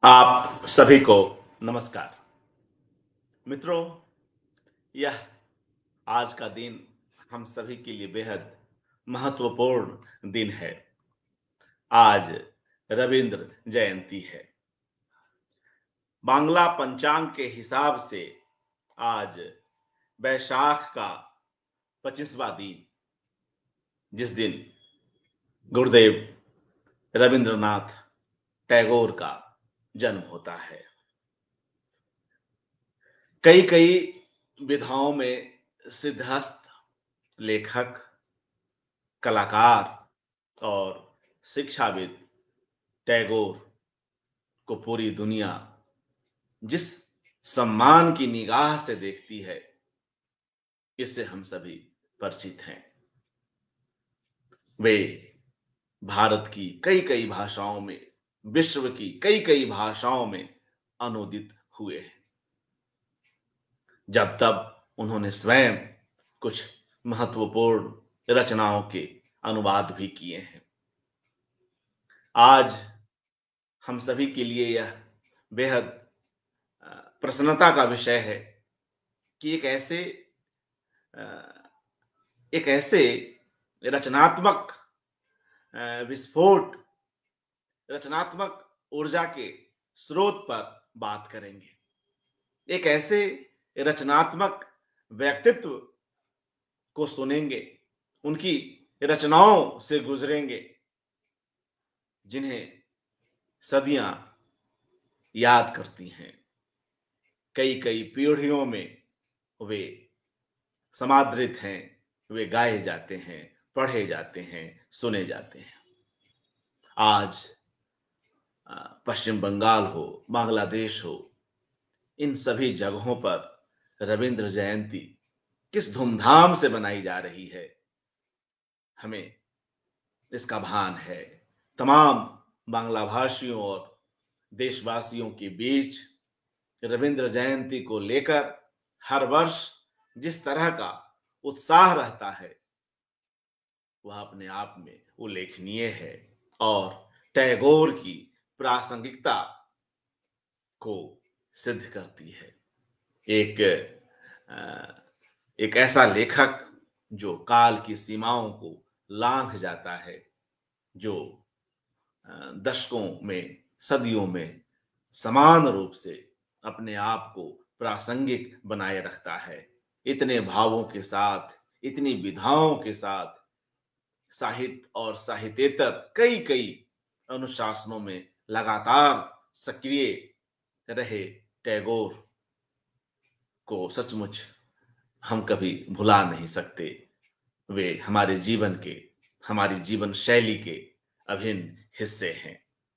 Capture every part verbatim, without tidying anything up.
आप सभी को नमस्कार। मित्रों, यह आज का दिन हम सभी के लिए बेहद महत्वपूर्ण दिन है। आज रविंद्र जयंती है। बांग्ला पंचांग के हिसाब से आज वैशाख का पच्चीसवां दिन, जिस दिन गुरुदेव रविंद्रनाथ टैगोर का जन्म होता है। कई कई विधाओं में सिद्धहस्त, लेखक, कलाकार और शिक्षाविद टैगोर को पूरी दुनिया जिस सम्मान की निगाह से देखती है, इससे हम सभी परिचित हैं। वे भारत की कई कई भाषाओं में, विश्व की कई कई भाषाओं में अनुदित हुए हैं। जब तब उन्होंने स्वयं कुछ महत्वपूर्ण रचनाओं के अनुवाद भी किए हैं। आज हम सभी के लिए यह बेहद प्रसन्नता का विषय है कि एक ऐसे एक ऐसे रचनात्मक विस्फोट, रचनात्मक ऊर्जा के स्रोत पर बात करेंगे। एक ऐसे रचनात्मक व्यक्तित्व को सुनेंगे, उनकी रचनाओं से गुजरेंगे, जिन्हें सदियां याद करती हैं। कई कई पीढ़ियों में वे समादृत हैं, वे गाए जाते हैं, पढ़े जाते हैं, सुने जाते हैं। आज पश्चिम बंगाल हो, बांग्लादेश हो, इन सभी जगहों पर रविंद्र जयंती किस धूमधाम से मनाई जा रही है, हमें इसका भान है। तमाम बांग्ला भाषियों और देशवासियों के बीच रविंद्र जयंती को लेकर हर वर्ष जिस तरह का उत्साह रहता है, वह अपने आप में उल्लेखनीय है और टैगोर की प्रासंगिकता को सिद्ध करती है। एक एक ऐसा लेखक जो काल की सीमाओं को लांघ जाता है, जो दशकों में, सदियों में समान रूप से अपने आप को प्रासंगिक बनाए रखता है। इतने भावों के साथ, इतनी विधाओं के साथ साहित्य और साहित्येतर कई कई अनुशासनों में लगातार सक्रिय रहे टैगोर को सचमुच हम कभी भुला नहीं सकते। वे हमारे जीवन के, हमारी जीवन शैली के अभिन्न हिस्से हैं।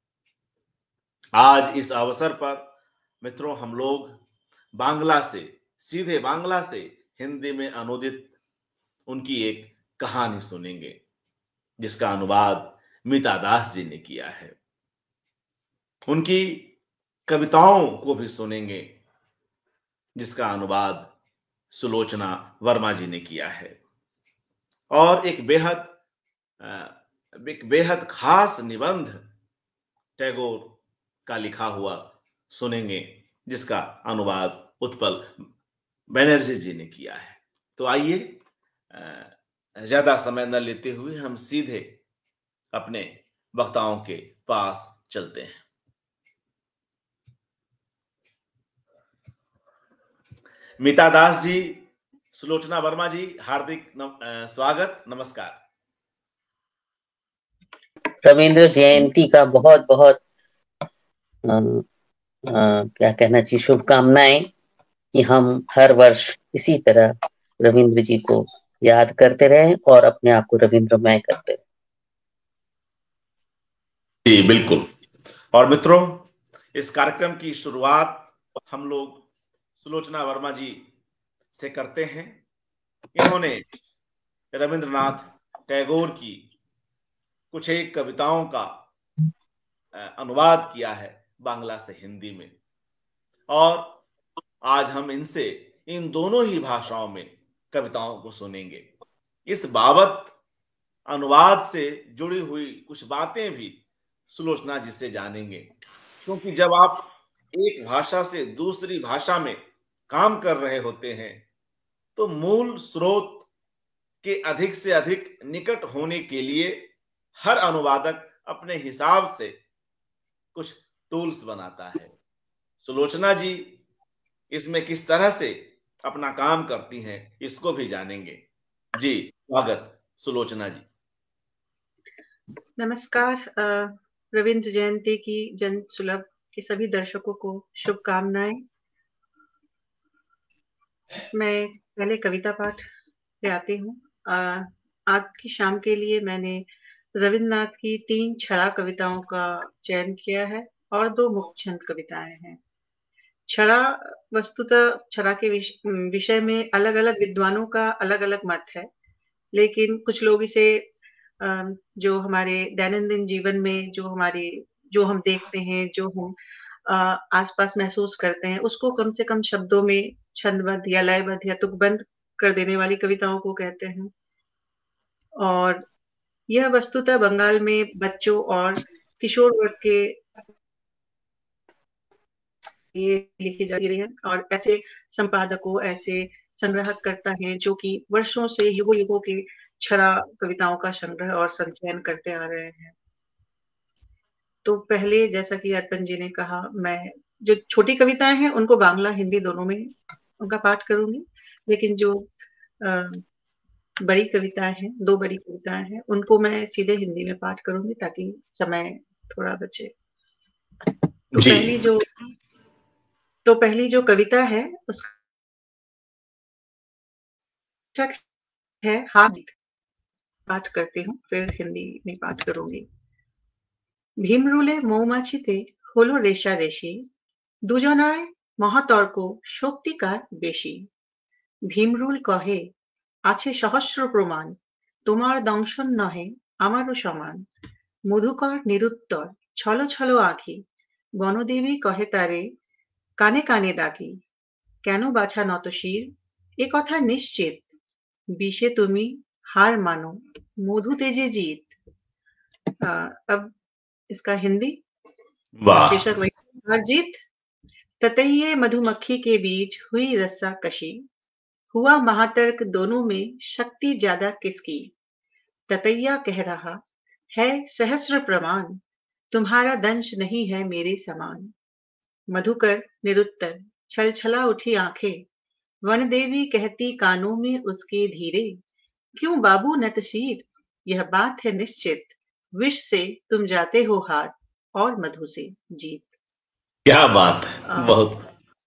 आज इस अवसर पर मित्रों, हम लोग बांग्ला से, सीधे बांग्ला से हिंदी में अनुदित उनकी एक कहानी सुनेंगे, जिसका अनुवाद मीता दास जी ने किया है। उनकी कविताओं को भी सुनेंगे, जिसका अनुवाद सुलोचना वर्मा जी ने किया है। और एक बेहद एक बेहद खास निबंध टैगोर का लिखा हुआ सुनेंगे, जिसका अनुवाद उत्पल बनर्जी जी ने किया है। तो आइए, ज्यादा समय न लेते हुए हम सीधे अपने वक्ताओं के पास चलते हैं। मीता दास जी, सुलोचना वर्मा जी, हार्दिक स्वागत, नमस्कार। रविंद्र जयंती का बहुत बहुत आ, आ, क्या कहना चाहिए, शुभकामनाएं कि हम हर वर्ष इसी तरह रविंद्र जी को याद करते रहें और अपने आप को रविंद्रमय करते रहें। जी बिल्कुल। और मित्रों, इस कार्यक्रम की शुरुआत हम लोग सुलोचना वर्मा जी से करते हैं। इन्होंने रविंद्रनाथ टैगोर की कुछ एक कविताओं का अनुवाद किया है बांग्ला से हिंदी में, और आज हम इनसे इन दोनों ही भाषाओं में कविताओं को सुनेंगे। इस बाबत अनुवाद से जुड़ी हुई कुछ बातें भी सुलोचना जी से जानेंगे। क्योंकि जब आप एक भाषा से दूसरी भाषा में काम कर रहे होते हैं तो मूल स्रोत के अधिक से अधिक निकट होने के लिए हर अनुवादक अपने हिसाब से कुछ टूल्स बनाता है। सुलोचना जी इसमें किस तरह से अपना काम करती हैं इसको भी जानेंगे। जी स्वागत सुलोचना जी। नमस्कार। रविंद्र जयंती की जन सुलभ के सभी दर्शकों को शुभकामनाएं। मैं पहले कविता पाठ पे आती हूँ। आज की शाम के लिए मैंने रविन्द्रनाथ की तीन छड़ा कविताओं का चयन किया है और दो मुक्त छंद कविताएं हैं। छड़ा वस्तुतः छड़ा के विषय में अलग अलग विद्वानों का अलग अलग मत है, लेकिन कुछ लोग इसे जो हमारे दैनंदिन जीवन में जो हमारे जो हम देखते हैं, जो हम आसपास महसूस करते हैं, उसको कम से कम शब्दों में छंदबद्ध या लयबद्ध या तुकबंद कर देने वाली कविताओं को कहते हैं। और यह वस्तुतः बंगाल में बच्चों और किशोर वर्ग के ये लिखी जा रही है और ऐसे संपादकों, ऐसे संग्रहकर्ता हैं जो कि वर्षों से युगों युगों के छड़ा कविताओं का संग्रह और संचयन करते आ रहे हैं। तो पहले जैसा कि अर्पण जी ने कहा, मैं जो छोटी कविताएं हैं उनको बांग्ला हिंदी दोनों में उनका पाठ करूंगी, लेकिन जो आ, बड़ी कविताएं हैं, दो बड़ी कविताएं हैं, उनको मैं सीधे हिंदी में पाठ करूंगी ताकि समय थोड़ा बचे। तो पहली जो तो पहली जो कविता है उसका है हाँ पाठ करती हूँ, फिर हिंदी में पाठ करूंगी। ভীমরুলে মৌমাছিতে হলো রেশারেশি, দুজনায় মহাতর্ক শক্তিকার বেশি। ভীমরুল কহে আছে সহস্র প্রমাণ, তোমার দংশন নহে আমারও সমান। মধুকর নিরুত্তর ছল ছল আঁখি, বনদেবী কহে তারে কানে কানে ডাকি। কেন বাছা নত শির এ কথা নিশ্চিত, বিষে তুমি हार मानो मधु तेजे जीत। आ, अब इसका हिंदी शीर्षक वही हार जीत। ततैये मधुमक्खी के बीच हुई रस्सा कशी, हुआ महातर्क दोनों में शक्ति ज्यादा किसकी। ततैया कह रहा है सहस्र प्रमाण, तुम्हारा दंश नहीं है मेरे समान। मधुकर निरुत्तर छल छला उठी आंखें, वन देवी कहती कानों में उसके धीरे, क्यों बाबू नतशीर यह बात है निश्चित, विष से तुम जाते हो हार और मधु से जीत। क्या बात है, बहुत।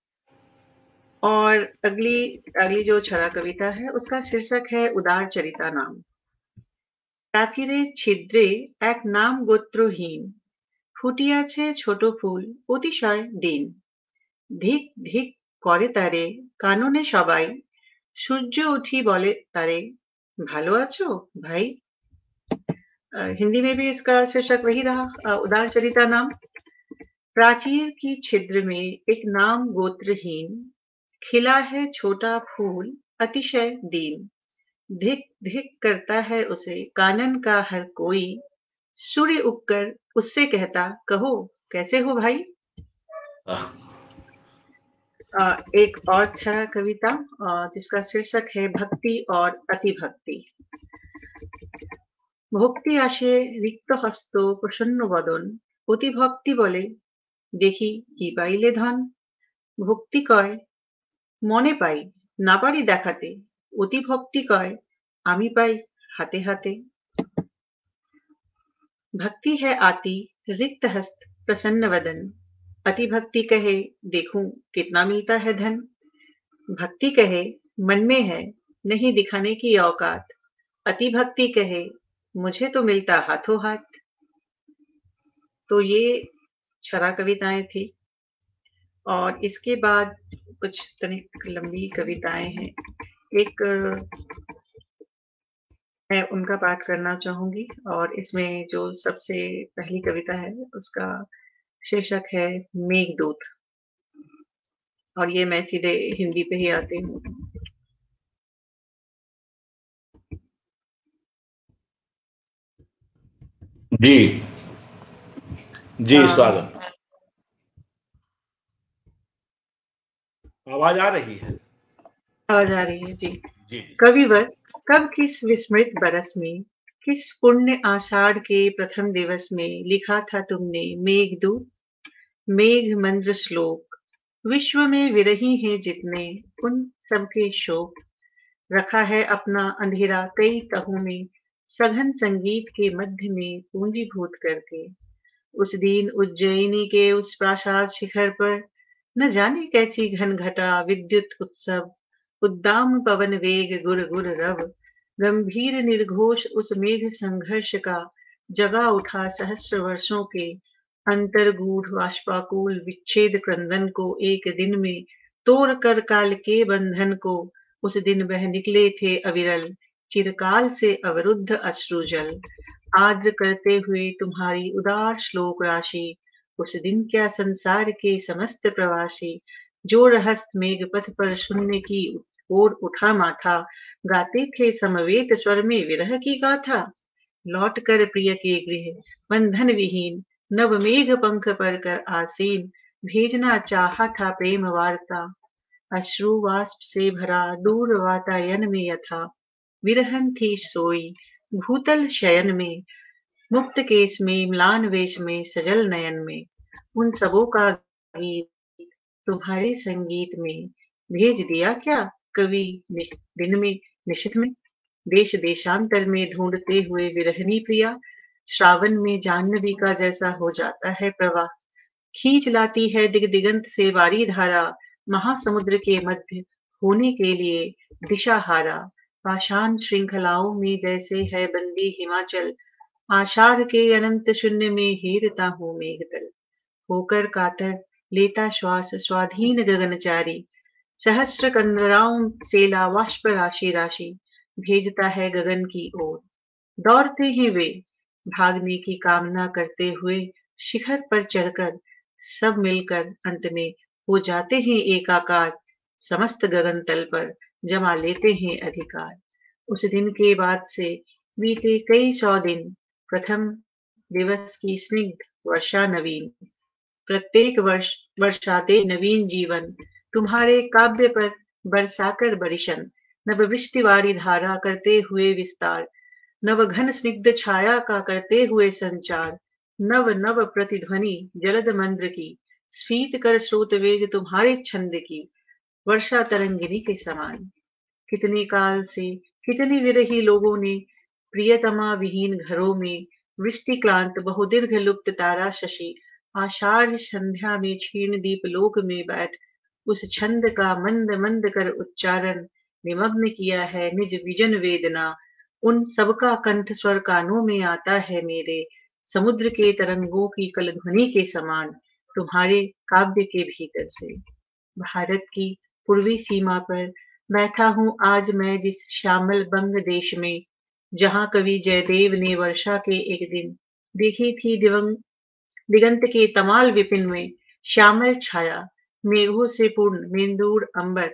और अगली अगली जो छड़ा कविता है उसका शीर्षक है उदार चरिता नाम। প্রাচীরে ছিদ্রে এক নাম গোত্রহীন, ফুটিয়াছে ছোট ফুল অতিশয় দিন। ধিক ধিক করে তারে কাননে সবাই, সূর্য উঠি বলে तारे भालो आछो भाई। हिंदी में भी इसका शीर्षक वही रहा, उदार चरिता नाम। प्राचीर की छिद्र में एक नाम गोत्रहीन, खिला है छोटा फूल अतिशय दीन। धिक धिक करता है उसे कानन का हर कोई, सूर्य उगकर उससे कहता कहो कैसे हो भाई। आ, एक और छड़ा कविता जिसका शीर्षक है भक्ति और अतिभक्ति। ভক্তি আসে রিক্ত হস্ত প্রসন্ন বদন, অতি ভক্তি বলে দেখি কি পাইলে ধন। ভক্তি কয় মনে পাই না পারি দেখাতে, অতি ভক্তি কয় আমি পাই हाथे हाथे। भक्ति है आती रिक्त हस्त प्रसन्न वदन, अति भक्ति कहे देखूं कितना मिलता है धन। भक्ति कहे मन में है नहीं दिखाने की औकात, अति भक्ति कहे मुझे तो मिलता हाथों हाथ। तो ये छड़ा कविताएं थी और इसके बाद कुछ तनिक लंबी कविताएं हैं। एक मैं उनका पाठ करना चाहूंगी और इसमें जो सबसे पहली कविता है उसका शीर्षक है मेघदूत और ये मैं सीधे हिंदी पे ही आती हूँ। जी जी स्वागत। आवाज आ रही है? आवाज आ रही है जी। जी। कविवर कब किस विस्मृत बरस में, किस पुण्य आषाढ़ के प्रथम दिवस में लिखा था तुमने मेघदूत, मेघ मंद्र श्लोक। विश्व में विरही हैं जितने, उन सबके शोक। रखा है अपना अंधेरा कई तहों में, सघन संगीत के मध्य में पूंजीभूत करके। उस दिन उज्जैनी के उस प्रासाद शिखर पर न जाने कैसी घन घटा विद्युत उत्सव, उद्दाम पवन वेग गुर गुर रव, गंभीर निर्घोष उस मेघ संघर्ष का जगा उठा सहस्र वर्षों के अंतर्गूढ़ बाष्पाकुल विच्छेद क्रंदन को एक दिन में तोड़ कर काल के बंधन को। उस दिन बह निकले थे अविरल चिरकाल से अवरुद्ध अश्रुजल, आर्द्र करते हुए तुम्हारी उदार श्लोक राशि। उस दिन क्या संसार के समस्त प्रवासी जो रहस्त मेघ पथ पर शून्य की ओर उठा माथा, गाते थे समवेत स्वर में विरह की गाथा। लौट कर प्रिय के गृह बंधन विहीन नव मेघ पंख पर कर आसीन, भेजना चाहा था प्रेम वार्ता। अश्रु वाष्प से भरा दूर वातायन में यथा, विरहन थी सोई भूतल शयन में। मुक्त केस में म्लान वेश में सजल नयन में, उन सबों का गीत तुम्हारे संगीत में भेज दिया क्या कवि दिन में निशित में। देश देशांतर में ढूंढते हुए विरहनी प्रिया, श्रावण में जाह्नवी का जैसा हो जाता है प्रवाह। खींच लाती है दिग दिगंत से वारी धारा, महासमुद्र के मध्य होने के लिए दिशा हारा। पाषाण श्रृंखलाओं में जैसे है बंदी हिमाचल, आषाढ़ के अनंत शून्य में हेरता हूँ मेघतल। होकर कातर लेता श्वास स्वाधीन गगनचारी, सहस्र कंदराओं से लावाष्प राशि राशि भेजता है गगन की ओर। दौड़ते ही वे भागने की कामना करते हुए शिखर पर चढ़कर सब मिलकर अंत में हो जाते हैं एकाकार, समस्त गगन तल पर जमा लेते हैं अधिकार। उस दिन के बाद से बीते कई सौ दिन, प्रथम दिवस की स्निग्ध वर्षा नवीन, प्रत्येक वर्ष वर्षाते नवीन जीवन तुम्हारे काव्य पर बरसाकर बरिशन। नव वृष्टिवारी धारा करते हुए विस्तार, नव घन स्निग्ध छाया का करते हुए संचार। नव नव प्रतिध्वनि जलद मंद्र की, स्फीत कर स्रोत वेग तुम्हारे छंद की, वर्षा तरंगिनी के समान। कितने काल से कितने विरही लोगों ने प्रियतमा विहीन घरों में, वृष्टि क्लांत बहुदीर्घ लुप्त तारा शशि, आषाढ़ संध्या में क्षीण दीप लोक में बैठ उस छंद का मंद मंद कर उच्चारण निमग्न किया है निज विजन वेदना। उन सबका कंठ स्वर कानों में आता है मेरे, समुद्र के तरंगों की कलध्वनि के समान तुम्हारे काव्य के भीतर से। भारत की पूर्वी सीमा पर बैठा हूँ आज मैं जिस श्यामल बंग देश में, जहाँ कवि जयदेव ने वर्षा के एक दिन देखी थी दिवंग दिगंत के तमाल विपिन में श्यामल छाया, मेघों से पूर्ण मेंदूर अंबर।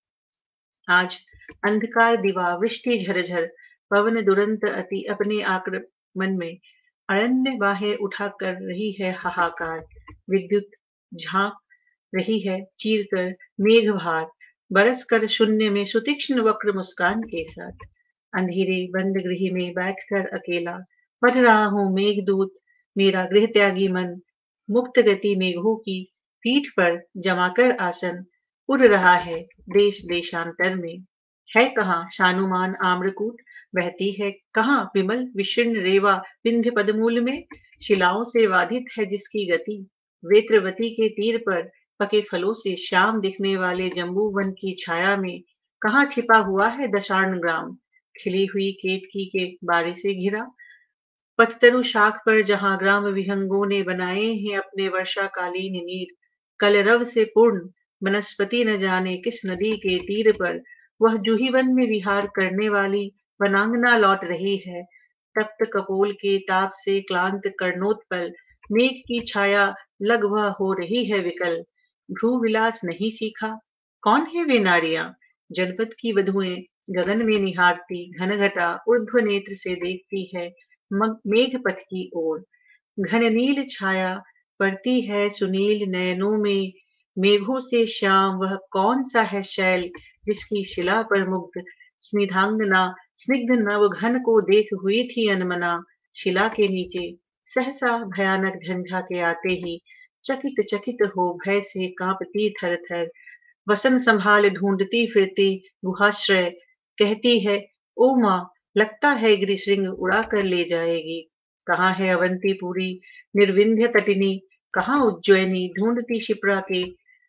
आज अंधकार दिवा वृष्टि झरझर पवन दुरंत अति अपने आक्रमण में, अरण्य बाहें उठा कर रही है हाहाकार। विद्युत झांक रही है चीर कर मेघ भार, बरस कर शून्य में सुतीक्ष्ण वक्र मुस्कान के साथ। अंधेरे बंद गृह में बैठकर अकेला पढ़ रहा हूँ मेघदूत, मेरा गृह त्यागी मन मुक्त गति मेघों की पीठ पर जमाकर आसन उड़ रहा है देश देशांतर में। है कहाँ शानुमान आम्रकूट, बहती है कहाँ विमल विशीर्ण रेवा विंध्य पदमूल में। शिलाओं से वाधित है जिसकी गति, वेत्रवती के तीर पर पके फलों से श्याम दिखने वाले जम्बू वन की छाया में कहाँ छिपा हुआ है दशार्ण ग्राम। खिली हुई केतकी के बारे से घिरा पततरु शाख पर जहाँ ग्राम विहंगों ने बनाए हैं अपने वर्षाकालीन नीर। कलरव से पूर्ण वनस्पति न जाने किस नदी के तीर पर वह जूही वन में विहार करने वाली वनांगना लौट रही है। तप्त कपोल के ताप से क्लांत कर्णोत्पल मेघ की छाया लगभग हो रही है विकल। भ्रू विलास नहीं सीखा, कौन है वे नारियां जनपद की वधुएं गगन में निहारती घनघटा ऊर्ध्व नेत्र से देखती है मेघ पथ की ओर। घन नील छाया पड़ती है सुनील नयनों में, मेघों से श्याम वह कौन सा है शैल, जिसकी शिला पर मुग्ध स्निग्धांगना स्निग्ध नव घन को देख हुई थी अनमना। शिला के नीचे सहसा भयानक झंझाके आते ही चकित चकित हो भय से कांपती थर थर, वसन संभाल ढूंढती फिरती गुहाश्रय, कहती है ओ माँ लगता है गिरिशृंग उड़ा कर ले जाएगी। कहाँ है अवंतीपुरी निर्विंध्य तटिनी, कहाँ उज्जैनी ढूंढती शिप्रा के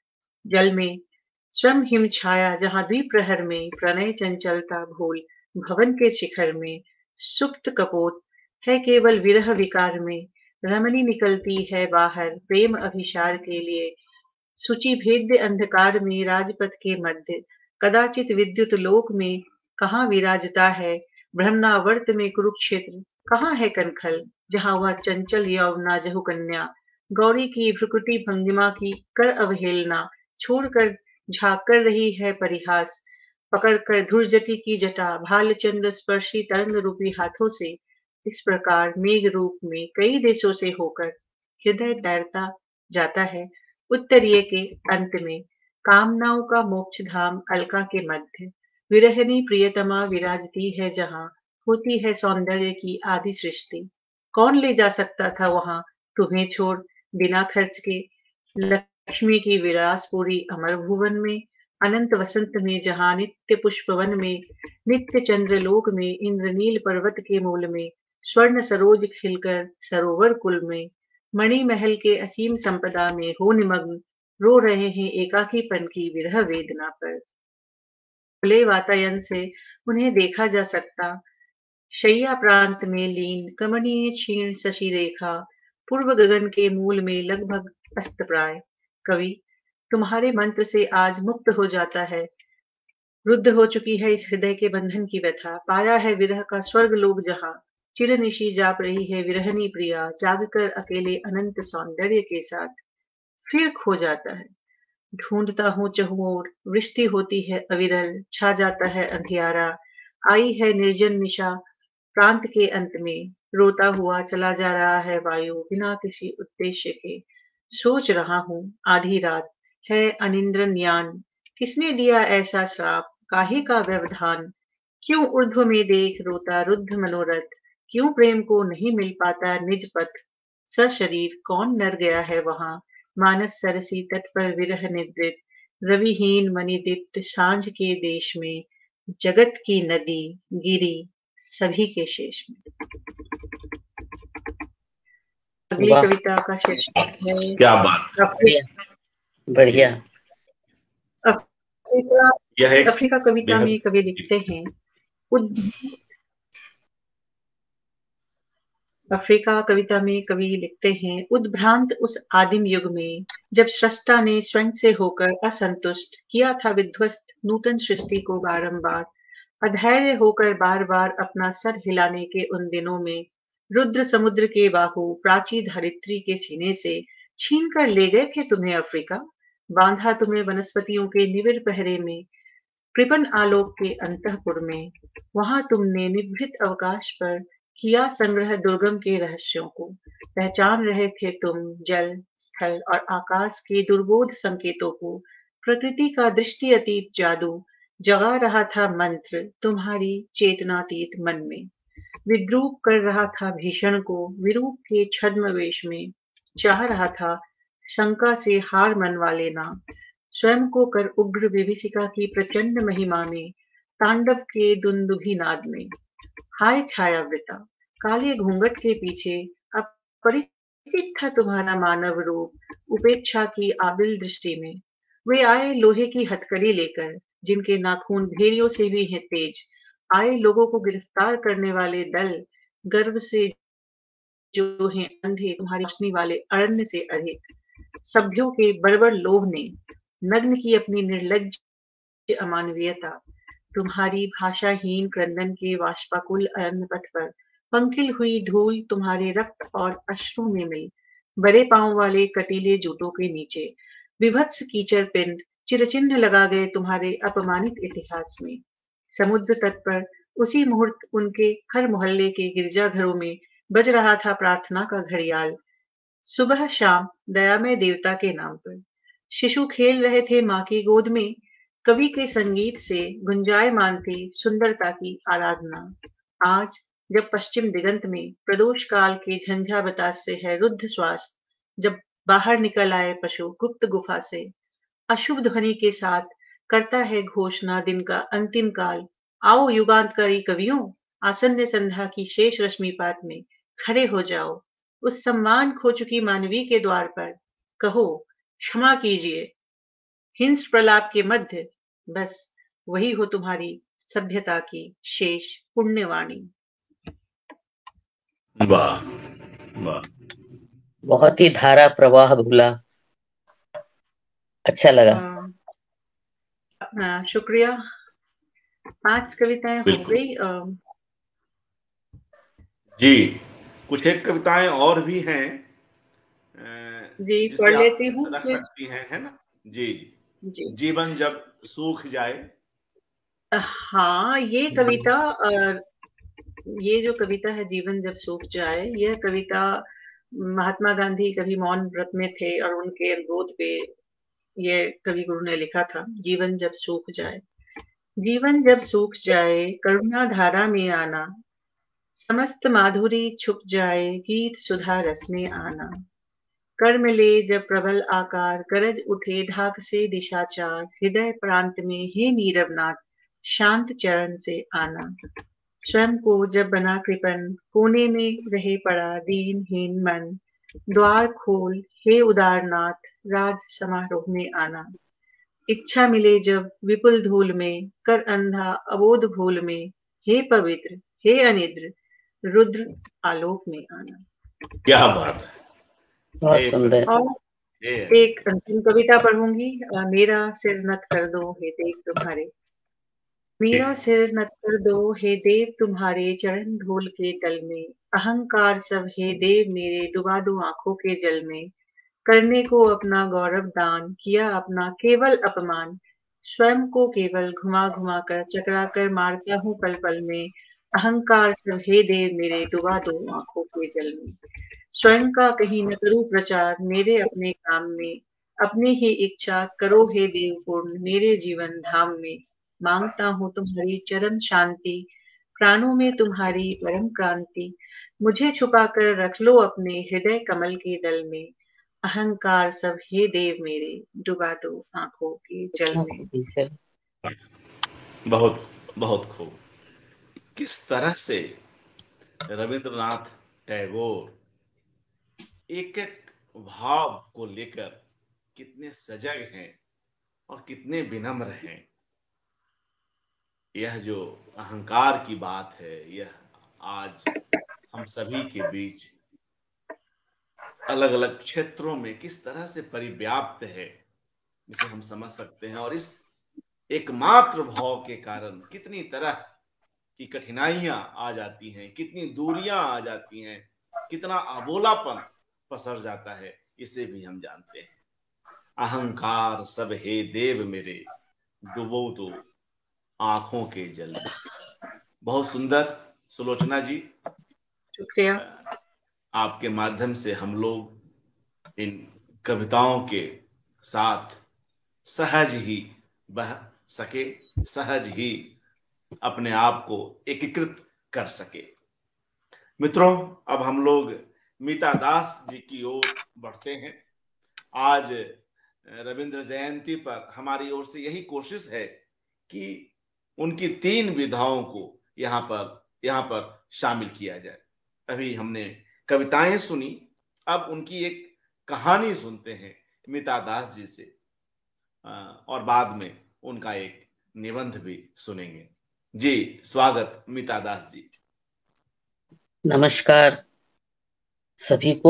जल में, स्वयं हिम छाया जहाँ द्विप्रहर में प्रणय चंचलता भूल, भवन के शिखर में सुप्त कपोत है केवल विरह विकार में, रमणी निकलती है बाहर प्रेम अभिसार के लिए, सूची भेद्य अंधकार में राजपथ के मध्य, कदाचित विद्युत लोक में कहाँ विराजता है, ब्रह्मणावर्त में कुरुक्षेत्र कहाँ है कनखल, जहाँ वह चंचल यौवना जहु कन्या, गौरी की भ्रुकुटी भंगिमा की कर अवहेलना, छोड़कर झाँक कर रही है परिहास, पकड़कर धुर्जटी की जटा भालचंद्र स्पर्शी तरंग रूपी हाथों से। इस प्रकार मेघ रूप में कई देशों से होकर हृदय तैरता जाता है उत्तरीय के अंत में, कामनाओं का मोक्ष धाम अलका के मध्य, विरहिणी प्रियतमा विराजती है जहाँ होती है सौंदर्य की आदि सृष्टि। कौन ले जा सकता था वहां तुम्हें छोड़ बिना खर्च के, लक्ष्मी की विलासपुरी अमर भुवन में, अनंत वसंत में जहाँ नित्य पुष्पवन में, नित्य चंद्रलोक में, इंद्रनील पर्वत के मूल में, स्वर्ण सरोज खिलकर सरोवर कुल में, मणि महल के असीम संपदा में हो निमग्न, रो रहे हैं एकाकीपन की विरह वेदना पर। खुले वातायन से उन्हें देखा जा सकता, शैया प्रांत में लीन कमनीय क्षीण शशि रेखा, पूर्व गगन के मूल में लगभग अस्त प्राय। कवि तुम्हारे मंत्र से आज मुक्त हो जाता है, रुद्ध हो चुकी है इस हृदय के बंधन की व्यथा, पाया है विरह का स्वर्ग लोक जहाँ, चिरनिशी जाप रही है विरहनी प्रिया, जागकर अकेले अनंत सौंदर्य के साथ, फिर खो जाता है। ढूंढता हूँ चहुओर, वृष्टि होती है अविरल, छा जाता है अंधियारा, आई है निर्जन निशा प्रांत के अंत में, रोता हुआ चला जा रहा है वायु बिना किसी उद्देश्य के, सोच रहा हूँ आधी रात है अनिंद्र ज्ञान, किसने दिया ऐसा श्राप काहे का व्यवधान, क्यों ऊर्ध्व में देख रोता रुद्ध मनोरथ, क्यों प्रेम को नहीं मिल पाता निज पथ, सशरीर कौन नर गया है वहां, मानस सरसी तट पर विरह निद्रित, रविहीन मणिदीप्त सांझ के देश में, जगत की नदी गिरी सभी के शेष में। अगली वाह कविता का शीर्षक है क्या बात। बढ़िया बढ़िया। अफ्रीका। यह एक अफ्रीका कविता में बेहद कवि लिखते हैं उद अफ्रीका कविता में कवि लिखते हैं उद्भ्रांत उस आदिम युग में, जब सृष्टा ने स्वयं से होकर असंतुष्ट किया था विध्वस्त नूतन सृष्टि को बारंबार, अधैर्य होकर बार बार अपना सर हिलाने के उन दिनों में, रुद्र समुद्र के बाहु प्राची धरित्री के सीने से छीन कर ले गए थे तुम्हें अफ्रीका, बांधा तुम्हें वनस्पतियों के निविड़ पहरे में, कृपण आलोक के अंतःपुर में, वहां तुमने निभृत अवकाश पर किया संग्रह दुर्गम के रहस्यों को, पहचान रहे थे तुम जल स्थल और आकाश के दुर्बोध संकेतों को, प्रकृति का दृष्टि अतीत जादू जगा रहा था मंत्र तुम्हारी चेतनातीत मन में, विद्रूप कर रहा था भीषण को विरूप के छद्म वेश में, चाह रहा था शंका से हार मनवा लेना, स्वयं को कर उग्र विभीषिका की प्रचंड महिमा में, तांडव के दुंदुभी नाद में, हाय छायावृता काले घूंघट के पीछे अपरिचित था तुम्हारा मानव रूप, उपेक्षा की आबिल दृष्टि में, वे आए लोहे की हथकड़ी लेकर जिनके नाखून भेड़ियों से भी हैं तेज, आए लोगों को गिरफ्तार करने वाले दल, गर्व से जो हैं अंधे तुम्हारी रोशनी वाले अरण्य से अधिक, सभ्यों के बड़बड़ लोभ ने नग्न की अपनी निर्लज्ज अमानवीयता, तुम्हारी भाषाहीन क्रंदन के वाष्पाकुल अरण्य पथ पर पंखिल हुई धूल तुम्हारे रक्त और अश्रु में मिल, बड़े पांव वाले कटीले जूतों के नीचे विभत्स कीचड़ पिंड चिरचिन्ह लगा गए तुम्हारे अपमानित इतिहास में, समुद्र तट पर उसी मुहूर्त उनके हर मोहल्ले के गिरजाघरों में बज रहा था प्रार्थना का घड़ियाल, सुबह शाम दयामय देवता के नाम पर, शिशु खेल रहे थे माँ की गोद में, कवि के संगीत से गुंजायमान थी सुंदरता की आराधना। आज जब पश्चिम दिगंत में प्रदोष काल के झंझा बतास से है रुद्ध श्वास, जब बाहर निकल आए पशु गुप्त गुफा से, अशुभ ध्वनि के साथ करता है घोषणा दिन का अंतिम काल। आओ युगांतकारी कवियों, आसन्न संध्या की शेष रश्मिपात में खड़े हो जाओ, उस सम्मान खो चुकी मानवी के द्वार पर कहो क्षमा कीजिए। हिंस प्रलाप के मध्य बस वही हो तुम्हारी सभ्यता की शेष पुण्यवाणी। वाह वाह, बहुत ही धारा प्रवाह भूला, अच्छा लगा। आ, आ, शुक्रिया। पांच कविताएं हो बिल्कुल गई। आ, जी, कुछ एक कविताएं और भी हैं अ, जी जिसे पढ़ आप लेती हूँ रख फिर। सकती हैं, है ना? जी जी। जी जीवन जब सूख जाए। हाँ, ये कविता आ, ये जो कविता है जीवन जब सूख जाए, यह कविता महात्मा गांधी कभी मौन व्रत में थे और उनके अनुरोध पे ये कवि गुरु ने लिखा था। जीवन जब सूख जाए, जीवन जब सूख जाए करुणा धारा में आना, समस्त माधुरी छुप जाए गीत सुधा रस में आना, कर मिले जब प्रबल आकार गरज उठे ढाक से दिशाचार, हृदय प्रांत में हे नीरवनाथ शांत चरण से आना, स्वयं को जब बना कृपन कोने में रहे पड़ा दीनहीन मन, द्वार खोल हे उदारनाथ राज समारोह में आना, इच्छा मिले जब विपुल धूल में कर अंधा अबोध भूल में, हे पवित्र हे अनिद्र रुद्र आलोक में आना। क्या बात है, बहुत हे सुंदर। पवित्र, और हे एक अंतिम कविता पढ़ूंगी। अ, मेरा सिर नत कर दो हे देव तुम्हारे, मेरा ठीक। सिर नत कर दो हे देव तुम्हारे चरण धूल के तल में, अहंकार सब हे देव मेरे डुबा दो आंखों के जल में, करने को अपना गौरव दान किया अपना केवल अपमान, स्वयं को केवल घुमा घुमा कर चकरा कर मारता हूँ पल पल में, अहंकार सब हे देव मेरे डुबा दो आंखों के जल में, स्वयं का कहीं न करूं प्रचार मेरे अपने काम में, अपनी ही इच्छा करो हे देव पूर्ण मेरे जीवन धाम में, मांगता हूँ तुम्हारी चरण शांति प्राणों में तुम्हारी परम क्रांति, मुझे छुपा कर रख लो अपने हृदय कमल के दल में, अहंकार सब हे देव मेरे डुबा दो आंखों के जल में। बहुत बहुत खूब। किस तरह से रविंद्रनाथ टैगोर एक एक भाव को लेकर कितने सजग हैं और कितने विनम्र हैं। यह जो अहंकार की बात है, यह आज हम सभी के बीच अलग अलग क्षेत्रों में किस तरह से परिव्याप्त है, इसे हम समझ सकते हैं। और इस एकमात्र भाव के कारण कितनी तरह की कठिनाइयां आ जाती हैं, कितनी दूरियां आ जाती हैं, कितना अबोलापन पसर जाता है, इसे भी हम जानते हैं। अहंकार सब हे देव मेरे डुबो दो आंखों के जल में। बहुत सुंदर सुलोचना जी, शुक्रिया। आपके माध्यम से हम लोग इन कविताओं के साथ सहज ही बह सके, सहज ही अपने आप को एकीकृत कर सके। मित्रों, अब हम लोग मीता दास जी की ओर बढ़ते हैं। आज रविंद्र जयंती पर हमारी ओर से यही कोशिश है कि उनकी तीन विधाओं को यहाँ पर यहाँ पर शामिल किया जाए। अभी हमने कविताएं सुनी, अब उनकी एक कहानी सुनते हैं मीता दास जी से, और बाद में उनका एक निबंध भी सुनेंगे। जी स्वागत मीता दास जी। नमस्कार सभी को।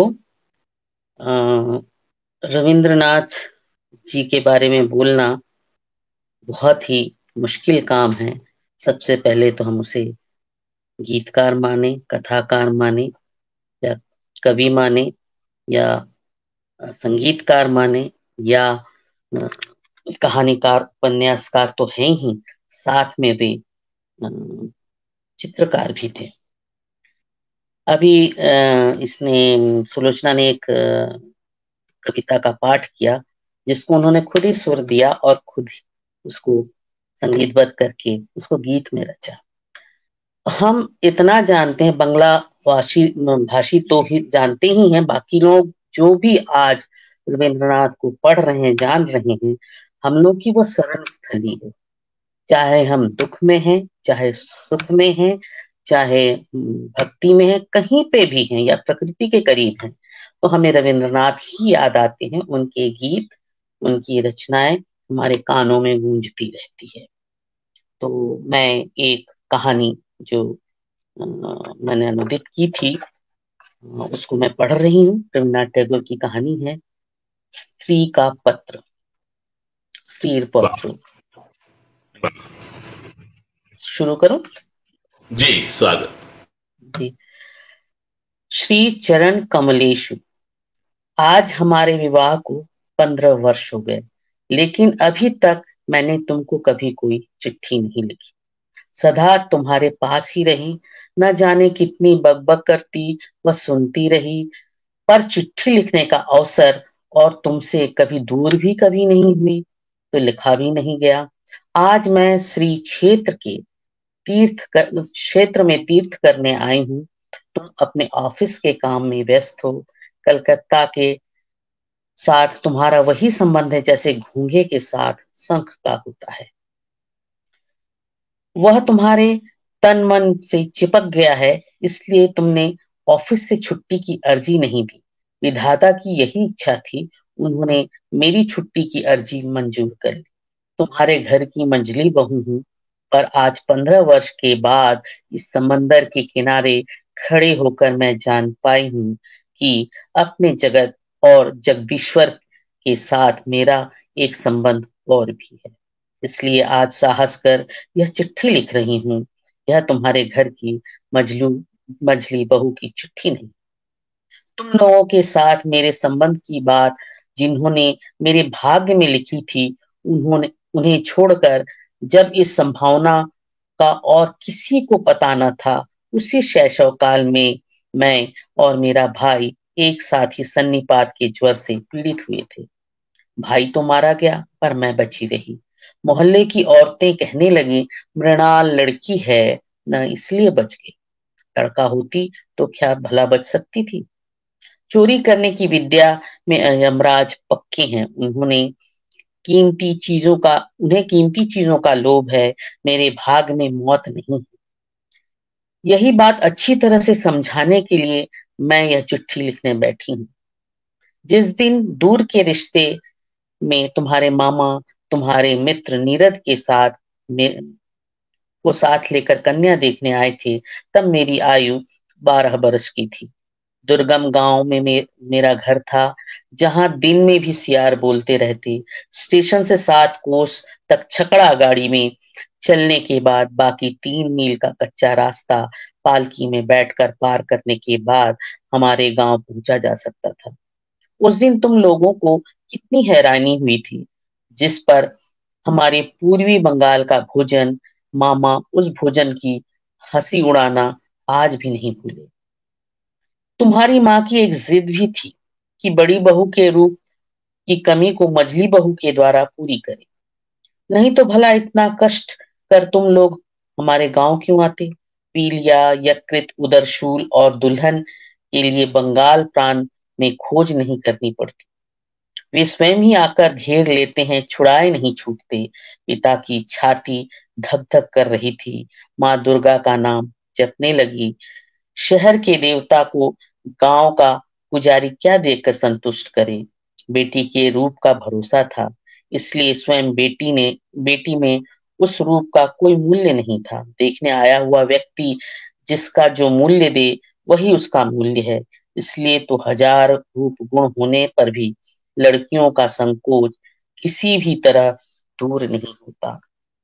रविंद्रनाथ जी के बारे में बोलना बहुत ही मुश्किल काम है। सबसे पहले तो हम उसे गीतकार माने, कथाकार माने, या कवि माने, या संगीतकार माने, या कहानीकार, उपन्यासकार तो हैं ही, साथ में वे चित्रकार भी थे। अभी इसने सुलोचना ने एक कविता का पाठ किया, जिसको उन्होंने खुद ही सुर दिया और खुद ही उसको संगीतबद्ध करके उसको गीत में रचा। हम इतना जानते हैं, बांग्ला भाषी भाषी तो ही जानते ही हैं, बाकी लोग जो भी आज रविंद्रनाथ को पढ़ रहे हैं, जान रहे हैं, हम लोग की वो शरण स्थली है। चाहे हम दुख में हैं, चाहे सुख में हैं, चाहे भक्ति में हैं, कहीं पे भी हैं या प्रकृति के करीब हैं, तो हमें रविंद्रनाथ ही याद आते हैं। उनके गीत, उनकी रचनाएं हमारे कानों में गूंजती रहती है। तो मैं एक कहानी जो आ, मैंने अनुदित की थी, आ, उसको मैं पढ़ रही हूँ। रविन्द्रनाथ टैगोर की कहानी है स्त्री का पत्र, स्त्री पत्र। शुरू करूं? जी, स्वागत। जी। श्री चरण कमलेशु, आज हमारे विवाह को पंद्रह वर्ष हो गए, लेकिन अभी तक मैंने तुमको कभी कोई चिट्ठी नहीं लिखी। सदा तुम्हारे पास ही रही, न जाने कितनी बकबक करती व सुनती रही, पर चिट्ठी लिखने का अवसर और तुमसे कभी दूर भी कभी नहीं हुई, तो लिखा भी नहीं गया। आज मैं श्री क्षेत्र के तीर्थ कर, क्षेत्र में तीर्थ करने आई हूँ। तुम अपने ऑफिस के काम में व्यस्त हो। कलकत्ता के साथ तुम्हारा वही संबंध है जैसे घोंघे के साथ शंख का होता है। वह तुम्हारे तन मन से चिपक गया है, इसलिए तुमने ऑफिस से छुट्टी की अर्जी नहीं दी। विधाता की यही इच्छा थी, उन्होंने मेरी छुट्टी की अर्जी मंजूर कर ली। तुम्हारे घर की मंझली बहू हूँ, पर आज पंद्रह वर्ष के बाद इस समंदर के किनारे खड़े होकर मैं जान पाई हूँ कि अपने जगत और जगदीश्वर के साथ मेरा एक संबंध और भी है। इसलिए आज साहस कर यह चिट्ठी लिख रही हूँ। यह तुम्हारे घर की मजलू मझली बहू की चिट्ठी नहीं। तुम लोगों के साथ मेरे संबंध की बात जिन्होंने मेरे भाग्य में लिखी थी, उन्होंने उन्हें छोड़कर जब इस संभावना का और किसी को पता न था, उसी शैशव काल में मैं और मेरा भाई एक साथ ही सन्निपात के ज्वर से पीड़ित हुए थे। भाई तो मारा गया, पर मैं बची रही। मोहल्ले की औरतें कहने लगी, मृणाल लड़की है न, इसलिए बच गई। लड़का होती तो क्या भला बच सकती थी। चोरी करने की विद्या में यमराज पक्के हैं। उन्होंने कीमती चीजों का उन्हें कीमती चीजों का लोभ है, मेरे भाग में मौत नहीं है। यही बात अच्छी तरह से समझाने के लिए मैं यह चिट्ठी लिखने बैठी हूँ। जिस दिन दूर के रिश्ते में तुम्हारे मामा तुम्हारे मित्र नीरद के साथ में को साथ लेकर कन्या देखने आए थे, तब मेरी आयु बारह बरस की थी। दुर्गम गांव में मे, मेरा घर था, जहां दिन में भी सियार बोलते रहते। स्टेशन से सात कोस तक छकड़ा गाड़ी में चलने के बाद बाकी तीन मील का कच्चा रास्ता पालकी में बैठकर पार करने के बाद हमारे गांव पहुंचा जा सकता था। उस दिन तुम लोगों को कितनी हैरानी हुई थी, जिस पर हमारे पूर्वी बंगाल का भोजन मामा उस भोजन की हंसी उड़ाना आज भी नहीं भूले। तुम्हारी माँ की एक जिद भी थी कि बड़ी बहू के रूप की कमी को मझली बहू के द्वारा पूरी करे। नहीं तो भला इतना कष्ट कर तुम लोग हमारे गांव क्यों आते। पीलिया, यकृत, उदरशूल और दुल्हन के लिए बंगाल प्रांत में खोज नहीं करनी पड़ती। वे स्वयं ही आकर घेर लेते हैं, छुड़ाए नहीं छूटते। पिता की छाती धक धक कर रही थी। माँ दुर्गा का नाम जपने लगी। शहर के देवता को गांव का पुजारी क्या देकर संतुष्ट करे। बेटी के रूप का भरोसा था, इसलिए स्वयं बेटी ने बेटी में उस रूप का कोई मूल्य नहीं था। देखने आया हुआ व्यक्ति जिसका जो मूल्य दे वही उसका मूल्य है। इसलिए तो हजार रूप गुण होने पर भी लड़कियों का संकोच किसी भी तरह दूर नहीं होता।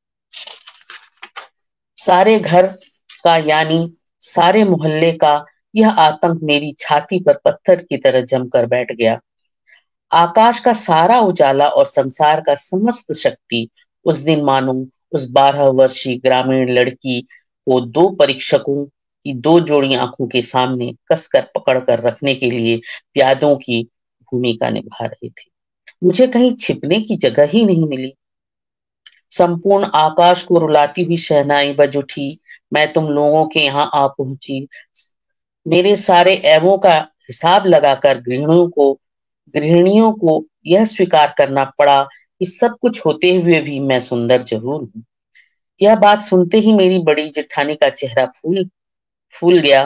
सारे घर का यानी सारे मोहल्ले का यह आतंक मेरी छाती पर पत्थर की तरह जमकर बैठ गया। आकाश का सारा उजाला और संसार का समस्त शक्ति उस दिन मानो उस बारह वर्षीय ग्रामीण लड़की को दो परीक्षकों की दो जोड़ी आंखों के सामने कसकर पकड़ कर रखने के लिए प्यादों की भूमिका निभा रहे थे। मुझे कहीं छिपने की जगह ही नहीं मिली। संपूर्ण आकाश को रुलाती हुई शहनाई बज उठी। मैं तुम लोगों के यहाँ आ पहुंची। मेरे सारे ऐबों का हिसाब लगाकर गृहिणियों को गृहिणियों को यह स्वीकार करना पड़ा कि सब कुछ होते हुए भी मैं सुंदर जरूर हूँ। यह बात सुनते ही मेरी बड़ी जेठानी का चेहरा फूल फूल गया।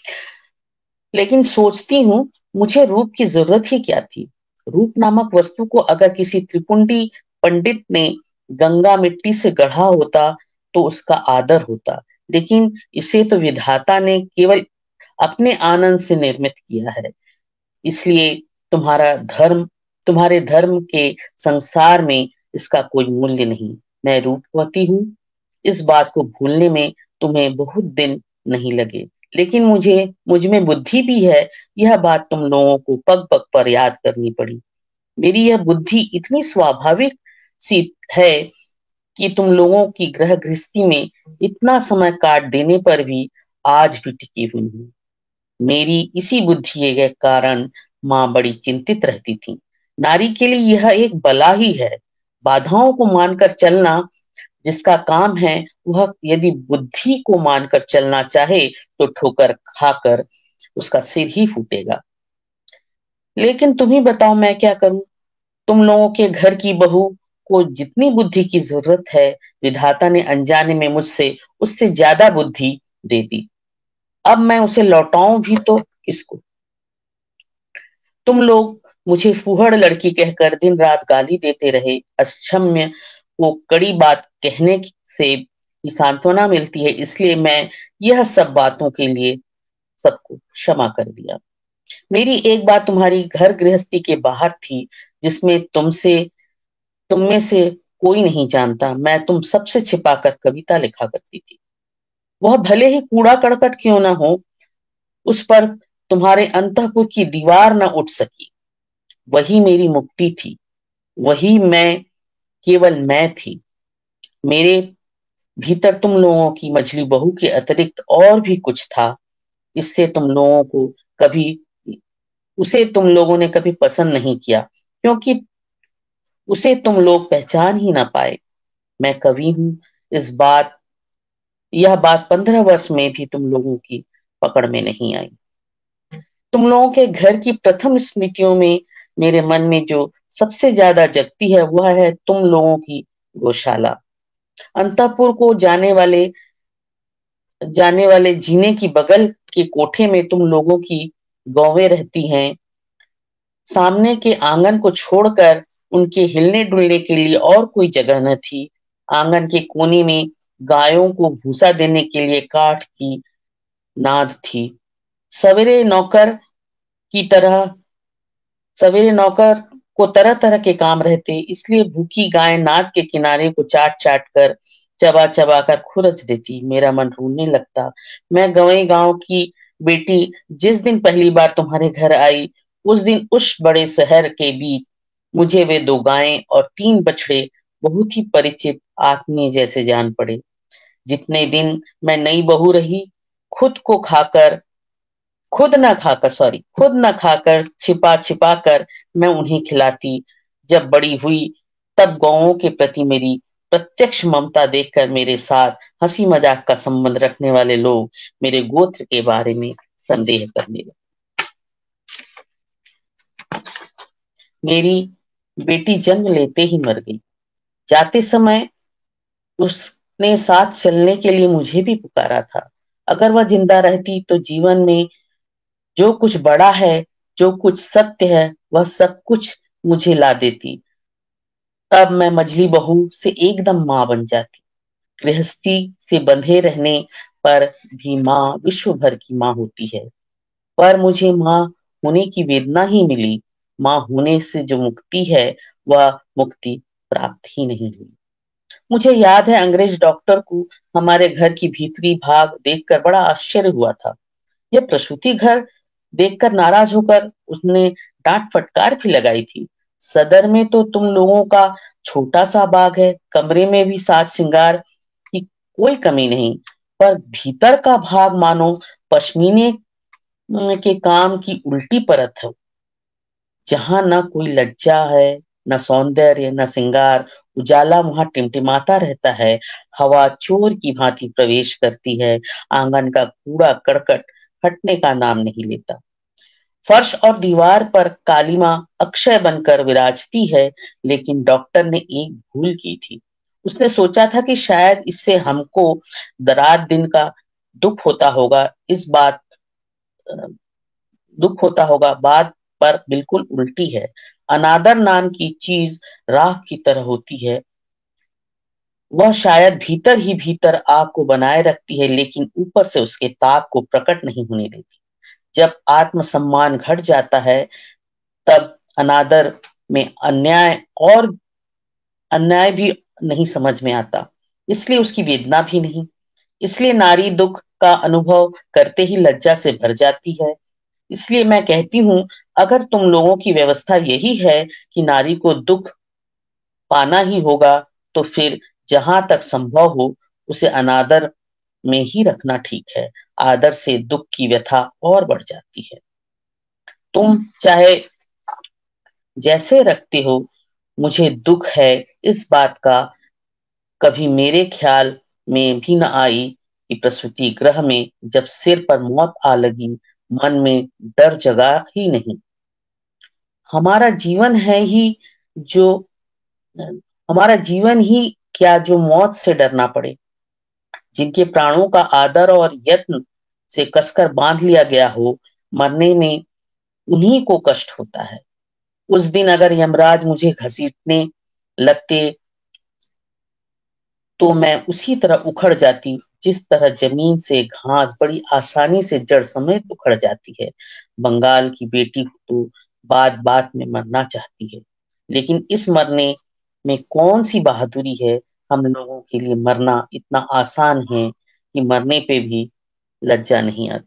लेकिन सोचती हूँ, मुझे रूप की जरूरत ही क्या थी। रूप नामक वस्तु को अगर किसी त्रिपुंडी पंडित ने गंगा मिट्टी से गढ़ा होता तो उसका आदर होता, लेकिन इसे तो विधाता ने केवल अपने आनंद से निर्मित किया है। इसलिए तुम्हारा धर्म तुम्हारे धर्म के संसार में इसका कोई मूल्य नहीं। मैं रूपवती हूँ, इस बात को भूलने में तुम्हें बहुत दिन नहीं लगे, लेकिन मुझे मुझ में बुद्धि भी है, यह बात तुम लोगों को पग पग पर याद करनी पड़ी। मेरी यह बुद्धि इतनी स्वाभाविक सी है कि तुम लोगों की ग्रह गृहस्थी में इतना समय काट देने पर भी आज भी टिकी हुई हूँ। मेरी इसी बुद्धि के कारण माँ बड़ी चिंतित रहती थी। नारी के लिए यह एक बला ही है। बाधाओं को मानकर चलना जिसका काम है, वह यदि बुद्धि को मानकर चलना चाहे तो ठोकर खाकर उसका सिर ही फूटेगा। लेकिन तुम ही बताओ मैं क्या करूं। तुम लोगों के घर की बहू को जितनी बुद्धि की जरूरत है, विधाता ने अनजाने में मुझसे उससे ज्यादा बुद्धि दे दी। अब मैं उसे लौटाऊं भी तो किसको। तुम लोग मुझे फूहड़ लड़की कहकर दिन रात गाली देते रहे। अक्षम्य को कड़ी बात कहने से सांत्वना मिलती है, इसलिए मैं यह सब बातों के लिए सबको क्षमा कर दिया। मेरी एक बात तुम्हारी घर गृहस्थी के बाहर थी, जिसमें तुमसे तुम में से कोई नहीं जानता। मैं तुम सबसे छिपाकर कविता लिखा करती थी। वह भले ही कूड़ा करकट क्यों ना हो, उस पर तुम्हारे अंतःपुर की दीवार न उठ सकी। वही मेरी मुक्ति थी, वही मैं, केवल मैं थी। मेरे भीतर तुम लोगों की मझली बहू के अतिरिक्त और भी कुछ था। इससे तुम लोगों को कभी उसे तुम लोगों ने कभी पसंद नहीं किया, क्योंकि उसे तुम लोग पहचान ही ना पाए। मैं कवि हूं, इस बात यह बात पंद्रह वर्ष में भी तुम लोगों की पकड़ में नहीं आई। तुम लोगों के घर की प्रथम स्मृतियों में मेरे मन में जो सबसे ज्यादा जगती है, वह है तुम लोगों की गौशाला। अंतःपुर को जाने वाले जाने वाले जीने की बगल के कोठे में तुम लोगों की गौवें रहती हैं। सामने के आंगन को छोड़कर उनके हिलने डुलने के लिए और कोई जगह न थी। आंगन के कोने में गायों को भूसा देने के लिए काठ की नाद थी। सवेरे नौकर की तरह सवेरे नौकर को तरह तरह के काम रहते, इसलिए भूखी गाय नाद के किनारे को चाट चाट कर चबा चबा कर खुरच देती। मेरा मन रोने लगता। मैं गंवई गांव की बेटी जिस दिन पहली बार तुम्हारे घर आई, उस दिन उस बड़े शहर के बीच मुझे वे दो गायें और तीन बछड़े बहुत ही परिचित आत्मीय जैसे जान पड़े। जितने दिन मैं नई बहू रही, खुद को खाकर खुद न खाकर सॉरी खुद न खाकर छिपा छिपा कर मैं उन्हें खिलाती। जब बड़ी हुई तब गौओं के प्रति मेरी प्रत्यक्ष ममता देखकर मेरे साथ हंसी मजाक का संबंध रखने वाले लोग मेरे गोत्र के बारे में संदेह करने लगे। मेरी बेटी जन्म लेते ही मर गई। जाते समय उसने साथ चलने के लिए मुझे भी पुकारा था। अगर वह जिंदा रहती तो जीवन में जो कुछ बड़ा है, जो कुछ सत्य है, वह सब कुछ मुझे ला देती। तब मैं मझली बहू से एकदम मां बन जाती। गृहस्थी से बंधे रहने पर भी मां विश्व भर की मां होती है, पर मुझे मां होने की वेदना ही मिली। मां होने से जो मुक्ति है, वह मुक्ति प्राप्त ही नहीं हुई। मुझे याद है अंग्रेज डॉक्टर को हमारे घर की भीतरी भाग देखकर बड़ा आश्चर्य हुआ था। यह प्रसूति घर देखकर नाराज होकर उसने डांट फटकार भी लगाई थी। सदर में तो तुम लोगों का छोटा सा बाग है, कमरे में भी साज श्रृंगार की कोई कमी नहीं, पर भीतर का भाग मानो पश्मीने के काम की उल्टी परत है, जहां ना कोई लज्जा है न सौंदर्य न श्रृंगार। उजाला वहां टिमटिमाता रहता है, हवा चोर की भांति प्रवेश करती है, आंगन का कूड़ा करकट हटने का नाम नहीं लेता। फर्श और दीवार पर कालीमा अक्षय बनकर विराजती है, लेकिन डॉक्टर ने एक भूल की थी। उसने सोचा था कि शायद इससे हमको रात दिन का दुख होता होगा। इस बात दुख होता होगा बात पर बिल्कुल उल्टी है। अनादर नाम की चीज राख की तरह होती है, वह शायद भीतर ही भीतर आग को बनाए रखती है, लेकिन ऊपर से उसके ताप को प्रकट नहीं होने देती। जब आत्मसम्मान घट जाता है, तब अनादर में अन्याय और अन्याय भी नहीं समझ में आता, इसलिए उसकी वेदना भी नहीं। इसलिए नारी दुख का अनुभव करते ही लज्जा से भर जाती है। इसलिए मैं कहती हूं, अगर तुम लोगों की व्यवस्था यही है कि नारी को दुख पाना ही होगा, तो फिर जहां तक संभव हो उसे अनादर में ही रखना ठीक है। आदर से दुख की व्यथा और बढ़ जाती है। तुम चाहे जैसे रखते हो, मुझे दुख है इस बात का कभी मेरे ख्याल में भी न आई कि प्रसूति गृह में जब सिर पर मौत आ लगी, मन में डर जगा ही नहीं। हमारा जीवन है ही जो हमारा जीवन ही क्या जो मौत से डरना पड़े। जिनके प्राणों का आदर और यत्न से कसकर बांध लिया गया हो, मरने में उन्हीं को कष्ट होता है। उस दिन अगर यमराज मुझे घसीटने लगते तो मैं उसी तरह उखड़ जाती, जिस तरह जमीन से घास बड़ी आसानी से जड़ समेत उखड़ जाती है। बंगाल की बेटी तो बात बात में मरना चाहती है, लेकिन इस मरने में कौन सी बहादुरी है। हम लोगों के लिए मरना इतना आसान है कि मरने पे भी लज्जा नहीं आती।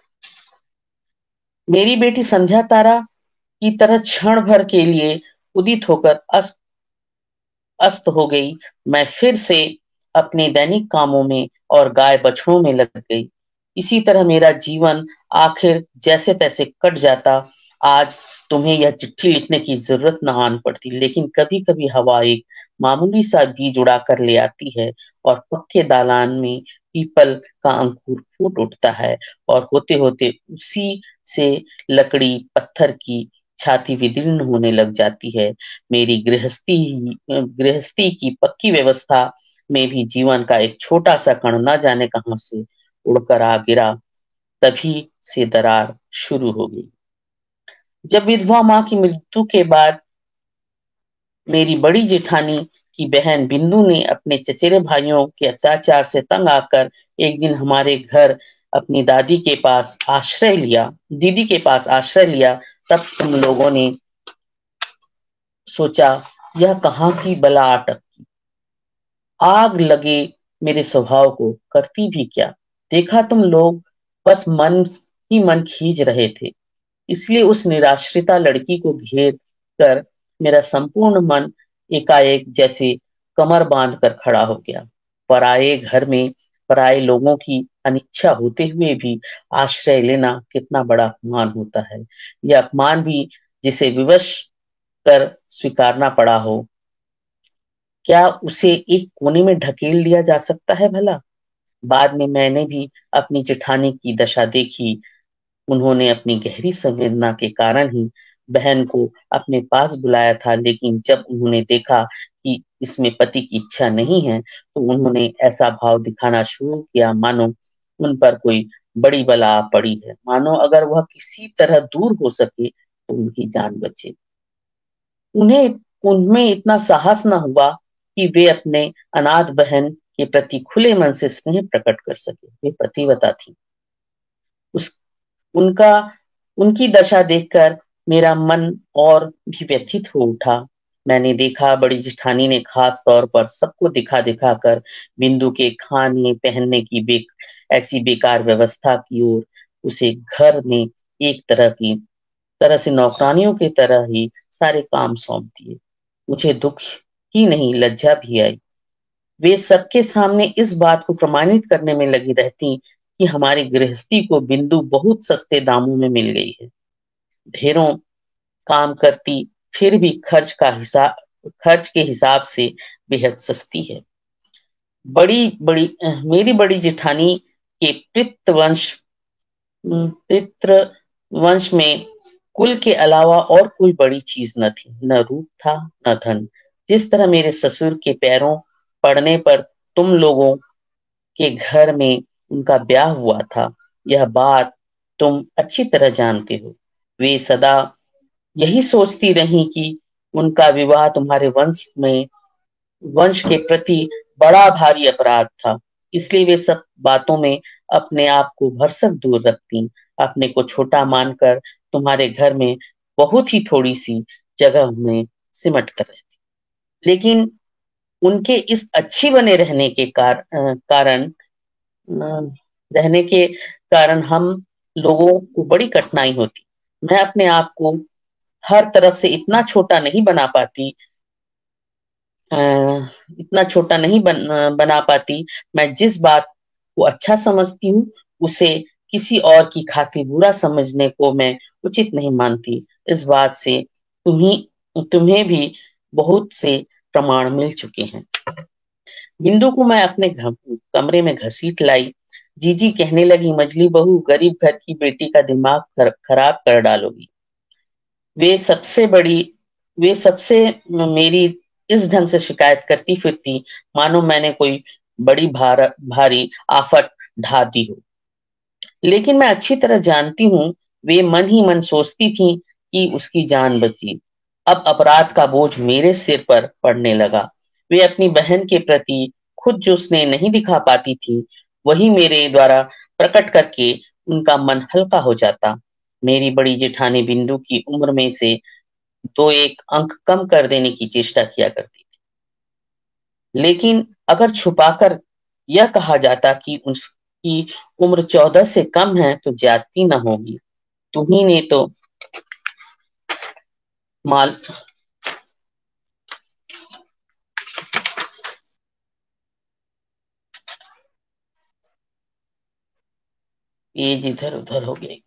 मेरी बेटी संध्या तारा की तरह क्षण भर के लिए उदित होकर अस्त अस्त हो गई। मैं फिर से अपने दैनिक कामों में और गाय बछड़ों में लग गई। इसी तरह मेरा जीवन आखिर जैसे तैसे कट जाता। आज तुम्हें यह चिट्ठी लिखने की जरूरत न आन पड़ती, लेकिन कभी कभी हवा एक मामूली सा बीज उड़ा कर ले आती है और पक्के दालान में पीपल का अंकुर फूट उठता है, और होते होते उसी से लकड़ी पत्थर की छाती विदीर्ण होने लग जाती है। मेरी गृहस्थी गृहस्थी की पक्की व्यवस्था में भी जीवन का एक छोटा सा कण न जाने कहां से उड़कर आ गिरा। तभी से दरार शुरू हो गई। जब विधवा मां की मृत्यु के बाद मेरी बड़ी जेठानी की बहन बिंदु ने अपने चचेरे भाइयों के अत्याचार से तंग आकर एक दिन हमारे घर अपनी दादी के पास आश्रय लिया दीदी के पास आश्रय लिया, तब तुम लोगों ने सोचा यह कहां की बला अटकी। आग लगे मेरे स्वभाव को, करती भी क्या। देखा तुम लोग बस मन ही मन खींच रहे थे, इसलिए उस निराश्रिता लड़की को घेर कर मेरा संपूर्ण मन एकाएक जैसे कमर बांध कर खड़ा हो गया। पराये घर में पराये लोगों की अनिच्छा होते हुए भी आश्रय लेना कितना बड़ा अपमान होता है। यह अपमान भी जिसे विवश कर स्वीकारना पड़ा हो, क्या उसे एक कोने में ढकेल दिया जा सकता है भला। बाद में मैंने भी अपनी जेठानी की दशा देखी। उन्होंने अपनी गहरी संवेदना के कारण ही बहन को अपने पास बुलाया था, लेकिन जब उन्होंने देखा कि इसमें पति की इच्छा नहीं है, तो उन्होंने ऐसा भाव दिखाना शुरू किया मानो उन पर कोई बड़ी बला आ पड़ी है, मानो अगर वह किसी तरह दूर हो सके तो उनकी जान बचे। उन्हें उनमें इतना साहस न हुआ कि वे अपने अनाथ बहन के प्रति खुले मन से स्नेह प्रकट कर सके। वे पतिव्रता थी। उस उनका उनकी दशा देखकर मेरा मन और भी व्यथित हो उठा। मैंने देखा बड़ी जेठानी ने खास तौर पर सबको दिखा दिखा कर बिंदु के खाने पहनने की बे, ऐसी बेकार व्यवस्था की ओर उसे घर में एक तरह की तरह से नौकरानियों की तरह ही सारे काम सौंप दिए। मुझे दुख ही नहीं लज्जा भी आई। वे सबके सामने इस बात को प्रमाणित करने में लगी रहती कि हमारी गृहस्थी को बिंदु बहुत सस्ते दामों में मिल गई है। ढेरों काम करती फिर भी खर्च का हिसाब खर्च के हिसाब से बेहद सस्ती है। बड़ी बड़ी अ, मेरी बड़ी जेठानी के पितृवंश पितृवंश में कुल के अलावा और कोई बड़ी चीज न थी, न रूप था न धन। जिस तरह मेरे ससुर के पैरों पड़ने पर तुम लोगों के घर में उनका ब्याह हुआ था, यह बात तुम अच्छी तरह जानते हो। वे सदा यही सोचती रही कि उनका विवाह तुम्हारे वंश में वंश के प्रति बड़ा भारी अपराध था, इसलिए वे सब बातों में अपने आप को भरसक दूर रखती, अपने को छोटा मानकर तुम्हारे घर में बहुत ही थोड़ी सी जगह में सिमट कर रहती। लेकिन उनके इस अच्छी बने रहने के कार, अ, कारण अ, रहने के कारण हम लोगों को बड़ी कठिनाई होती। मैं अपने आप को हर तरफ से इतना छोटा नहीं बना पाती अ, इतना छोटा नहीं बन, बना पाती। मैं जिस बात को अच्छा समझती हूँ उसे किसी और की खातिर बुरा समझने को मैं उचित नहीं मानती। इस बात से तुम्ही तुम्हें भी बहुत से प्रमाण मिल चुके हैं। बिंदु को मैं अपने घ- कमरे में घसीट लाई। जीजी कहने लगी, मजली बहू, गरीब घर की बेटी का दिमाग खर, खराब कर डालोगी। वे सबसे बड़ी वे सबसे मेरी इस ढंग से शिकायत करती फिरती, मानो मैंने कोई बड़ी भार, भारी आफत ढा दी हो। लेकिन मैं अच्छी तरह जानती हूँ वे मन ही मन सोचती थी कि उसकी जान बची। अब अपराध का बोझ मेरे सिर पर पड़ने लगा। वे अपनी बहन के प्रति खुद जो स्नेह नहीं दिखा पाती थी, वही मेरे द्वारा प्रकट करके उनका मन हल्का हो जाता। मेरी बड़ी जेठानी बिंदु की उम्र में से दो एक अंक कम कर देने की चेष्टा किया करती थी। लेकिन अगर छुपाकर यह कहा जाता कि उसकी उम्र चौदह से कम है तो ज्यादती न होगी। तुम्ही ने तो माल पेज इधर उधर हो गए।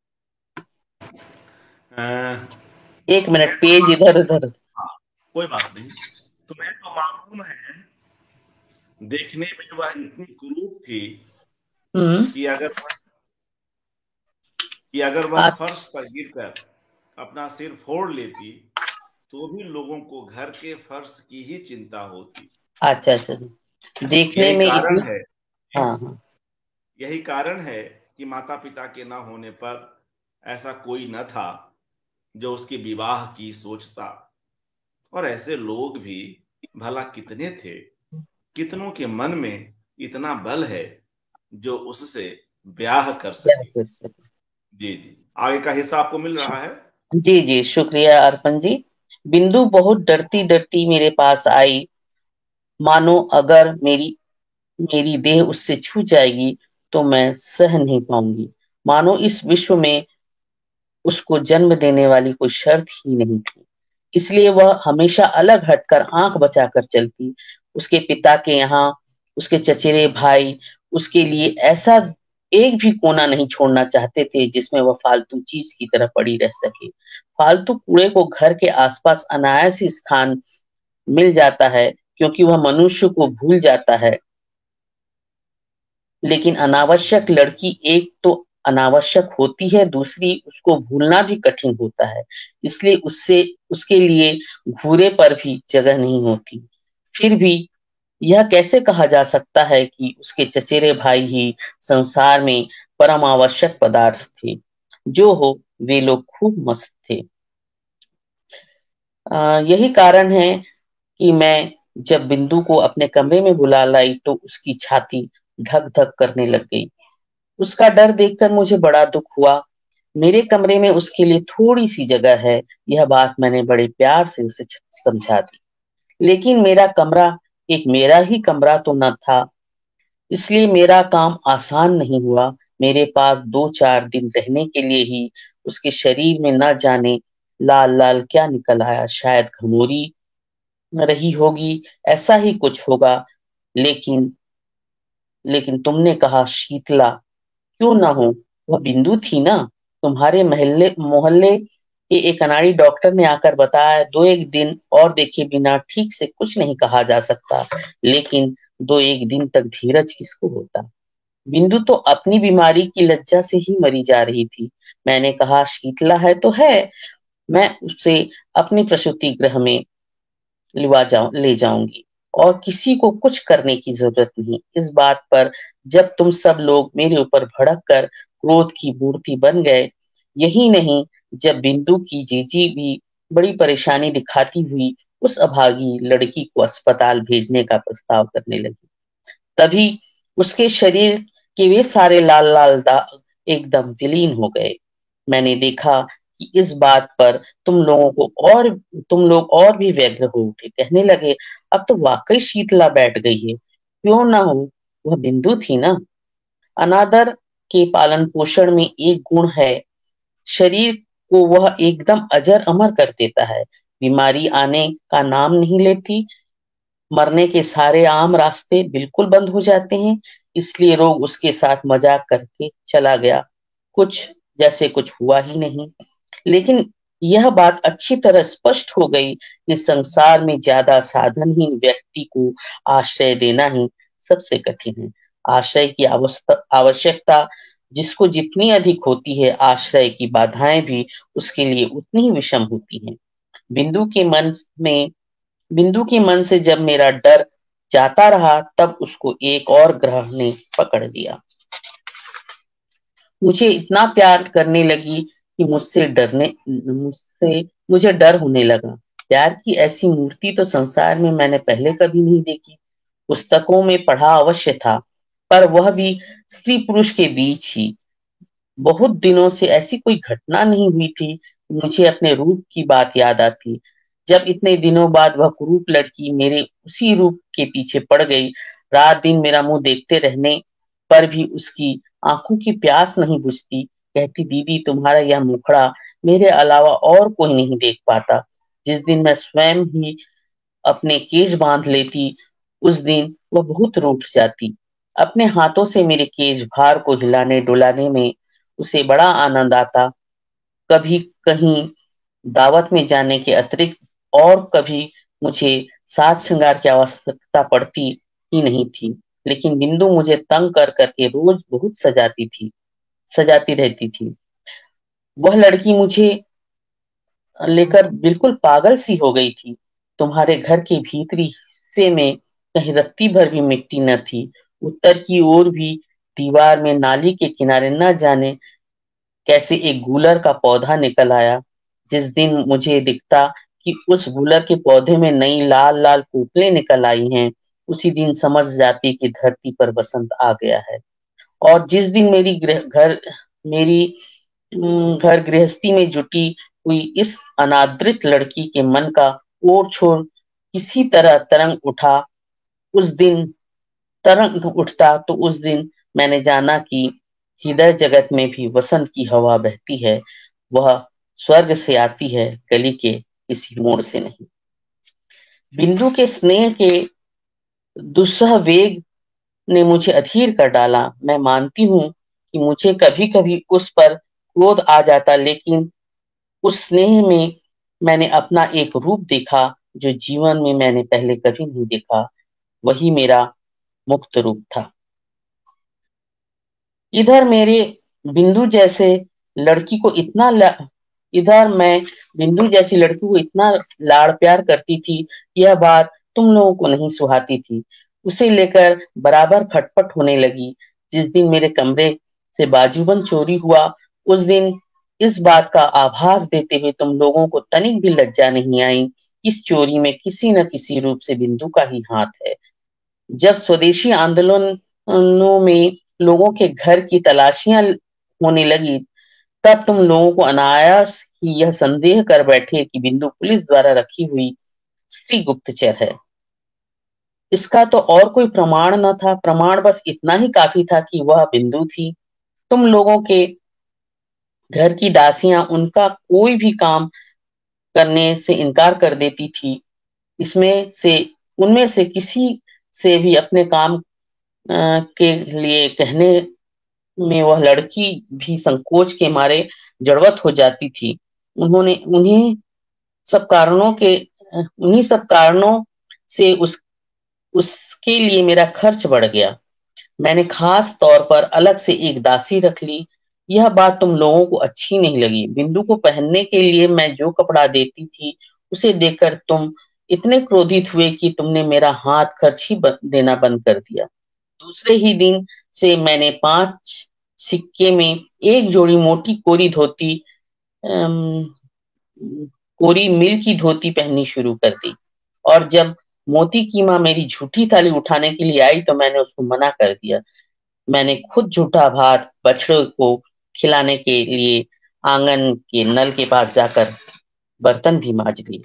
अ, एक मिनट, तुम्हें तो पेज मालूम इधर उधर। हाँ, कोई बात नहीं। तुम्हें तो मालूम है, देखने में वह इतनी कुरूप थी हम्म। कि अगर वह कि अगर वह आ- फर्श पर गिरकर अपना सिर फोड़ लेती तो भी लोगों को घर के फर्श की ही चिंता होती। अच्छा अच्छा, देखने यही में कारण इतनी। है हाँ हाँ। यही कारण है कि माता पिता के न होने पर ऐसा कोई न था जो उसके विवाह की सोचता। और ऐसे लोग भी भला कितने थे, कितनों के मन में इतना बल है जो उससे ब्याह कर क्या सके। कर सकते। जी जी, आगे का हिस्सा आपको मिल रहा है। जी जी, शुक्रिया अर्पण जी। बिंदु बहुत डरती डरती मेरे पास आई, मानो अगर मेरी मेरी देह उससे छू जाएगी तो मैं सह नहीं पाऊंगी, मानो इस विश्व में उसको जन्म देने वाली कोई शर्त ही नहीं थी। इसलिए वह हमेशा अलग हटकर आंख बचाकर चलती। उसके पिता के यहाँ उसके चचेरे भाई उसके लिए ऐसा एक भी कोना नहीं छोड़ना चाहते थे जिसमें वह फालतू चीज की तरह पड़ी रह सके। फालतू कूड़े को घर के आसपास अनायास ही स्थान मिल जाता है, क्योंकि वह मनुष्य को भूल जाता है। लेकिन अनावश्यक लड़की एक तो अनावश्यक होती है, दूसरी उसको भूलना भी कठिन होता है। इसलिए उससे उसके लिए घूरे पर भी जगह नहीं होती। फिर भी यह कैसे कहा जा सकता है कि उसके चचेरे भाई ही संसार में परम आवश्यक पदार्थ थे। जो हो, वे लोग खूब मस्त थे। आ, यही कारण है कि मैं जब बिंदु को अपने कमरे में बुला लाई तो उसकी छाती धक धक करने लग गई। उसका डर देखकर मुझे बड़ा दुख हुआ। मेरे कमरे में उसके लिए थोड़ी सी जगह है, यह बात मैंने बड़े प्यार से उसे समझा दी। लेकिन मेरा कमरा एक मेरा ही कमरा तो न था, इसलिए मेरा काम आसान नहीं हुआ। मेरे पास दो चार दिन रहने के लिए ही उसके शरीर में न जाने लाल लाल क्या निकल आया। शायद घमोरी रही होगी, ऐसा ही कुछ होगा। लेकिन लेकिन तुमने कहा शीतला, क्यों ना हो, वह बिंदु थी ना, तुम्हारे महल्ले मोहल्ले कि एक अनाड़ी डॉक्टर ने आकर बताया, दो एक दिन और देखे बिना ठीक से कुछ नहीं कहा जा सकता, लेकिन दो एक दिन तक धीरज किसको होता। बिंदु तो अपनी बीमारी की लज्जा से ही मरी जा रही थी। मैंने कहा, शीतला है तो है, मैं उसे अपनी प्रसूति गृह में लिवा जाऊं ले जाऊंगी और किसी को कुछ करने की जरूरत नहीं। इस बात पर जब तुम सब लोग मेरे ऊपर भड़क कर क्रोध की मूर्ति बन गए, यही नहीं, जब बिंदु की जीजी भी बड़ी परेशानी दिखाती हुई उस अभागी लड़की को अस्पताल भेजने का प्रस्ताव करने लगी, तभी उसके शरीर के वे सारे लाल लाल दाग एकदम विलीन हो गए। मैंने देखा कि इस बात पर तुम लोगों को और तुम लोग और भी व्यग्र हो उठे, कहने लगे, अब तो वाकई शीतला बैठ गई है, क्यों ना हो, वह बिंदु थी ना। अनादर के पालन पोषण में एक गुण है, शरीर को वह एकदम अजर अमर कर देता है। बीमारी आने का नाम नहीं लेती, मरने के सारे आम रास्ते बिल्कुल बंद हो जाते हैं, इसलिए रोग उसके साथ मजाक करके चला गया, कुछ जैसे कुछ हुआ ही नहीं। लेकिन यह बात अच्छी तरह स्पष्ट हो गई कि संसार में ज्यादा साधनहीन व्यक्ति को आश्रय देना ही सबसे कठिन है। आश्रय की आवश्यकता जिसको जितनी अधिक होती है, आश्रय की बाधाएं भी उसके लिए उतनी ही विषम होती हैं। बिंदु के मन में बिंदु के मन से जब मेरा डर जाता रहा, तब उसको एक और ग्रह ने पकड़ लिया। मुझे इतना प्यार करने लगी कि मुझसे डरने मुझसे मुझे डर होने लगा। प्यार की ऐसी मूर्ति तो संसार में मैंने पहले कभी नहीं देखी। पुस्तकों में पढ़ा अवश्य था, पर वह भी स्त्री पुरुष के बीच ही। बहुत दिनों से ऐसी कोई घटना नहीं हुई थी। मुझे अपने रूप की बात याद आती, जब इतने दिनों बाद वह कुरूप लड़की मेरे उसी रूप के पीछे पड़ गई। रात दिन मेरा मुंह देखते रहने पर भी उसकी आंखों की प्यास नहीं बुझती। कहती, दीदी तुम्हारा यह मुखड़ा मेरे अलावा और कोई नहीं देख पाता। जिस दिन मैं स्वयं ही अपने केश बांध लेती, उस दिन वह बहुत रूठ जाती। अपने हाथों से मेरे केश भार को हिलाने डुलाने में उसे बड़ा आनंद आता। कभी कहीं दावत में जाने के अतिरिक्त और कभी मुझे साज श्रृंगार की आवश्यकता पड़ती ही नहीं थी, लेकिन बिंदु मुझे तंग कर करके रोज बहुत सजाती थी सजाती रहती थी। वह लड़की मुझे लेकर बिल्कुल पागल सी हो गई थी। तुम्हारे घर के भीतरी हिस्से में कहीं रत्ती भर भी मिट्टी न थी। उत्तर की ओर भी दीवार में नाली के किनारे न जाने कैसे एक गूलर का पौधा निकल आया। जिस दिन मुझे दिखता कि उस गूलर के पौधे में नई लाल लाल कोपलें निकल आई हैं, उसी दिन समझ जाती कि धरती पर बसंत आ गया है। और जिस दिन मेरी घर मेरी घर गृहस्थी में जुटी हुई इस अनादृत लड़की के मन का ओर छोर किसी तरह तरंग उठा उस दिन तरंग उठता तो उस दिन मैंने जाना कि हृदय जगत में भी वसंत की हवा बहती है। वह स्वर्ग से आती है, गली के किसी मोड़ से नहीं। बिंदु के स्नेह के दुस्सह वेग ने मुझे अधीर कर डाला। मैं मानती हूँ कि मुझे कभी कभी उस पर क्रोध आ जाता, लेकिन उस स्नेह में मैंने अपना एक रूप देखा जो जीवन में मैंने पहले कभी नहीं देखा। वही मेरा मुक्त रूप था। इधर मेरे बिंदु जैसे लड़की को इतना इधर मैं बिंदु जैसी लड़की को इतना लाड़ प्यार करती थी, यह बात तुम लोगों को नहीं सुहाती थी। उसे लेकर बराबर खटपट होने लगी। जिस दिन मेरे कमरे से बाजूबंद चोरी हुआ, उस दिन इस बात का आभास देते हुए तुम लोगों को तनिक भी लज्जा नहीं आई। इस चोरी में किसी न किसी रूप से बिंदु का ही हाथ है। जब स्वदेशी आंदोलनों में लोगों के घर की तलाशियां होने लगी, तब तुम लोगों को अनायास ही यह संदेह कर बैठे कि बिंदु पुलिस द्वारा रखी हुई स्त्री गुप्तचर है। इसका तो और कोई प्रमाण न था। प्रमाण बस इतना ही काफी था कि वह बिंदु थी। तुम लोगों के घर की दासियां उनका कोई भी काम करने से इनकार कर देती थी। इसमें से उनमें से किसी से भी अपने काम के लिए कहने में वह लड़की भी संकोच के मारे जड़वत हो जाती थी। उन्होंने उन्हीं सब कारणों के उन्हीं सब कारणों से उस उसके लिए मेरा खर्च बढ़ गया। मैंने खास तौर पर अलग से एक दासी रख ली। यह बात तुम लोगों को अच्छी नहीं लगी। बिंदु को पहनने के लिए मैं जो कपड़ा देती थी उसे देखकर तुम इतने क्रोधित हुए कि तुमने मेरा हाथ खर्च ही देना बंद कर दिया। दूसरे ही दिन से मैंने पांच सिक्के में एक जोड़ी मोटी कोरी धोती कोरी मिल की धोती पहननी शुरू कर दी। और जब मोती की माँ मेरी झूठी थाली उठाने के लिए आई तो मैंने उसको मना कर दिया। मैंने खुद झूठा भात बछड़े को खिलाने के लिए आंगन के नल के पास जाकर बर्तन भी मांज लिए।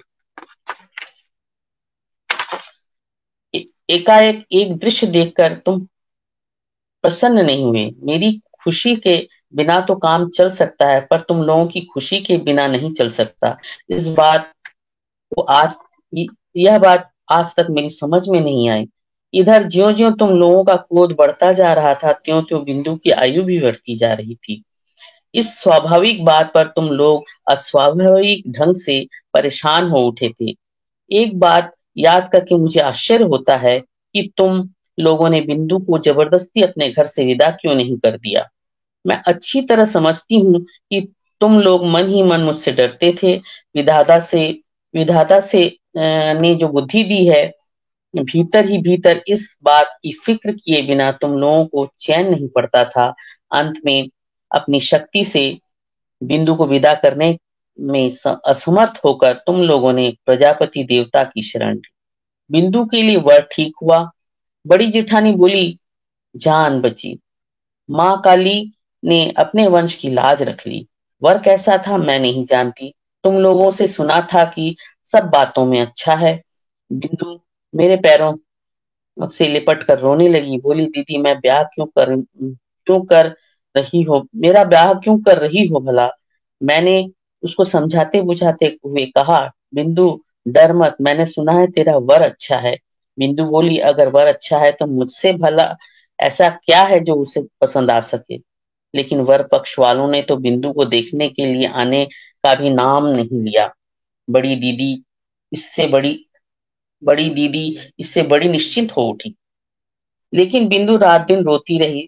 एकाएक एक दृश्य देखकर तुम प्रसन्न नहीं हुए। मेरी खुशी के बिना तो काम चल सकता है, पर तुम लोगों की खुशी के बिना नहीं चल सकता। इस बात को आज यह बात आज तक मेरी समझ में नहीं आई। इधर ज्यों-ज्यों तुम लोगों का क्रोध बढ़ता जा रहा था, त्यों-त्यों बिंदु की आयु भी बढ़ती जा रही थी। इस स्वाभाविक बात पर तुम लोग अस्वाभाविक ढंग से परेशान हो उठे थे। एक बात याद करके मुझे आश्चर्य होता है कि तुम लोगों ने बिंदु को जबरदस्ती अपने घर से विदा क्यों नहीं कर दिया। मैं अच्छी तरह समझती हूँ कि तुम लोग मन ही मन मुझसे डरते थे। विधाता से विधाता से ने जो बुद्धि दी है, भीतर ही भीतर इस बात की फिक्र किए बिना तुम लोगों को चैन नहीं पड़ता था। अंत में अपनी शक्ति से बिंदु को विदा करने में असमर्थ होकर तुम लोगों ने प्रजापति देवता की शरण ली। बिंदु के लिए वर ठीक हुआ। बड़ी जेठानी बोली, जान बची। माँ काली ने अपने वंश की लाज रख ली। वर कैसा था मैं नहीं जानती, तुम लोगों से सुना था कि सब बातों में अच्छा है। बिंदु मेरे पैरों से लिपट कर रोने लगी। बोली, दीदी मैं ब्याह क्यों कर क्यों कर रही हो मेरा ब्याह क्यों कर रही हो भला। मैंने उसको समझाते बुझाते हुए कहा, बिंदु डर मत, मैंने सुना है तेरा वर अच्छा है। बिंदु बोली, अगर वर अच्छा है तो मुझसे भला ऐसा क्या है जो उसे पसंद आ सके। लेकिन वर पक्ष वालों ने तो बिंदु को देखने के लिए आने का भी नाम नहीं लिया। बड़ी दीदी इससे बड़ी बड़ी दीदी इससे बड़ी निश्चिंत हो उठी। लेकिन बिंदु रात दिन रोती रही,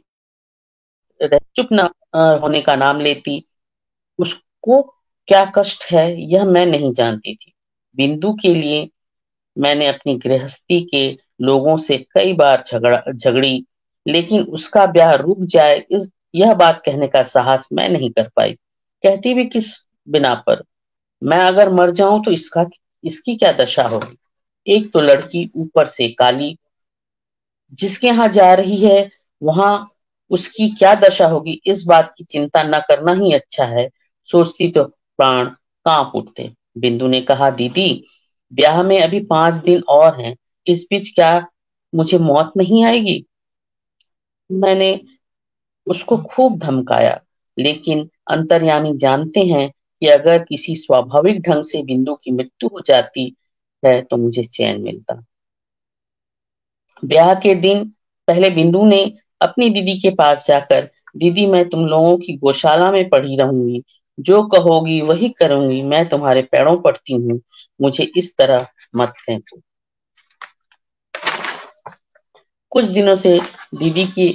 चुप न होने का नाम लेती। उसको क्या कष्ट है यह मैं नहीं जानती थी। बिंदु के लिए मैंने अपनी गृहस्थी के लोगों से कई बार झगड़ा झगड़ी, लेकिन उसका ब्याह रुक जाए इस यह बात कहने का साहस मैं नहीं कर पाई। कहती भी किस बिना पर, मैं अगर मर जाऊं तो इसका इसकी क्या दशा होगी। एक तो लड़की ऊपर से काली, जिसके यहाँ जा रही है वहां उसकी क्या दशा होगी, इस बात की चिंता न करना ही अच्छा है। सोचती तो प्राण कांप उठते। बिंदु ने कहा, दीदी ब्याह में अभी पांच दिन और हैं, इस बीच क्या मुझे मौत नहीं आएगी। मैंने उसको खूब धमकाया, लेकिन अंतर्यामी जानते हैं कि अगर किसी स्वाभाविक ढंग से बिंदु की मृत्यु हो जाती है तो मुझे चैन मिलता। ब्याह के दिन पहले बिंदु ने अपनी दीदी के पास जाकर, दीदी मैं तुम लोगों की गौशाला में पड़ी रहूंगी, जो कहोगी वही करूंगी, मैं तुम्हारे पैरों पड़ती हूँ, मुझे इस तरह मत फेंको। कुछ दिनों से दीदी की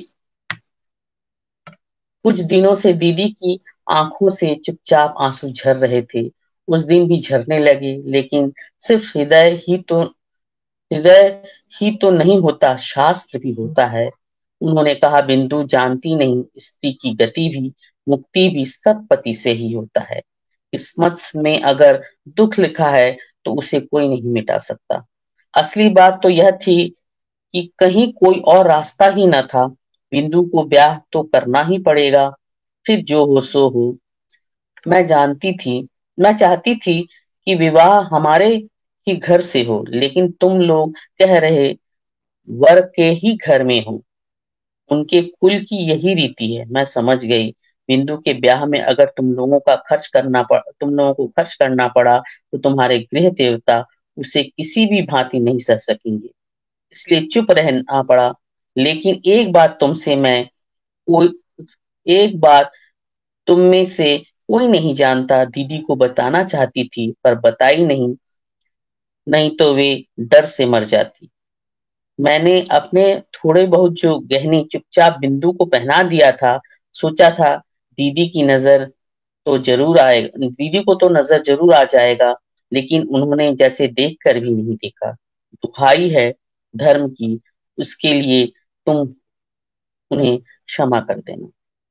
कुछ दिनों से दीदी की आंखों से चुपचाप आंसू झर रहे थे। उस दिन भी झरने लगे, लेकिन सिर्फ हृदय ही तो हृदय ही तो नहीं होता, शास्त्र भी होता है। उन्होंने कहा, बिंदु जानती नहीं, स्त्री की गति भी मुक्ति भी सब पति से ही होता है। किस्मत में अगर दुख लिखा है तो उसे कोई नहीं मिटा सकता। असली बात तो यह थी कि कहीं कोई और रास्ता ही न था। बिंदु को ब्याह तो करना ही पड़ेगा, फिर जो हो सो हो। मैं जानती थी मैं चाहती थी कि विवाह हमारे ही घर से हो, लेकिन तुम लोग कह रहे वर के ही घर में हो, उनके कुल की यही रीति है। मैं समझ गई, बिंदु के ब्याह में अगर तुम लोगों का खर्च करना पड़ तुम लोगों को खर्च करना पड़ा तो तुम्हारे गृह देवता उसे किसी भी भांति नहीं सह सकेंगे, इसलिए चुप रहना पड़ा। लेकिन एक बात तुमसे मैं कोई एक बात तुम में से कोई नहीं जानता। दीदी को बताना चाहती थी पर बताई नहीं, नहीं तो वे डर से मर जाती। मैंने अपने थोड़े बहुत जो गहने चुपचाप बिंदु को पहना दिया था। सोचा था दीदी की नजर तो जरूर आएगा, दीदी को तो नजर जरूर आ जाएगा, लेकिन उन्होंने जैसे देख कर भी नहीं देखा। दुहाई है धर्म की, उसके लिए तुम उन्हें क्षमा कर देना।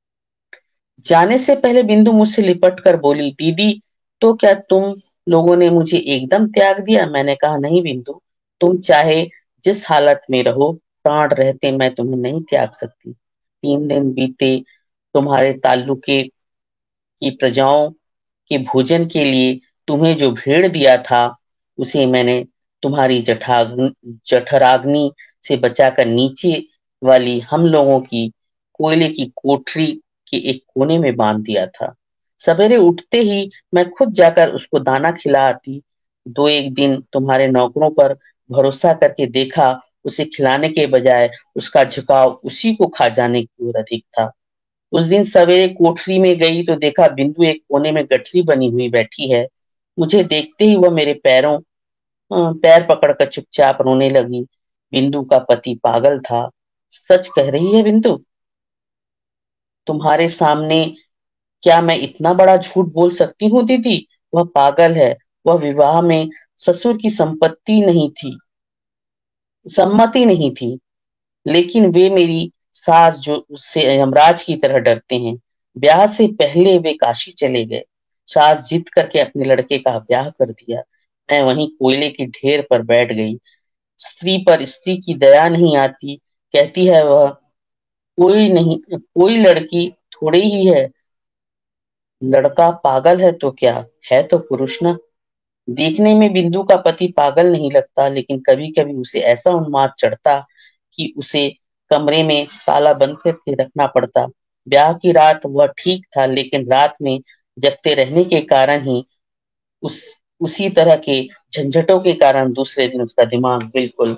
जाने से पहले बिंदु मुझसे लिपट कर बोली, दीदी तो क्या तुम लोगों ने मुझे एकदम त्याग दिया? मैंने कहा, नहीं बिंदु, तुम चाहे जिस हालत में रहो, प्राण रहते मैं तुम्हें नहीं त्याग सकती। तीन दिन बीते, तुम्हारे ताल्लुके की प्रजाओं के भोजन के लिए तुम्हें जो भेड़ दिया था, उसे मैंने तुम्हारी जठाग्नि जठराग्नि से बचाकर नीचे वाली हम लोगों की कोयले की कोठरी के एक कोने में बांध दिया था। सवेरे उठते ही मैं खुद जाकर उसको दाना खिला आती। दो एक दिन तुम्हारे नौकरों पर भरोसा करके देखा, उसे खिलाने के बजाय उसका झुकाव उसी को खा जाने की ओर अधिक था। उस दिन सवेरे कोठरी में गई तो देखा बिंदु एक कोने में गठरी बनी हुई बैठी है। मुझे देखते ही वह मेरे पैरों अ, पैर पकड़कर चुपचाप रोने लगी। बिंदु का पति पागल था। सच कह रही है बिंदु? तुम्हारे सामने क्या मैं इतना बड़ा झूठ बोल सकती हूँ दीदी? वह पागल है। वह विवाह में ससुर की संपत्ति नहीं थी, सम्मति नहीं थी, लेकिन वे मेरी सास जो उससे यमराज की तरह डरते हैं। ब्याह से पहले वे काशी चले गए। सास जिद करके अपने लड़के का ब्याह कर दिया। मैं वहीं कोयले के ढेर पर बैठ गई। स्त्री पर स्त्री की दया नहीं आती। कहती है वह कोई नहीं, कोई लड़की थोड़ी ही है। लड़का पागल है तो क्या है, तो पुरुष ना। देखने में बिंदु का पति पागल नहीं लगता, लेकिन कभी कभी उसे ऐसा उन्माद चढ़ता कि उसे कमरे में ताला बंद करके रखना पड़ता। ब्याह की रात वह ठीक था, लेकिन रात में जगते रहने के कारण ही उस उसी तरह के झंझटों के कारण दूसरे दिन उसका दिमाग बिल्कुल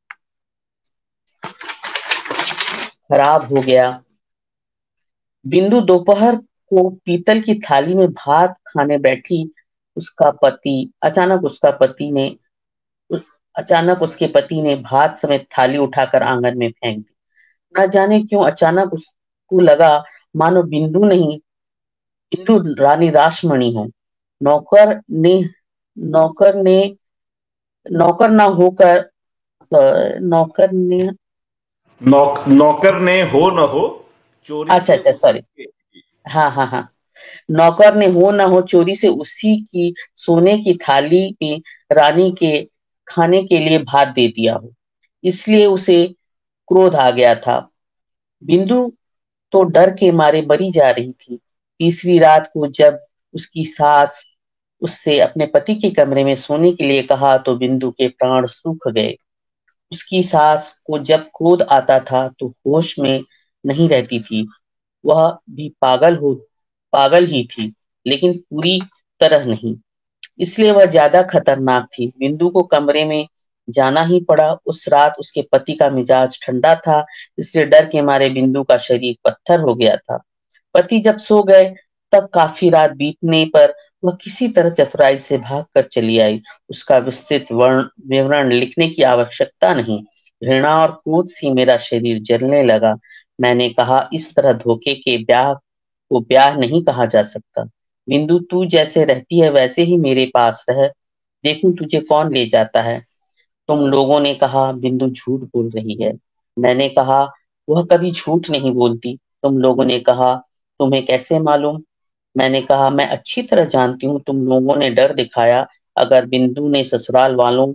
खराब हो गया। बिंदु दोपहर को पीतल की थाली में भात खाने बैठी। उसका पति अचानक उसका पति ने अचानक उसके पति ने भात समेत थाली उठाकर आंगन में फेंक दी। न जाने क्यों अचानक उसको लगा मानो बिंदु नहीं, बिंदु रानी रासमणि हो। नौकर ने नौकर ने नौकर ना होकर अ, नौकर ने नौक, नौकर ने हो न हो चोरी अच्छा से अच्छा उसी सॉरी, के हाँ हाँ हाँ, नौकर ने हो ना हो चोरी से उसी की सोने की थाली में रानी के खाने के लिए भात दे दिया हो, इसलिए उसे क्रोध आ गया था। बिंदु तो डर के मारे मरी जा रही थी। तीसरी रात को जब उसकी सास उससे अपने पति के कमरे में सोने के लिए कहा तो बिंदु के प्राण सूख गए। उसकी सास को जब क्रोध आता था तो होश में नहीं रहती थी। वह भी पागल हो पागल ही थी, लेकिन पूरी तरह नहीं, इसलिए वह ज्यादा खतरनाक थी। बिंदु को कमरे में जाना ही पड़ा। उस रात उसके पति का मिजाज ठंडा था, इसलिए डर के मारे बिंदु का शरीर पत्थर हो गया था। पति जब सो गए तब काफी रात बीतने पर वह किसी तरह चतुराई से भाग कर चली आई। उसका विस्तृत वर्ण विवरण लिखने की आवश्यकता नहीं। घृणा और क्रोध से मेरा शरीर जलने लगा। मैंने कहा, इस तरह धोखे के ब्याह को ब्याह नहीं कहा जा सकता। बिंदु, तू जैसे रहती है वैसे ही मेरे पास रह, देखूं तुझे कौन ले जाता है। तुम लोगों ने कहा बिंदु झूठ बोल रही है। मैंने कहा, वह कभी झूठ नहीं बोलती। तुम लोगों ने कहा, तुम्हें कैसे मालूम? मैंने कहा, मैं अच्छी तरह जानती हूँ। तुम लोगों ने डर दिखाया। अगर बिंदु ने ससुराल वालों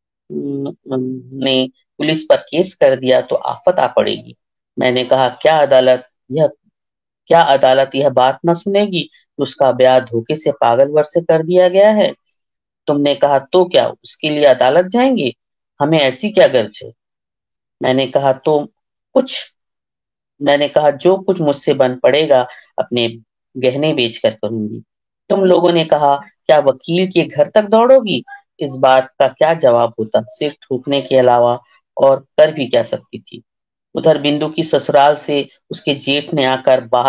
ने पुलिस पर केस कर दिया तो आफत आ पड़ेगी। मैंने कहा, क्या अदालत यह क्या अदालत यह बात न सुनेगी कि उसका ब्याह धोखे से पागल वर से कर दिया गया है? तुमने कहा, तो क्या उसके लिए अदालत जाएंगे? हमें ऐसी क्या गर्ज है? मैंने कहा, तो कुछ मैंने कहा जो कुछ मुझसे बन पड़ेगा अपने गहने बेचकर करूंगी। तुम लोगों ने कहा, क्या वकील के घर तक दौड़ोगी? इस बात का क्या जवाब होता? सिर ठोकने के अलावा और कर भी क्या सकती थी। उधर बिंदु की ससुराल से उसके जेठ ने आकर बाहर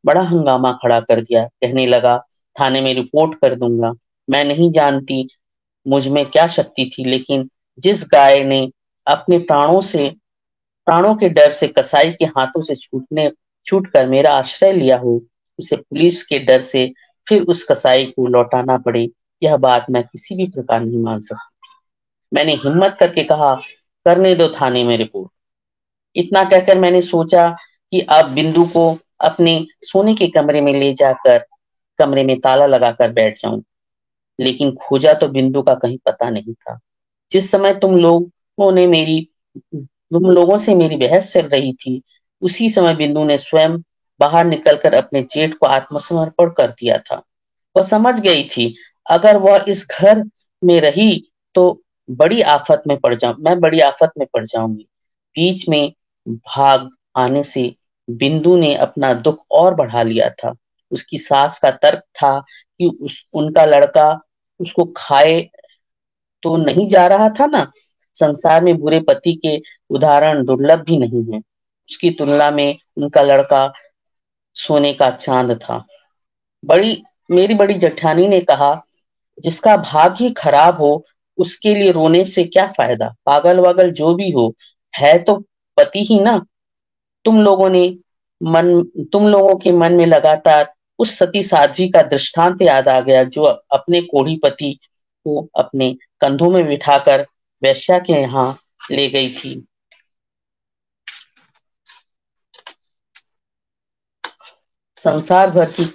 बड़ा हंगामा खड़ा कर दिया। कहने लगा, थाने में रिपोर्ट कर दूंगा। मैं नहीं जानती मुझ में क्या शक्ति थी, लेकिन जिस गाय ने अपने प्राणों से प्राणों के डर से कसाई के हाथों से छूटने छूटकर मेरा आश्रय लिया हो, उसे पुलिस के डर से फिर उस कसाई को लौटाना पड़े, यह बात मैं किसी भी प्रकार नहीं मान सकती। मैंने हिम्मत करके कहा, करने दो थाने में रिपोर्ट। इतना कहकर मैंने सोचा कि अब बिंदु को अपने सोने के कमरे में ले जाकर कमरे में ताला लगाकर बैठ जाऊं। लेकिन खोजा तो बिंदु का कहीं पता नहीं था। जिस समय तुम लोगों ने मेरी तुम लोगों से मेरी बहस चल रही थी, उसी समय बिंदु ने स्वयं बाहर निकलकर अपने जेठ को आत्मसमर्पण कर दिया था। वह समझ गई थी, अगर वह इस घर में रही तो बड़ी आफत में पड़ जाऊं मैं बड़ी आफत में पड़ जाऊंगी। बीच में भाग आने से बिंदु ने अपना दुख और बढ़ा लिया था। उसकी सास का तर्क था कि उस उनका लड़का उसको खाए तो नहीं जा रहा था ना। संसार में बुरे पति के उदाहरण दुर्लभ भी नहीं है। उसकी तुलना में उनका लड़का सोने का चांद था। बड़ी मेरी बड़ी जेठानी ने कहा, जिसका भाग्य ही खराब हो उसके लिए रोने से क्या फायदा। पागल वागल जो भी हो, है तो पति ही ना। तुम लोगों ने मन तुम लोगों के मन में लगातार उस सती साध्वी का दृष्टांत याद आ गया, जो अपने कोढ़ी पति को अपने कंधों में बिठाकर वैश्या के यहाँ ले गई थी। संसार भर की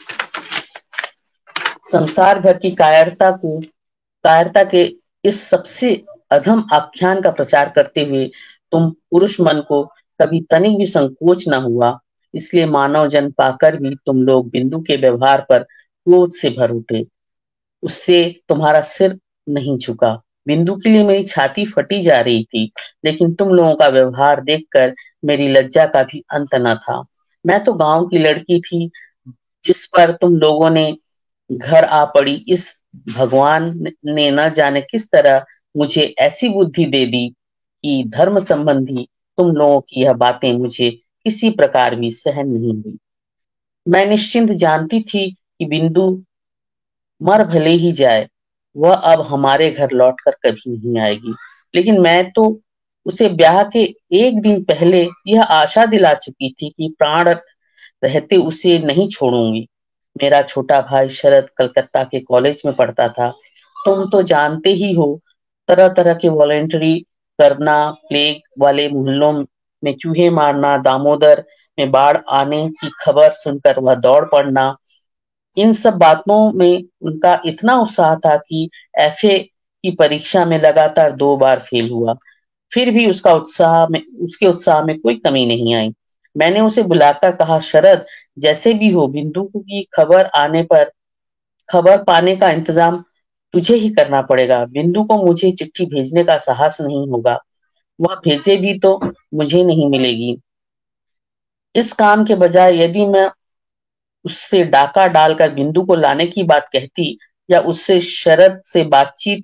संसार भर की कायरता को कायरता के इस सबसे अधम आख्यान का प्रचार करते हुए तुम पुरुष मन को कभी तनिक भी संकोच न हुआ। इसलिए मानव जन्म पाकर भी तुम लोग बिंदु के व्यवहार पर क्रोध से भर उठे। उससे तुम्हारा सिर नहीं झुका। बिंदु के लिए मेरी छाती फटी जा रही थी, लेकिन तुम लोगों का व्यवहार देखकर मेरी लज्जा का भी अंत न था। मैं तो गांव की लड़की थी, जिस पर तुम लोगों ने घर आ पड़ी। इस भगवान ने न जाने किस तरह मुझे ऐसी बुद्धि दे दी कि धर्म संबंधी तुम लोगों की यह बातें मुझे किसी प्रकार भी सहन नहीं हुई। मैं निश्चिंत जानती थी कि बिंदु मर भले ही जाए, वह अब हमारे घर लौटकर कभी नहीं आएगी। लेकिन मैं तो उसे ब्याह के एक दिन पहले यह आशा दिला चुकी थी कि प्राण रहते उसे नहीं छोड़ूंगी। मेरा छोटा भाई शरद कलकत्ता के कॉलेज में पढ़ता था। तुम तो जानते ही हो, तरह तरह के वॉलेंटरी करना, प्लेग वाले मोहल्लों में चूहे मारना, दामोदर में बाढ़ आने की खबर सुनकर वह दौड़ पड़ना। इन सब बातों में उनका इतना उत्साह था कि एफए की परीक्षा में लगातार दो बार फेल हुआ। फिर भी उसका उत्साह में उसके उत्साह में कोई कमी नहीं आई। मैंने उसे बुलाकर कहा, शरद, जैसे भी हो बिंदु की खबर आने पर खबर पाने का इंतजाम तुझे ही करना पड़ेगा। बिंदु को मुझे चिट्ठी भेजने का साहस नहीं होगा। वह भेजे भी तो मुझे नहीं मिलेगी। इस काम के बजाय यदि मैं उससे डाका डालकर बिंदु को लाने की बात कहती, या उससे शरद से बातचीत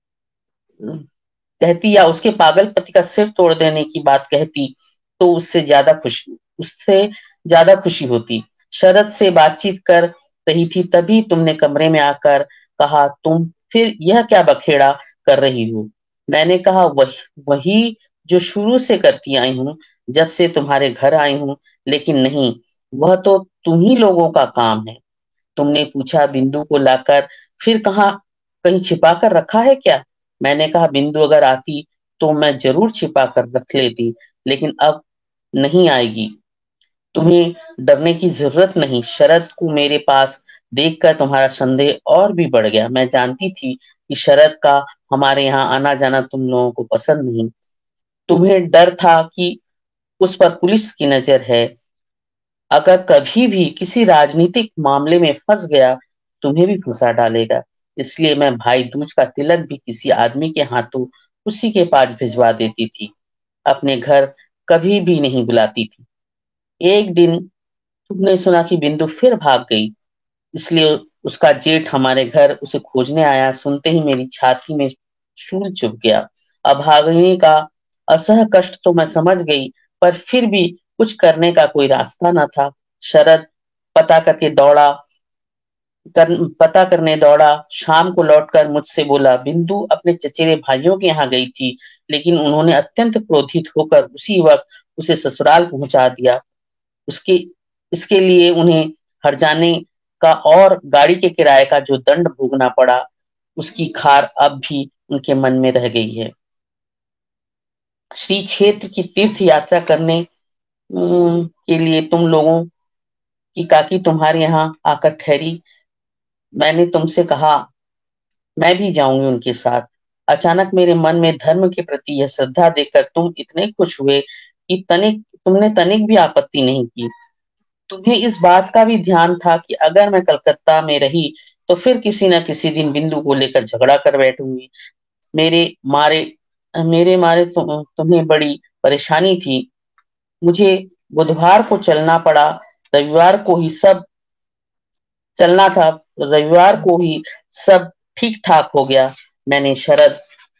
कहती, या उसके पागल पति का सिर तोड़ देने की बात कहती, तो उससे ज्यादा खुशी उससे ज्यादा खुशी होती। शरद से बातचीत कर रही थी, तभी तुमने कमरे में आकर कहा, तुम फिर यह क्या बखेड़ा कर रही हो। मैंने कहा, वही वही जो शुरू से करती आई हूं, जब से तुम्हारे घर आई हूं। लेकिन नहीं, वह तो तुम ही लोगों का काम है। तुमने पूछा, बिंदु को लाकर फिर कहां कहीं छिपा कर रखा है क्या। मैंने कहा, बिंदु अगर आती तो मैं जरूर छिपा कर रख लेती, लेकिन अब नहीं आएगी। तुम्हें डरने की जरूरत नहीं। शरद को मेरे पास देखकर तुम्हारा संदेह और भी बढ़ गया। मैं जानती थी कि शरद का हमारे यहाँ आना जाना तुम लोगों को पसंद नहीं। तुम्हें डर था कि उस पर पुलिस की नजर है। अगर कभी भी किसी राजनीतिक मामले में फंस गया, तुम्हें भी फंसा डालेगा। इसलिए मैं भाई दूज का तिलक भी किसी आदमी के हाथों उसी के पास भिजवा देती थी। अपने घर कभी भी नहीं बुलाती थी। एक दिन तुमने सुना कि बिंदु फिर भाग गई, इसलिए उसका जेठ हमारे घर उसे खोजने आया। सुनते ही मेरी छाती में शूल चुभ गया। अब भागने का असह कष्ट तो मैं समझ गई, पर फिर भी कुछ करने का कोई रास्ता न था। शरद पता करके दौड़ा कर, पता करने दौड़ा। शाम को लौटकर मुझसे बोला, बिंदु अपने चचेरे भाइयों के यहाँ गई थी, लेकिन उन्होंने अत्यंत क्रोधित होकर उसी वक्त उसे ससुराल पहुंचा दिया। उसके इसके लिए उन्हें हर जाने का और गाड़ी के किराए का जो दंड भोगना पड़ा, उसकी खार अब भी उनके मन में रह गई है। श्री क्षेत्र की तीर्थ यात्रा करने के लिए तुम लोगों की काकी तुम्हारे यहाँ आकर ठहरी। मैंने तुमसे कहा मैं भी जाऊंगी उनके साथ। अचानक मेरे मन में धर्म के प्रति यह श्रद्धा देखकर तुम इतने खुश हुए कि तनिक तुमने तनिक भी आपत्ति नहीं की। तुम्हें इस बात का भी ध्यान था कि अगर मैं कलकत्ता में रही तो फिर किसी न किसी दिन बिंदु को लेकर झगड़ा कर बैठूंगी। मेरे मारे मेरे मारे तु, तुम्हें बड़ी परेशानी थी। मुझे बुधवार को चलना पड़ा। रविवार को ही सब चलना था रविवार को ही सब ठीक ठाक हो गया। मैंने शरद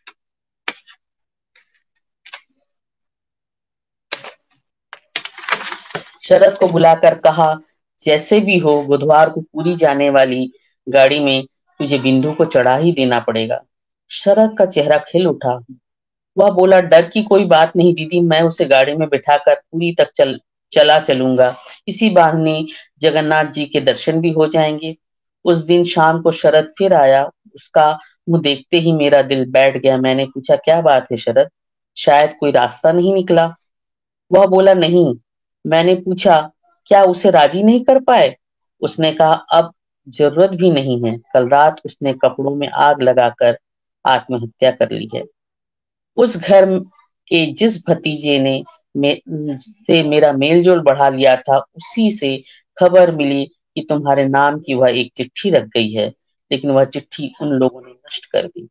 शरद को बुलाकर कहा, जैसे भी हो बुधवार को पूरी जाने वाली गाड़ी में तुझे बिंदु को चढ़ा ही देना पड़ेगा। शरद का चेहरा खिल उठा। वह बोला, डर की कोई बात नहीं दीदी, मैं उसे गाड़ी में बिठाकर पूरी तक चल चला चलूंगा। इसी बहाने जगन्नाथ जी के दर्शन भी हो जाएंगे। उस दिन शाम को शरद फिर आया। उसका मुंह देखते ही मेरा दिल बैठ गया। मैंने पूछा, क्या बात है शरद, शायद कोई रास्ता नहीं निकला? वह बोला, नहीं। मैंने पूछा, क्या उसे राजी नहीं कर पाए? उसने कहा, अब जरूरत भी नहीं है। कल रात उसने कपड़ों में आग लगाकर आत्महत्या कर ली है। उस घर के जिस भतीजे ने मे, से मेरा मेलजोल बढ़ा लिया था, उसी से खबर मिली कि तुम्हारे नाम की वह एक चिट्ठी रख गई है, लेकिन वह चिट्ठी उन लोगों ने नष्ट कर दी।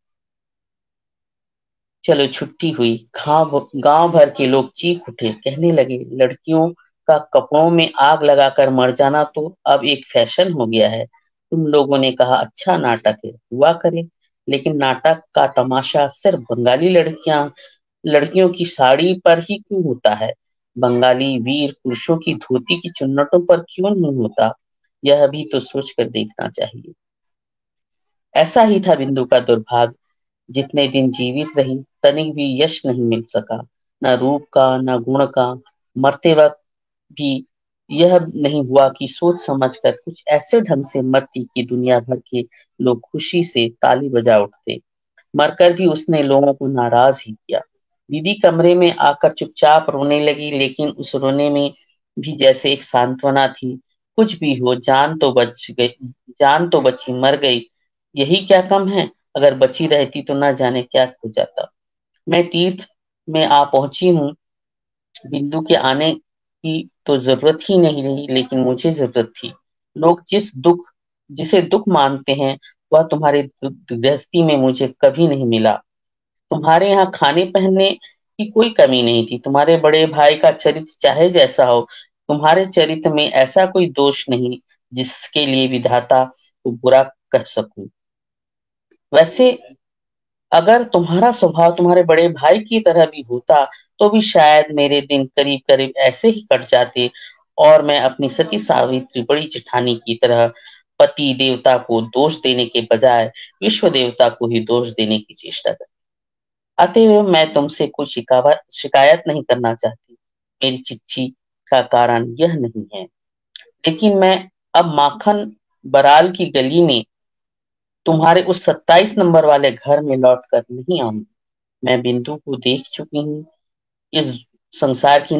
चलो छुट्टी हुई। गांव गांव भर के लोग चीख उठे, कहने लगे, लड़कियों का कपड़ों में आग लगाकर मर जाना तो अब एक फैशन हो गया है। तुम लोगों ने कहा, अच्छा नाटक है, हुआ करे, लेकिन नाटक का तमाशा सिर्फ बंगाली लड़कियां लड़कियों की साड़ी पर ही क्यों होता है? बंगाली वीर पुरुषों की धोती की चुन्नटों पर क्यों नहीं होता? यह भी तो सोच कर देखना चाहिए। ऐसा ही था बिंदु का दुर्भाग्य। जितने दिन जीवित रही, तनिक भी यश नहीं मिल सका, न रूप का न गुण का। मरते वक्त भी यह नहीं हुआ कि सोच समझकर कुछ ऐसे ढंग से मरती कि दुनिया भर के लोग खुशी से ताली बजा उठते। मरकर भी उसने लोगों को नाराज ही किया। दीदी कमरे में आकर चुपचाप रोने लगी, लेकिन उस रोने में भी जैसे एक सांत्वना थी। कुछ भी हो, जान तो बच गई, जान तो बची, मर गई, यही क्या कम है? अगर बची रहती तो ना जाने क्या हो जाता। मैं तीर्थ में आ पहुंची हूँ। बिंदु के आने की तो जरूरत ही नहीं रही, लेकिन मुझे जरूरत थी। लोग जिस दुख जिसे दुख मानते हैं, वह तुम्हारे गृहस्थी में मुझे कभी नहीं मिला। तुम्हारे यहाँ खाने पहनने की कोई कमी नहीं थी। तुम्हारे बड़े भाई का चरित्र चाहे जैसा हो, तुम्हारे चरित्र में ऐसा कोई दोष नहीं जिसके लिए विधाता को बुरा कह सकूं। वैसे अगर तुम्हारा स्वभाव तुम्हारे बड़े भाई की तरह भी होता तो भी शायद मेरे दिन करीब करीब ऐसे ही कट जाते और मैं अपनी सती सावित्री बड़ी जेठानी की तरह पति देवता को दोष देने के बजाय विश्व देवता को ही दोष देने की चेष्टा करती। अतएव मैं तुमसे कोई शिकायत शिकायत नहीं करना चाहती। मेरी चिट्ठी का कारण यह नहीं है, लेकिन मैं अब माखन बराल की गली में तुम्हारे उस सत्ताईस नंबर वाले घर में लौट कर नहीं आऊंगी। मैं बिंदु को देख चुकी हूँ। इस संसार की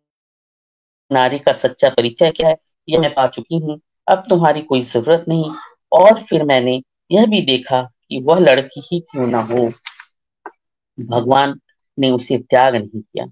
नारी का सच्चा परिचय क्या है, यह मैं पा चुकी हूँ। अब तुम्हारी कोई जरूरत नहीं। और फिर मैंने यह भी देखा कि वह लड़की ही क्यों ना हो, भगवान ने उसे त्याग नहीं किया।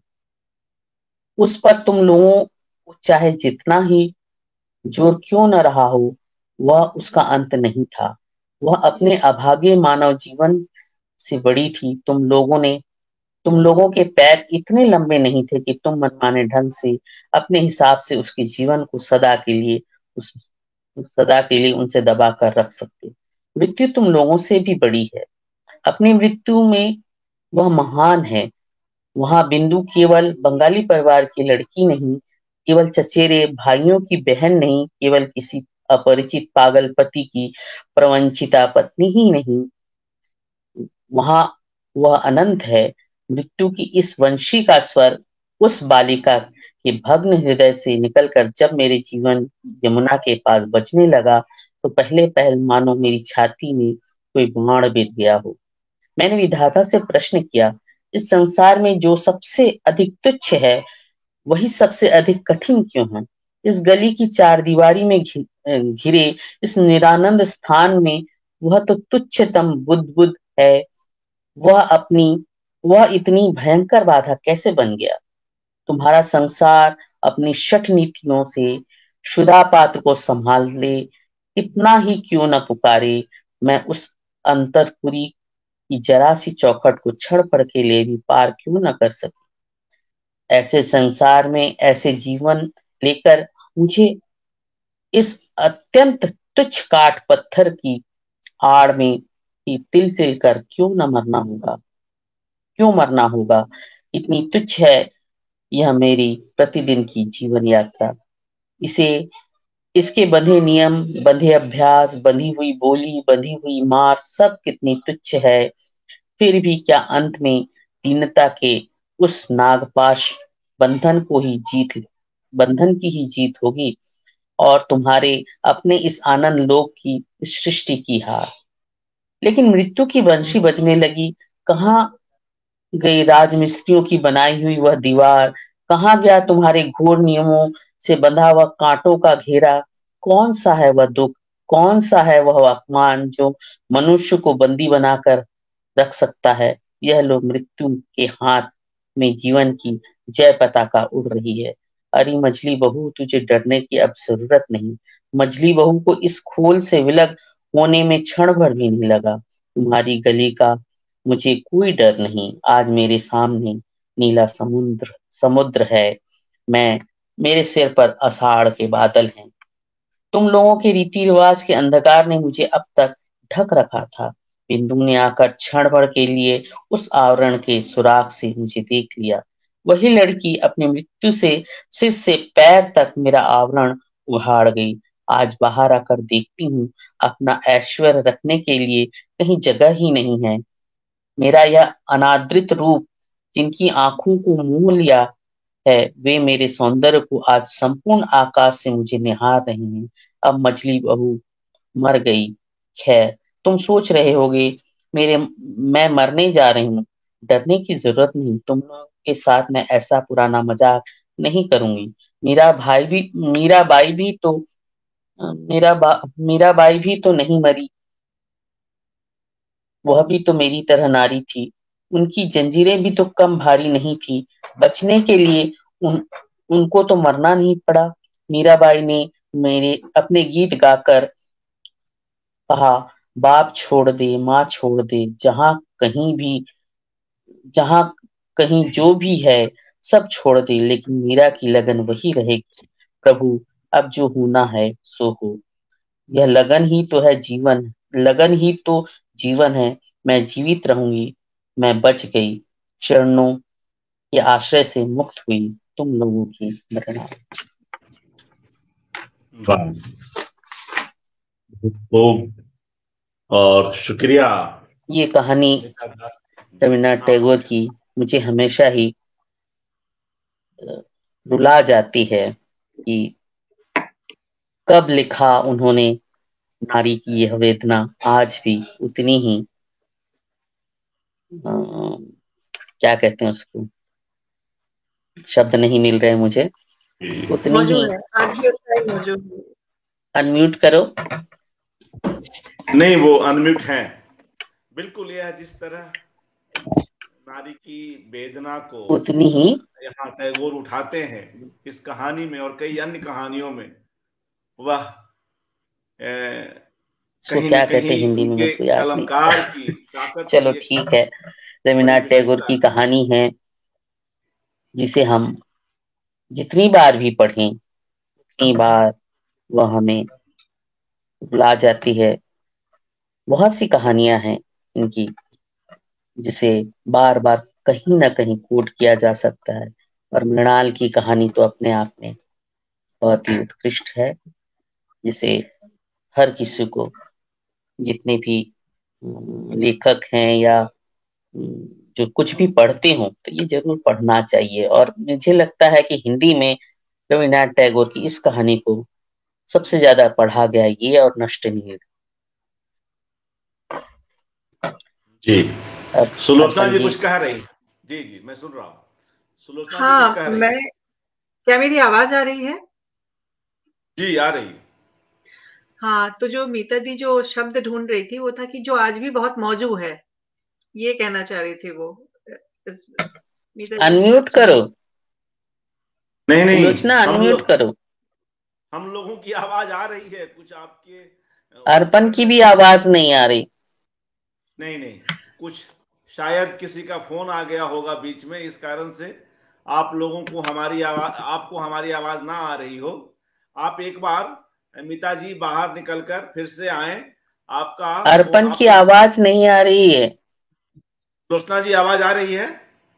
उस पर तुम लोगों को चाहे जितना ही जोर क्यों न रहा हो, वह उसका अंत नहीं था। वह अपने अभागे मानव जीवन से बड़ी थी। तुम लोगों ने तुम लोगों के पैर इतने लंबे नहीं थे कि तुम मनमाने ढंग से अपने हिसाब से उसके जीवन को सदा के लिए उस सदा के लिए उनसे दबा कर रख सकते। मृत्यु तुम लोगों से भी बड़ी है। अपनी मृत्यु में वह महान है। वहां बिंदु केवल बंगाली परिवार की लड़की नहीं, केवल चचेरे भाइयों की बहन नहीं, केवल किसी अपरिचित पागल पति की प्रवंचिता पत्नी ही नहीं, वहां वह अनंत है। मृत्यु की इस वंशी का स्वर उस बालिका के भग्न हृदय से निकलकर जब मेरे जीवन यमुना के पास बजने लगा, तो पहले पहल मानो मेरी छाती में कोई बाण बीत गया हो। मैंने विधाता से प्रश्न किया, इस संसार में जो सबसे अधिक तुच्छ है, वही सबसे अधिक कठिन क्यों है? इस गली की चार दीवारी में घि, घिरे इस निरानंद स्थान में वह तो तुच्छतम बुद्ध है, वह अपनी वह इतनी भयंकर बाधा कैसे बन गया? तुम्हारा संसार अपनी शठ नीतियों से शुदा पात्र को संभाल ले, इतना ही क्यों न पुकारे, मैं उस अंतरपुरी की जरा सी चौखट को क्षण भर के लिए भी पार क्यों न कर सके? ऐसे संसार में ऐसे जीवन लेकर मुझे इस अत्यंत तुच्छ काठ पत्थर की आड़ में ही तिल तिल कर क्यों न मरना होगा? क्यों मरना होगा? इतनी तुच्छ है यह मेरी प्रतिदिन की जीवन यात्रा। इसे इसके बंधे नियम, बंधे अभ्यास, बंधी हुई बोली, बंधी हुई मार सब कितनी तुच्छ है। फिर भी क्या अंत में दीनता के उस नागपाश बंधन को ही जीत बंधन की ही जीत होगी और तुम्हारे अपने इस आनंद लोक की सृष्टि की हार। लेकिन मृत्यु की बंशी बजने लगी। कहाँ गई राजमिस्त्रियों की बनाई हुई वह दीवार? कहाँ गया तुम्हारे घोर नियमों से बंधा हुआ कांटों का घेरा? कौन सा है वह दुख, कौन सा है वह अपमान जो मनुष्य को बंदी बनाकर रख सकता है? यह लोग मृत्यु के हाथ में जीवन की जय पताका उड़ रही है। अरे मछली बहू, तुझे डरने की अब जरूरत नहीं। मछली बहू को इस खोल से विलग होने में क्षण भर भी नहीं लगा। तुम्हारी गली का मुझे कोई डर नहीं। आज मेरे सामने नीला समुद्र समुद्र है, मैं मेरे सिर पर आषाढ़ के बादल हैं। तुम लोगों के रीति रिवाज के अंधकार ने मुझे अब तक ढक रखा था। बिंदु ने आकर क्षण भर के लिए उस आवरण के सुराग से मुझे देख लिया। वही लड़की अपनी मृत्यु से सिर से पैर तक मेरा आवरण उहाड़ गई। आज बाहर आकर देखती हूँ, अपना ऐश्वर्य रखने के लिए कहीं जगह ही नहीं है। मेरा यह अनादृत रूप, जिनकी आंखों को मोह लिया है, वे मेरे सौंदर्य को आज संपूर्ण आकाश से मुझे निहार रहे हैं। अब मछली बहू मर गई। खैर, तुम सोच रहे होगे मेरे मैं मरने जा रही हूँ। डरने की जरूरत नहीं, तुम लोगों के साथ मैं ऐसा पुराना मजाक नहीं करूंगी। मेरा भाई भी मीरा बाई भी तो मेरा बा, मीरा बाई भी तो नहीं मरी। वह भी तो मेरी तरह नारी थी। उनकी जंजीरें भी तो कम भारी नहीं थी। बचने के लिए उन, उनको तो मरना नहीं पड़ा। मीराबाई ने मेरे अपने गीत गाकर कहा, बाप छोड़ दे, माँ छोड़ दे, जहां कहीं भी जहां कहीं जो भी है सब छोड़ दे, लेकिन मीरा की लगन वही रहेगी। प्रभु, अब जो होना है सो हो। यह लगन ही तो है जीवन, लगन ही तो जीवन है। मैं जीवित रहूंगी। मैं बच गई, चरणों के आश्रय से मुक्त हुई तुम लोगों की मृणा। खूब और शुक्रिया। ये कहानी रविन्द्रनाथ टैगोर की मुझे हमेशा ही रुला जाती है कि कब लिखा उन्होंने नारी की यह वेदना आज भी उतनी ही आ, क्या कहते हैं उसको, शब्द नहीं मिल रहे मुझे, उतनी ही है, आज भी उतना ही मौजूद है। अनम्यूट करो। नहीं, वो अनम्यूट है। बिल्कुल, यह जिस तरह नारी की वेदना को उतनी ही यहाँ टैगोर उठाते हैं इस कहानी में और कई अन्य कहानियों में, वह कहीं क्या न कहते कहीं हिंदी में उनके कलमकार की ताकत। चलो ठीक है, रविन्द्रनाथ टैगोर की कहानी है जिसे हम जितनी बार भी पढ़ें उतनी बार वह हमें रुला जाती है। बहुत सी कहानियां हैं इनकी जिसे बार बार कहीं ना कहीं कोट किया जा सकता है, और मृणाल की कहानी तो अपने आप में बहुत ही उत्कृष्ट है, जिसे हर किसी को, जितने भी लेखक हैं या जो कुछ भी पढ़ते हो, तो ये जरूर पढ़ना चाहिए। और मुझे लगता है कि हिंदी में रविन्द्रनाथ टैगोर की इस कहानी को सबसे ज्यादा पढ़ा गया, ये और नष्टनीड़। जी, अब सुलोचना अर्पण जी जी। कुछ कह रही। जी जी मैं सुन रहा हूँ, सुलोचना जी कुछ हाँ, कह रही। मैं क्या मेरी आवाज आ रही है? जी आ रही। हाँ, तो जो मीता दी जो शब्द ढूंढ रही थी वो था कि जो आज भी बहुत मौजू है, ये कहना चाह रही थी वो। इस- मीता जी अनम्यूट सुन करो, नहीं नहीं, सुलोचना हम अनम्यूट लोग करो। हम लोगों की आवाज आ रही है, कुछ आपके अर्पण उपकरण की में भी कुछ। आवाज नहीं आ रही। नहीं नहीं, कुछ शायद किसी का फोन आ गया होगा बीच में, इस कारण से आप लोगों को हमारी आवाज, आपको हमारी आवाज ना आ रही हो। आप एक बार मिता जी बाहर निकलकर फिर से आए। आपका अर्पण की आपको आवाज नहीं आ रही है। सुलोचना जी आवाज आ रही है?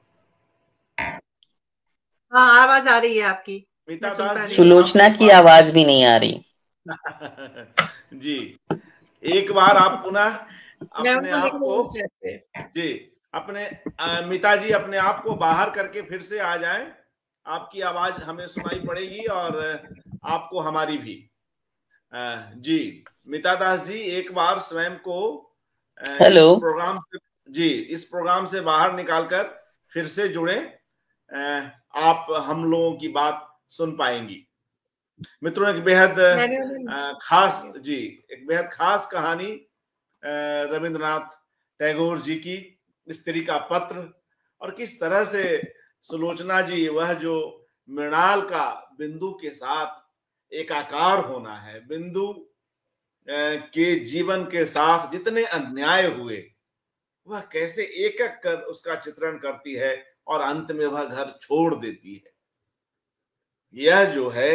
हाँ, आवाज आ रही है आपकी, मैं मीता सुन दास पा जी रही हूँ। आप सुलोचना एक की बार आवाज भी नहीं आ रही। जी, एक बार आप पुनः मैं अपने उनको लिख आप रही को, हूँ चैट पे। जी अपने अ, मिता जी अपने आप को बाहर करके फिर से आ जाएं। आपकी आवाज हमें सुनाई पड़ेगी और आपको हमारी भी। अ, जी मिता दास जी एक बार स्वयं को अ, हेलो। इस प्रोग्राम से, जी इस प्रोग्राम से बाहर निकालकर फिर से जुड़े, अ, आप हम लोगों की बात सुन पाएंगी। मित्रों, एक बेहद मैंने उन्हें अ, खास, जी एक बेहद खास कहानी रविंद्रनाथ टैगोर जी की, स्त्री का पत्र, और किस तरह से सुलोचना जी, वह जो मृणाल का बिंदु के साथ एकाकार होना है, बिंदु के जीवन के साथ जितने अन्याय हुए वह कैसे एक एक कर उसका चित्रण करती है और अंत में वह घर छोड़ देती है। यह जो है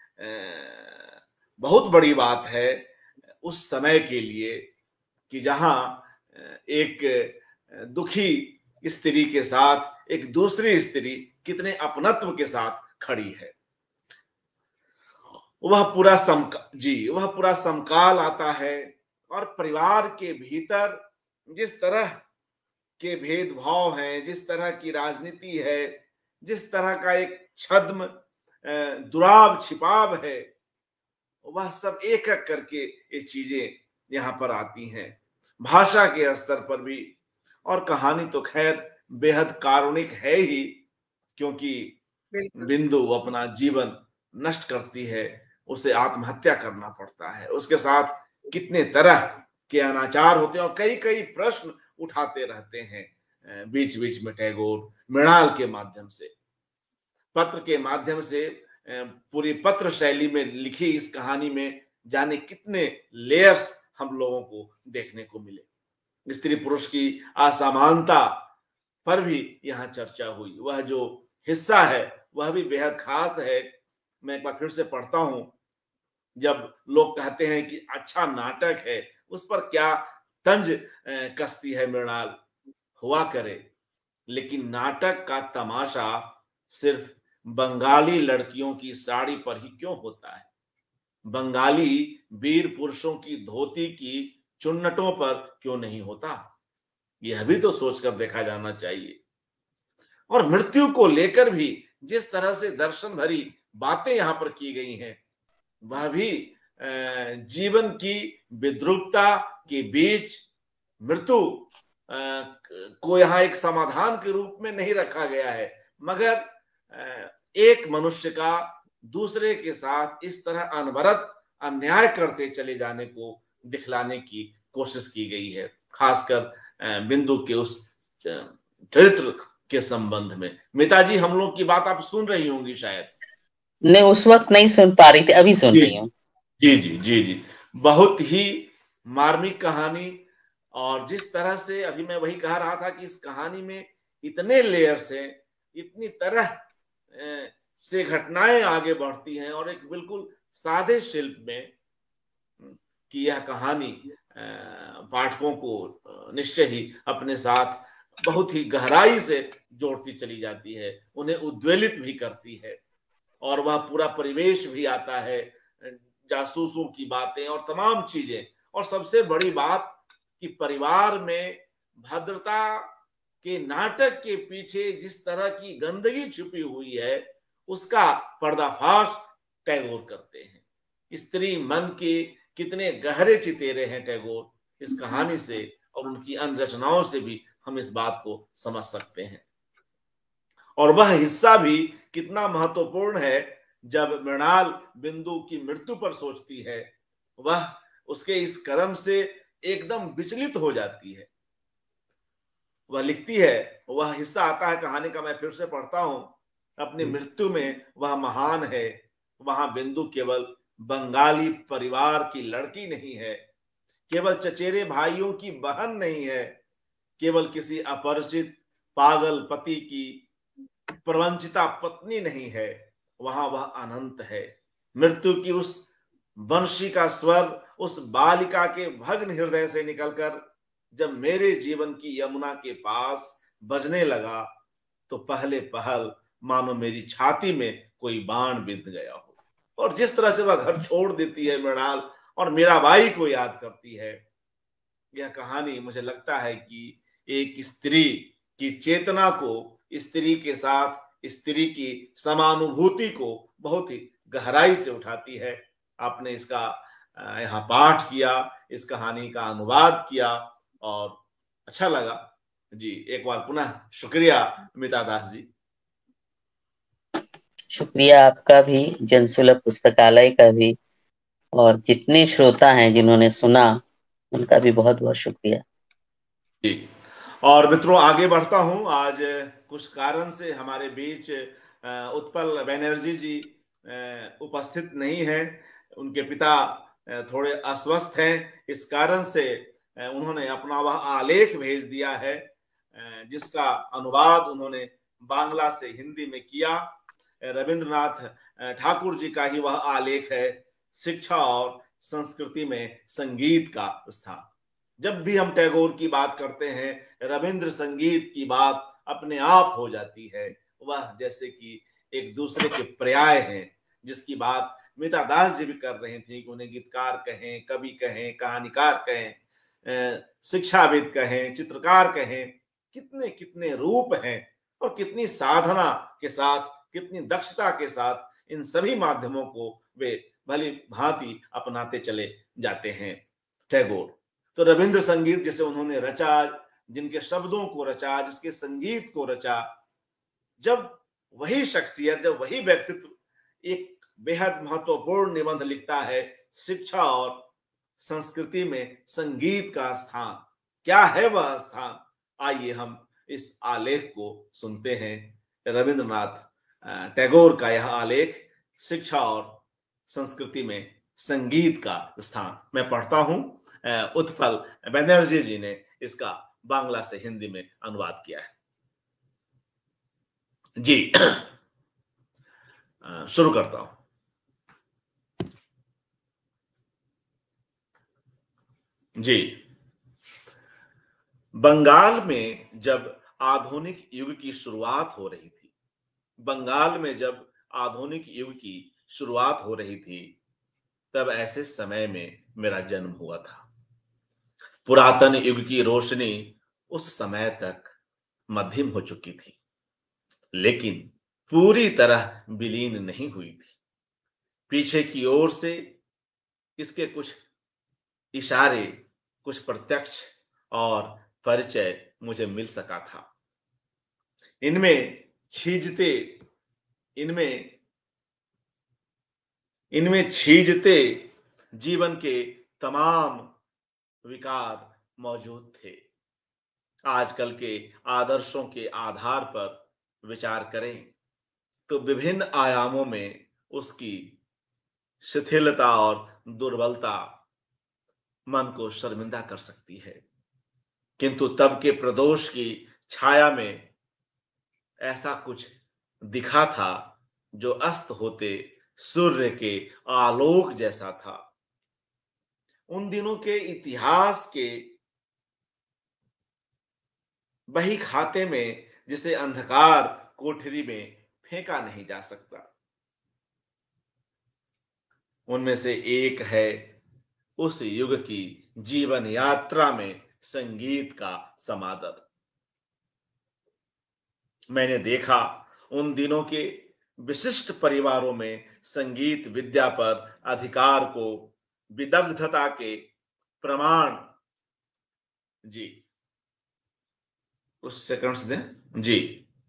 बहुत बड़ी बात है उस समय के लिए, कि जहां एक दुखी स्त्री के साथ एक दूसरी स्त्री कितने अपनत्व के साथ खड़ी है। वह पूरा सम जी वह पूरा समकाल आता है, और परिवार के भीतर जिस तरह के भेदभाव हैं, जिस तरह की राजनीति है, जिस तरह का एक छद्म दुराव छिपाव है, वह सब एक एक करके ये चीजें यहां पर आती हैं, भाषा के स्तर पर भी। और कहानी तो खैर बेहद कारुणिक है ही, क्योंकि बिल्कुल। बिंदु अपना जीवन नष्ट करती है, उसे आत्महत्या करना पड़ता है, उसके साथ कितने तरह के अनाचार होते हैं, और कई कई प्रश्न उठाते रहते हैं बीच बीच में टैगोर, मृणाल के माध्यम से, पत्र के माध्यम से, पूरी पत्र शैली में लिखी इस कहानी में जाने कितने लेयर्स हम लोगों को देखने को मिले। स्त्री पुरुष की असमानता पर भी यहाँ चर्चा हुई। वह जो हिस्सा है वह भी बेहद खास है। मैं एक बार फिर से पढ़ता हूं, जब लोग कहते हैं कि अच्छा नाटक है, उस पर क्या तंज कसती है मृणाल, हुआ करे, लेकिन नाटक का तमाशा सिर्फ बंगाली लड़कियों की साड़ी पर ही क्यों होता है, बंगाली वीर पुरुषों की धोती की चुन्नटों पर क्यों नहीं होता? यह भी तो सोचकर देखा जाना चाहिए। और मृत्यु को लेकर भी जिस तरह से दर्शन भरी बातें यहां पर की गई हैं, वह भी जीवन की विद्रूपता के बीच मृत्यु को यहाँ एक समाधान के रूप में नहीं रखा गया है, मगर एक मनुष्य का दूसरे के साथ इस तरह अनवरत अन्याय करते चले जाने को दिखलाने की कोशिश की गई है, खासकर बिंदु के उस चरित्र के संबंध में। मिता जी, हम लोग की बात आप सुन रही होंगी शायद। नहीं, उस वक्त नहीं सुन पा रही थी, अभी सुन रही हूँ। जी जी जी जी बहुत ही मार्मिक कहानी। और जिस तरह से अभी मैं वही कह रहा था कि इस कहानी में इतने लेयर्स हैं, इतनी तरह से घटनाएं आगे बढ़ती हैं, और एक बिल्कुल सादे शिल्प में कि यह कहानी पाठकों को निश्चय ही अपने साथ बहुत ही गहराई से जोड़ती चली जाती है, उन्हें उद्वेलित भी करती है। और वह पूरा परिवेश भी आता है, जासूसों की बातें और तमाम चीजें। और सबसे बड़ी बात कि परिवार में भद्रता के नाटक के पीछे जिस तरह की गंदगी छुपी हुई है उसका पर्दाफाश टैगोर करते हैं। स्त्री मन के कितने गहरे चितेरे हैं टैगोर इस कहानी से, और उनकी अन्य रचनाओं से भी हम इस बात को समझ सकते हैं। और वह हिस्सा भी कितना महत्वपूर्ण है जब मृणाल बिंदु की मृत्यु पर सोचती है, वह उसके इस कदम से एकदम विचलित हो जाती है। वह लिखती है, वह हिस्सा आता है कहानी का, मैं फिर से पढ़ता हूं। अपनी मृत्यु में वह महान है, वहां बिंदु केवल बंगाली परिवार की लड़की नहीं है, केवल चचेरे भाइयों की बहन नहीं है, केवल किसी अपरिचित पागल पति की प्रवंचिता पत्नी नहीं है, वहां वह अनंत है। मृत्यु की उस वंशी का स्वर उस बालिका के भग्न हृदय से निकलकर जब मेरे जीवन की यमुना के पास बजने लगा तो पहले पहल मानो मेरी छाती में कोई बाण बिंध गया हो। और जिस तरह से वह घर छोड़ देती है मृणाल और मीराबाई को याद करती है, यह कहानी मुझे लगता है कि एक स्त्री की चेतना को, स्त्री के साथ स्त्री की समानुभूति को बहुत ही गहराई से उठाती है। आपने इसका यहाँ पाठ किया, इस कहानी का अनुवाद किया और अच्छा लगा जी। एक बार पुनः शुक्रिया मिता दास जी। शुक्रिया आपका भी, जनसुलभ पुस्तकालय का भी, और जितने श्रोता हैं जिन्होंने सुना उनका भी बहुत बहुत शुक्रिया जी। और मित्रों आगे बढ़ता हूं। आज कुछ कारण से हमारे बीच उत्पल बनर्जी जी उपस्थित नहीं है, उनके पिता थोड़े अस्वस्थ हैं। इस कारण से उन्होंने अपना वह आलेख भेज दिया है जिसका अनुवाद उन्होंने बांग्ला से हिंदी में किया। रविंद्रनाथ ठाकुर जी का ही वह आलेख है, शिक्षा और संस्कृति में संगीत का स्थान। जब भी हम टैगोर की बात करते हैं, रविंद्र संगीत की बात अपने आप हो जाती है। वह जैसे कि एक दूसरे के पर्याय हैं, जिसकी बात मिता दास जी भी कर रही थी कि उन्हें गीतकार कहें, कवि कहें, कहानीकार कहें, शिक्षाविद कहें, चित्रकार कहें, कितने कितने रूप हैं और कितनी साधना के साथ, कितनी दक्षता के साथ इन सभी माध्यमों को वे भली भांति अपनाते चले जाते हैं टैगोर। तो रविंद्र संगीत जिसे उन्होंने रचा, जिनके शब्दों को रचा, जिसके संगीत को रचा, जब वही शख्सियत, जब वही व्यक्तित्व एक बेहद महत्वपूर्ण निबंध लिखता है, शिक्षा और संस्कृति में संगीत का स्थान, क्या है वह स्थान? आइए हम इस आलेख को सुनते हैं। रविंद्रनाथ टैगोर का यह आलेख, शिक्षा और संस्कृति में संगीत का स्थान। मैं पढ़ता हूं, उत्पल बनर्जी जी ने इसका बांग्ला से हिंदी में अनुवाद किया है जी। शुरू करता हूं। जी। बंगाल में जब आधुनिक युग की शुरुआत हो रही थी, बंगाल में जब आधुनिक युग की शुरुआत हो रही थी, तब ऐसे समय में मेरा जन्म हुआ था। पुरातन युग की रोशनी उस समय तक मध्यम हो चुकी थी, लेकिन पूरी तरह विलीन नहीं हुई थी। पीछे की ओर से इसके कुछ इशारे, कुछ प्रत्यक्ष और परिचय मुझे मिल सका था। इनमें छीजते इनमें इनमें छीजते जीवन के तमाम विकार मौजूद थे। आजकल के आदर्शों के आधार पर विचार करें तो विभिन्न आयामों में उसकी शिथिलता और दुर्बलता मन को शर्मिंदा कर सकती है, किंतु तब के प्रदोष की छाया में ऐसा कुछ दिखा था जो अस्त होते सूर्य के आलोक जैसा था। उन दिनों के इतिहास के बही खाते में जिसे अंधकार कोठरी में फेंका नहीं जा सकता। उनमें से एक है उस युग की जीवन यात्रा में संगीत का समादर। मैंने देखा उन दिनों के विशिष्ट परिवारों में संगीत विद्या पर अधिकार को विदग्धता के प्रमाण जी उस सेकंड्स दें जी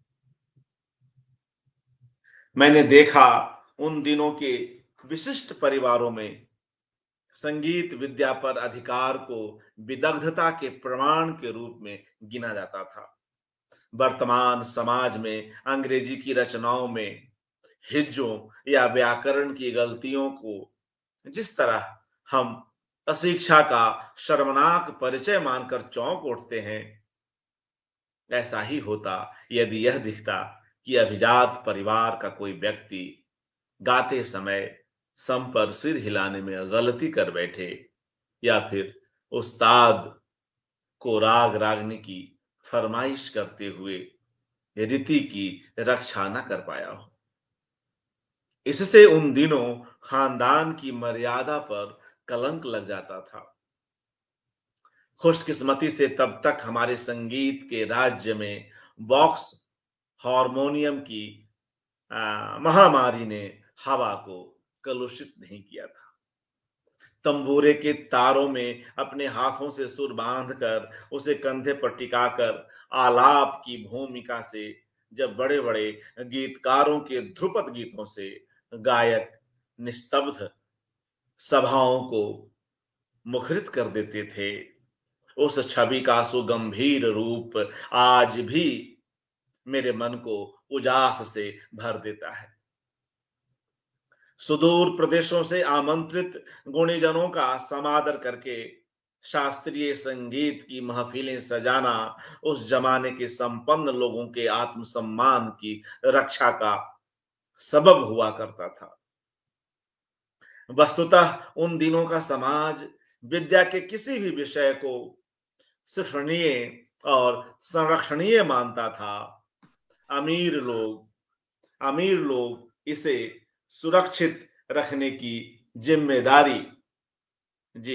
मैंने देखा उन दिनों के विशिष्ट परिवारों में संगीत विद्या पर अधिकार को विदग्धता के प्रमाण के रूप में गिना जाता था। वर्तमान समाज में अंग्रेजी की रचनाओं में हिज्जों या व्याकरण की गलतियों को जिस तरह हम अशिक्षा का शर्मनाक परिचय मानकर चौंक उठते हैं, ऐसा ही होता यदि यह दिखता कि अभिजात परिवार का कोई व्यक्ति गाते समय सम पर सिर हिलाने में गलती कर बैठे या फिर उस्ताद को राग रागनी की फरमाइश करते हुए रीति की रक्षा न कर पाया हो। इससे उन दिनों खानदान की मर्यादा पर कलंक लग जाता था। खुशकिस्मती से तब तक हमारे संगीत के राज्य में बॉक्स हारमोनियम की आ, महामारी ने हवा को कलुषित नहीं किया था। तंबूरे के तारों में अपने हाथों से सुर बांधकर उसे कंधे पर टिकाकर आलाप की भूमिका से जब बड़े बड़े गीतकारों के ध्रुपद गीतों से गायक निस्तब्ध सभाओं को मुखरित कर देते थे, उस छवि का सुगंभीर रूप आज भी मेरे मन को उजास से भर देता है। सुदूर प्रदेशों से आमंत्रित गुणीजनों का समादर करके शास्त्रीय संगीत की महफिलें सजाना उस जमाने के संपन्न लोगों के आत्मसम्मान की रक्षा का सबब हुआ करता था। वस्तुतः उन दिनों का समाज विद्या के किसी भी विषय को शिक्षणीय और संरक्षणीय मानता था। अमीर लोग अमीर लोग इसे सुरक्षित रखने की जिम्मेदारी जी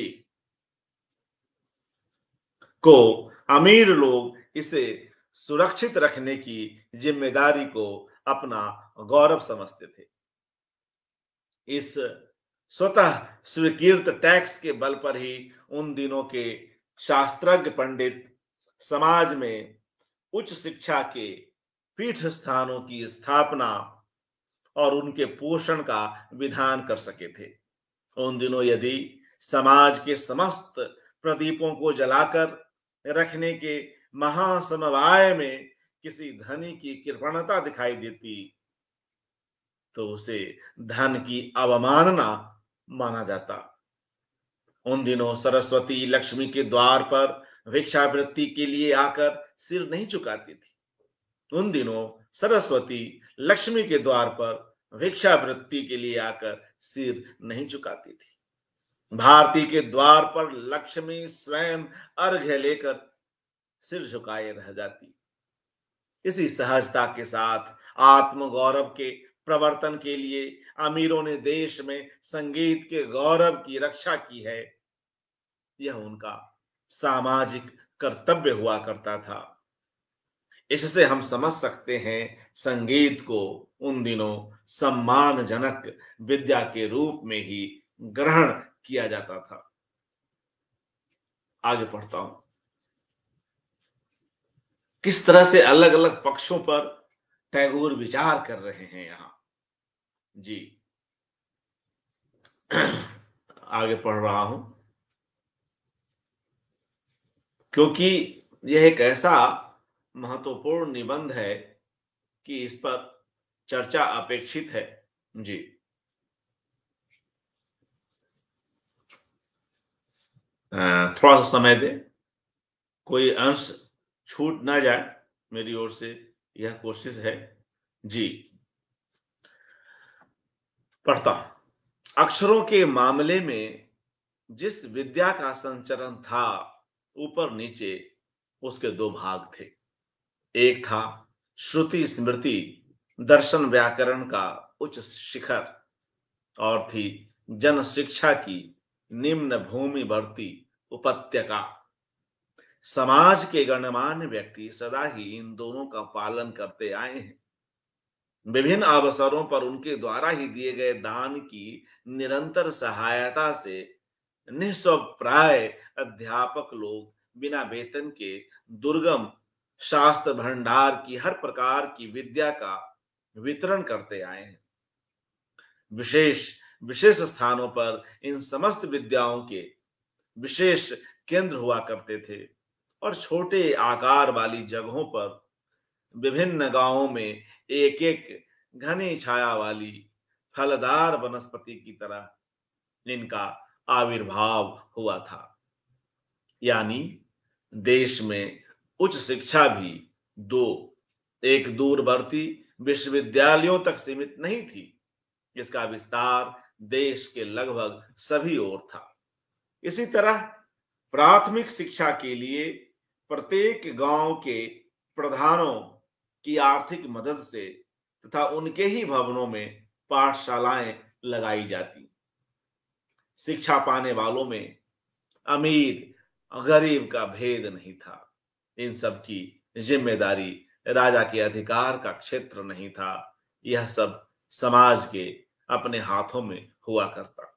को अमीर लोग इसे सुरक्षित रखने की जिम्मेदारी को अपना गौरव समझते थे। इस स्वतः स्वीकृत टैक्स के बल पर ही उन दिनों के शास्त्रज्ञ पंडित समाज में उच्च शिक्षा के पीठ स्थानों की स्थापना और उनके पोषण का विधान कर सके थे। उन दिनों यदि समाज के समस्त प्रदीपों को जलाकर रखने के महासमवाय में किसी धनी की कृपणता दिखाई देती तो उसे धन की अवमानना माना जाता। उन दिनों सरस्वती लक्ष्मी के द्वार पर भिक्षावृत्ति के लिए आकर सिर नहीं झुकाती थी। उन दिनों सरस्वती लक्ष्मी के द्वार पर भिक्षावृत्ति के लिए आकर सिर नहीं झुकाती थी। भारती के द्वार पर लक्ष्मी स्वयं अर्घ्य लेकर सिर झुकाए रह जाती। इसी सहजता के साथ आत्मगौरव के प्रवर्तन के लिए अमीरों ने देश में संगीत के गौरव की रक्षा की है। यह उनका सामाजिक कर्तव्य हुआ करता था। इससे हम समझ सकते हैं संगीत को उन दिनों सम्मानजनक विद्या के रूप में ही ग्रहण किया जाता था। आगे पढ़ता हूं। किस तरह से अलग अलग पक्षों पर टैगोर विचार कर रहे हैं यहां जी। आगे पढ़ रहा हूं क्योंकि यह एक ऐसा महत्वपूर्ण निबंध है कि इस पर चर्चा अपेक्षित है जी। थोड़ा सा समय दे, कोई अंश छूट ना जाए, मेरी ओर से यह कोशिश है जी। पढ़ता हूं। अक्षरों के मामले में जिस विद्या का संचरण था ऊपर नीचे उसके दो भाग थे। एक था श्रुति स्मृति दर्शन व्याकरण का उच्च शिखर और थी जन शिक्षा की निम्न भूमि बढ़ती उपत्यका। समाज के गणमान्य व्यक्ति सदा ही इन दोनों का पालन करते आए हैं। विभिन्न अवसरों पर उनके द्वारा ही दिए गए दान की निरंतर सहायता से निस्वप्राय अध्यापक लोग बिना वेतन के दुर्गम शास्त्र भंडार की हर प्रकार की विद्या का वितरण करते आए हैं। विशेष विशेष स्थानों पर इन समस्त विद्याओं के विशेष केंद्र हुआ करते थे और छोटे आकार वाली जगहों पर विभिन्न गांवों में एक एक घनी छाया वाली फलदार वनस्पति की तरह इनका आविर्भाव हुआ था। यानी देश में उच्च शिक्षा भी दो एक दूरवर्ती विश्वविद्यालयों तक सीमित नहीं थी, इसका विस्तार देश के लगभग सभी ओर था। इसी तरह प्राथमिक शिक्षा के लिए प्रत्येक गांव के प्रधानों की आर्थिक मदद से तथा उनके ही भवनों में पाठशालाएं लगाई जाती। शिक्षा पाने वालों में अमीर गरीब का भेद नहीं था। इन सब की जिम्मेदारी राजा के अधिकार का क्षेत्र नहीं था। यह सब समाज के अपने हाथों में हुआ करता।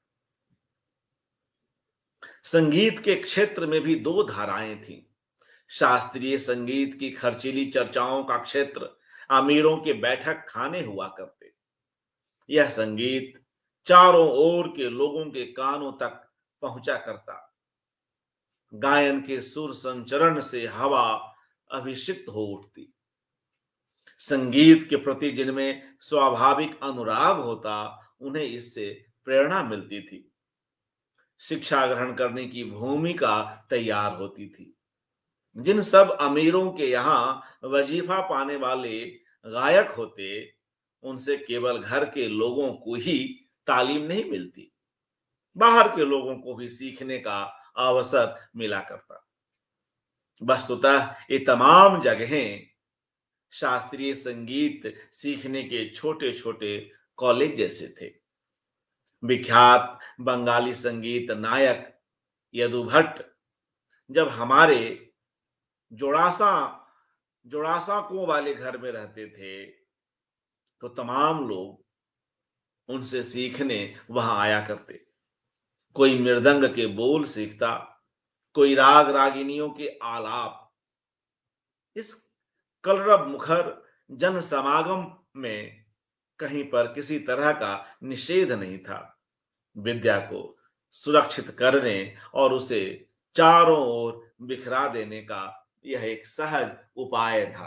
संगीत के क्षेत्र में भी दो धाराएं थीं। शास्त्रीय संगीत की खर्चीली चर्चाओं का क्षेत्र अमीरों के बैठक खाने हुआ करते। यह संगीत चारों ओर के लोगों के कानों तक पहुंचा करता। गायन के सुर संचरण से हवा अभिषिक्त हो उठती। संगीत के प्रति जिनमें स्वाभाविक अनुराग होता, उन्हें इससे प्रेरणा मिलती थी। शिक्षा ग्रहण करने की भूमिका तैयार होती थी। जिन सब अमीरों के यहाँ वजीफा पाने वाले गायक होते, उनसे केवल घर के लोगों को ही तालीम नहीं मिलती, बाहर के लोगों को भी सीखने का अवसर मिला करता। वस्तुतः ये तमाम जगहें शास्त्रीय संगीत सीखने के छोटे छोटे कॉलेज जैसे थे। विख्यात बंगाली संगीत नायक यदु भट्ट जब हमारे जोड़ासा जोड़ासाकों वाले घर में रहते थे, तो तमाम लोग उनसे सीखने वहां आया करते। कोई मृदंग के बोल सीखता, कोई राग रागिनियों के आलाप। इस कलरव मुखर जन समागम में कहीं पर किसी तरह का निषेध नहीं था। विद्या को सुरक्षित करने और उसे चारों ओर बिखरा देने का यह एक सहज उपाय था।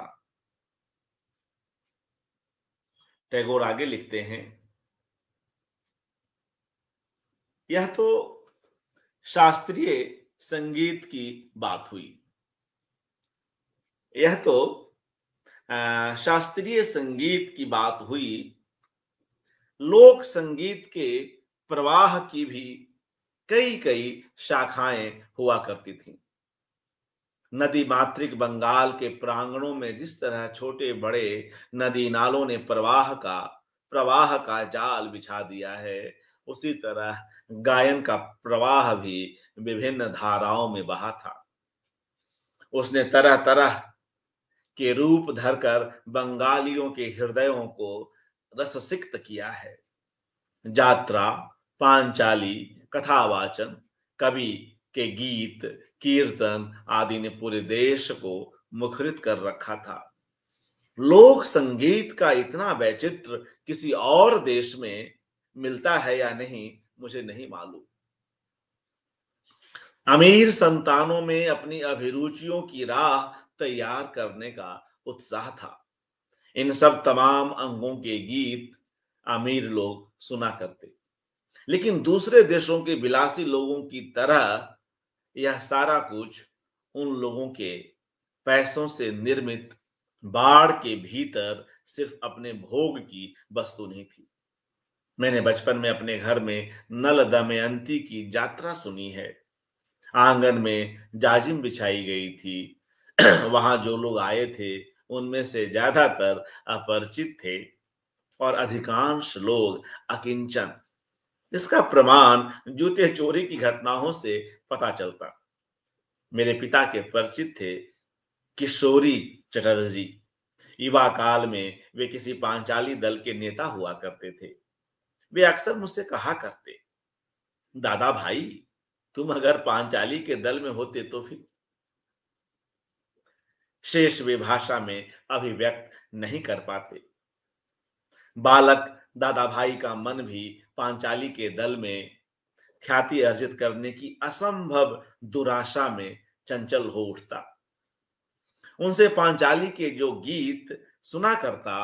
टैगोर आगे लिखते हैं, यह तो शास्त्रीय संगीत की बात हुई। यह तो आ, शास्त्रीय संगीत की बात हुई। लोक संगीत के प्रवाह की भी कई कई शाखाएं हुआ करती थीं। नदी मातृक बंगाल के प्रांगणों में जिस तरह छोटे बड़े नदी नालों ने प्रवाह का प्रवाह का जाल बिछा दिया है, उसी तरह गायन का प्रवाह भी विभिन्न धाराओं में बहा था। उसने तरह तरह के रूप धरकर बंगालियों के हृदयों को रससिक्त किया है। जात्रा, पांचाली, कथावाचन, कवि के गीत, कीर्तन आदि ने पूरे देश को मुखरित कर रखा था। लोक संगीत का इतना वैचित्र किसी और देश में मिलता है या नहीं, मुझे नहीं मालूम। अमीर संतानों में अपनी अभिरुचियों की राह तैयार करने का उत्साह था। इन सब तमाम अंगों के गीत अमीर लोग सुना करते, लेकिन दूसरे देशों के विलासी लोगों की तरह यह सारा कुछ उन लोगों के पैसों से निर्मित बाड़ के भीतर सिर्फ अपने भोग की वस्तु नहीं थी। मैंने बचपन में अपने घर में नल दमयंती की यात्रा सुनी है। आंगन में जाजिम बिछाई गई थी। वहां जो लोग आए थे उनमें से ज्यादातर अपरिचित थे और अधिकांश लोग अकिंचन इसका प्रमाण जूते चोरी की घटनाओं से पता चलता। मेरे पिता के परिचित थे किशोरी चटर्जी। युवा काल में वे किसी पांचाली दल के नेता हुआ करते थे। वे अक्सर मुझसे कहा करते, दादा भाई, तुम अगर पांचाली के दल में होते तो फिर। शेष वे भाषा में अभिव्यक्त नहीं कर पाते। बालक दादा भाई का मन भी पांचाली के दल में ख्याति अर्जित करने की असंभव दुराशा में चंचल हो उठता। उनसे पांचाली के जो गीत सुना करता,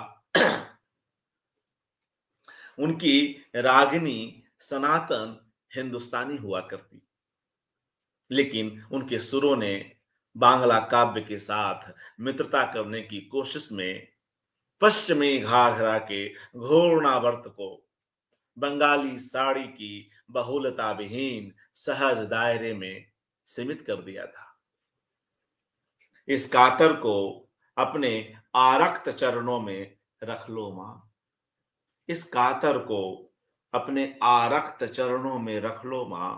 उनकी रागिनी सनातन हिंदुस्तानी हुआ करती, लेकिन उनके सुरों ने बांग्ला काव्य के साथ मित्रता करने की कोशिश में पश्चिमी घाघरा के घूर्णावर्त को बंगाली साड़ी की बहुलता विहीन सहज दायरे में सीमित कर दिया था। इस कातर को अपने आरक्त चरणों में रख लो मां, इस कातर को अपने आरक्त चरणों में रख लो मां।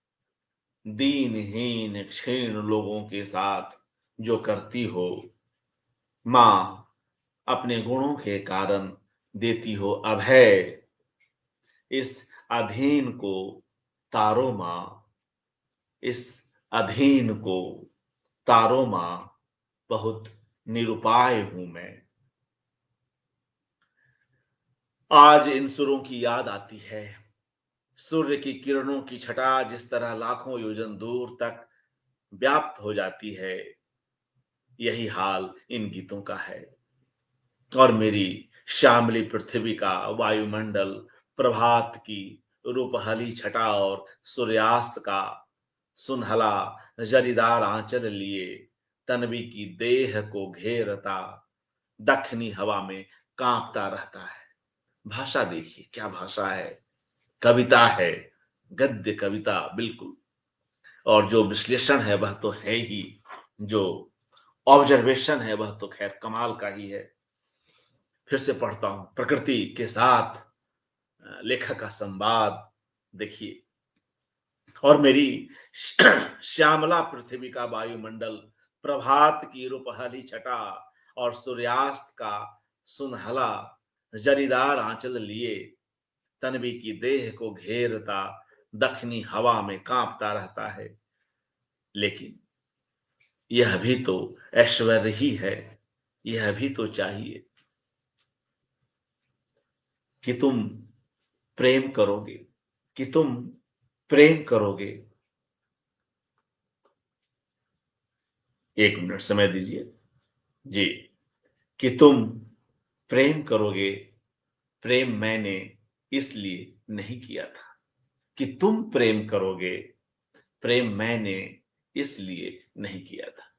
दीनहीन क्षीण लोगों के साथ जो करती हो मां, अपने गुणों के कारण देती हो अभय। इस अधीन को तारो मां, इस अधीन को तारो मां, बहुत निरुपाय हूं मैं। आज इन सुरों की याद आती है। सूर्य की किरणों की छटा जिस तरह लाखों योजन दूर तक व्याप्त हो जाती है, यही हाल इन गीतों का है। और मेरी श्यामली पृथ्वी का वायुमंडल प्रभात की रूपहली छटा और सूर्यास्त का सुनहला जरीदार आंचल लिए तन्वी की देह को घेरता दक्षिणी हवा में कांपता रहता है। भाषा देखिए, क्या भाषा है, कविता है, गद्य कविता बिल्कुल। और जो विश्लेषण है वह तो है ही, जो ऑब्जर्वेशन है वह तो खैर कमाल का ही है। फिर से पढ़ता हूं, प्रकृति के साथ लेखक का संवाद देखिए। और मेरी श्यामला पृथ्वी का वायुमंडल प्रभात की रूपहली छटा और सूर्यास्त का सुनहला जरीदार आंचल लिए तन्वी की देह को घेरता दक्षिणी हवा में कांपता रहता है। लेकिन यह भी तो ऐश्वर्य ही है, यह भी तो चाहिए कि तुम प्रेम करोगे, कि तुम प्रेम करोगे। एक मिनट समय दीजिए जी। कि तुम प्रेम करोगे, प्रेम मैंने इसलिए नहीं किया था। कि तुम प्रेम करोगे, प्रेम मैंने इसलिए नहीं किया था।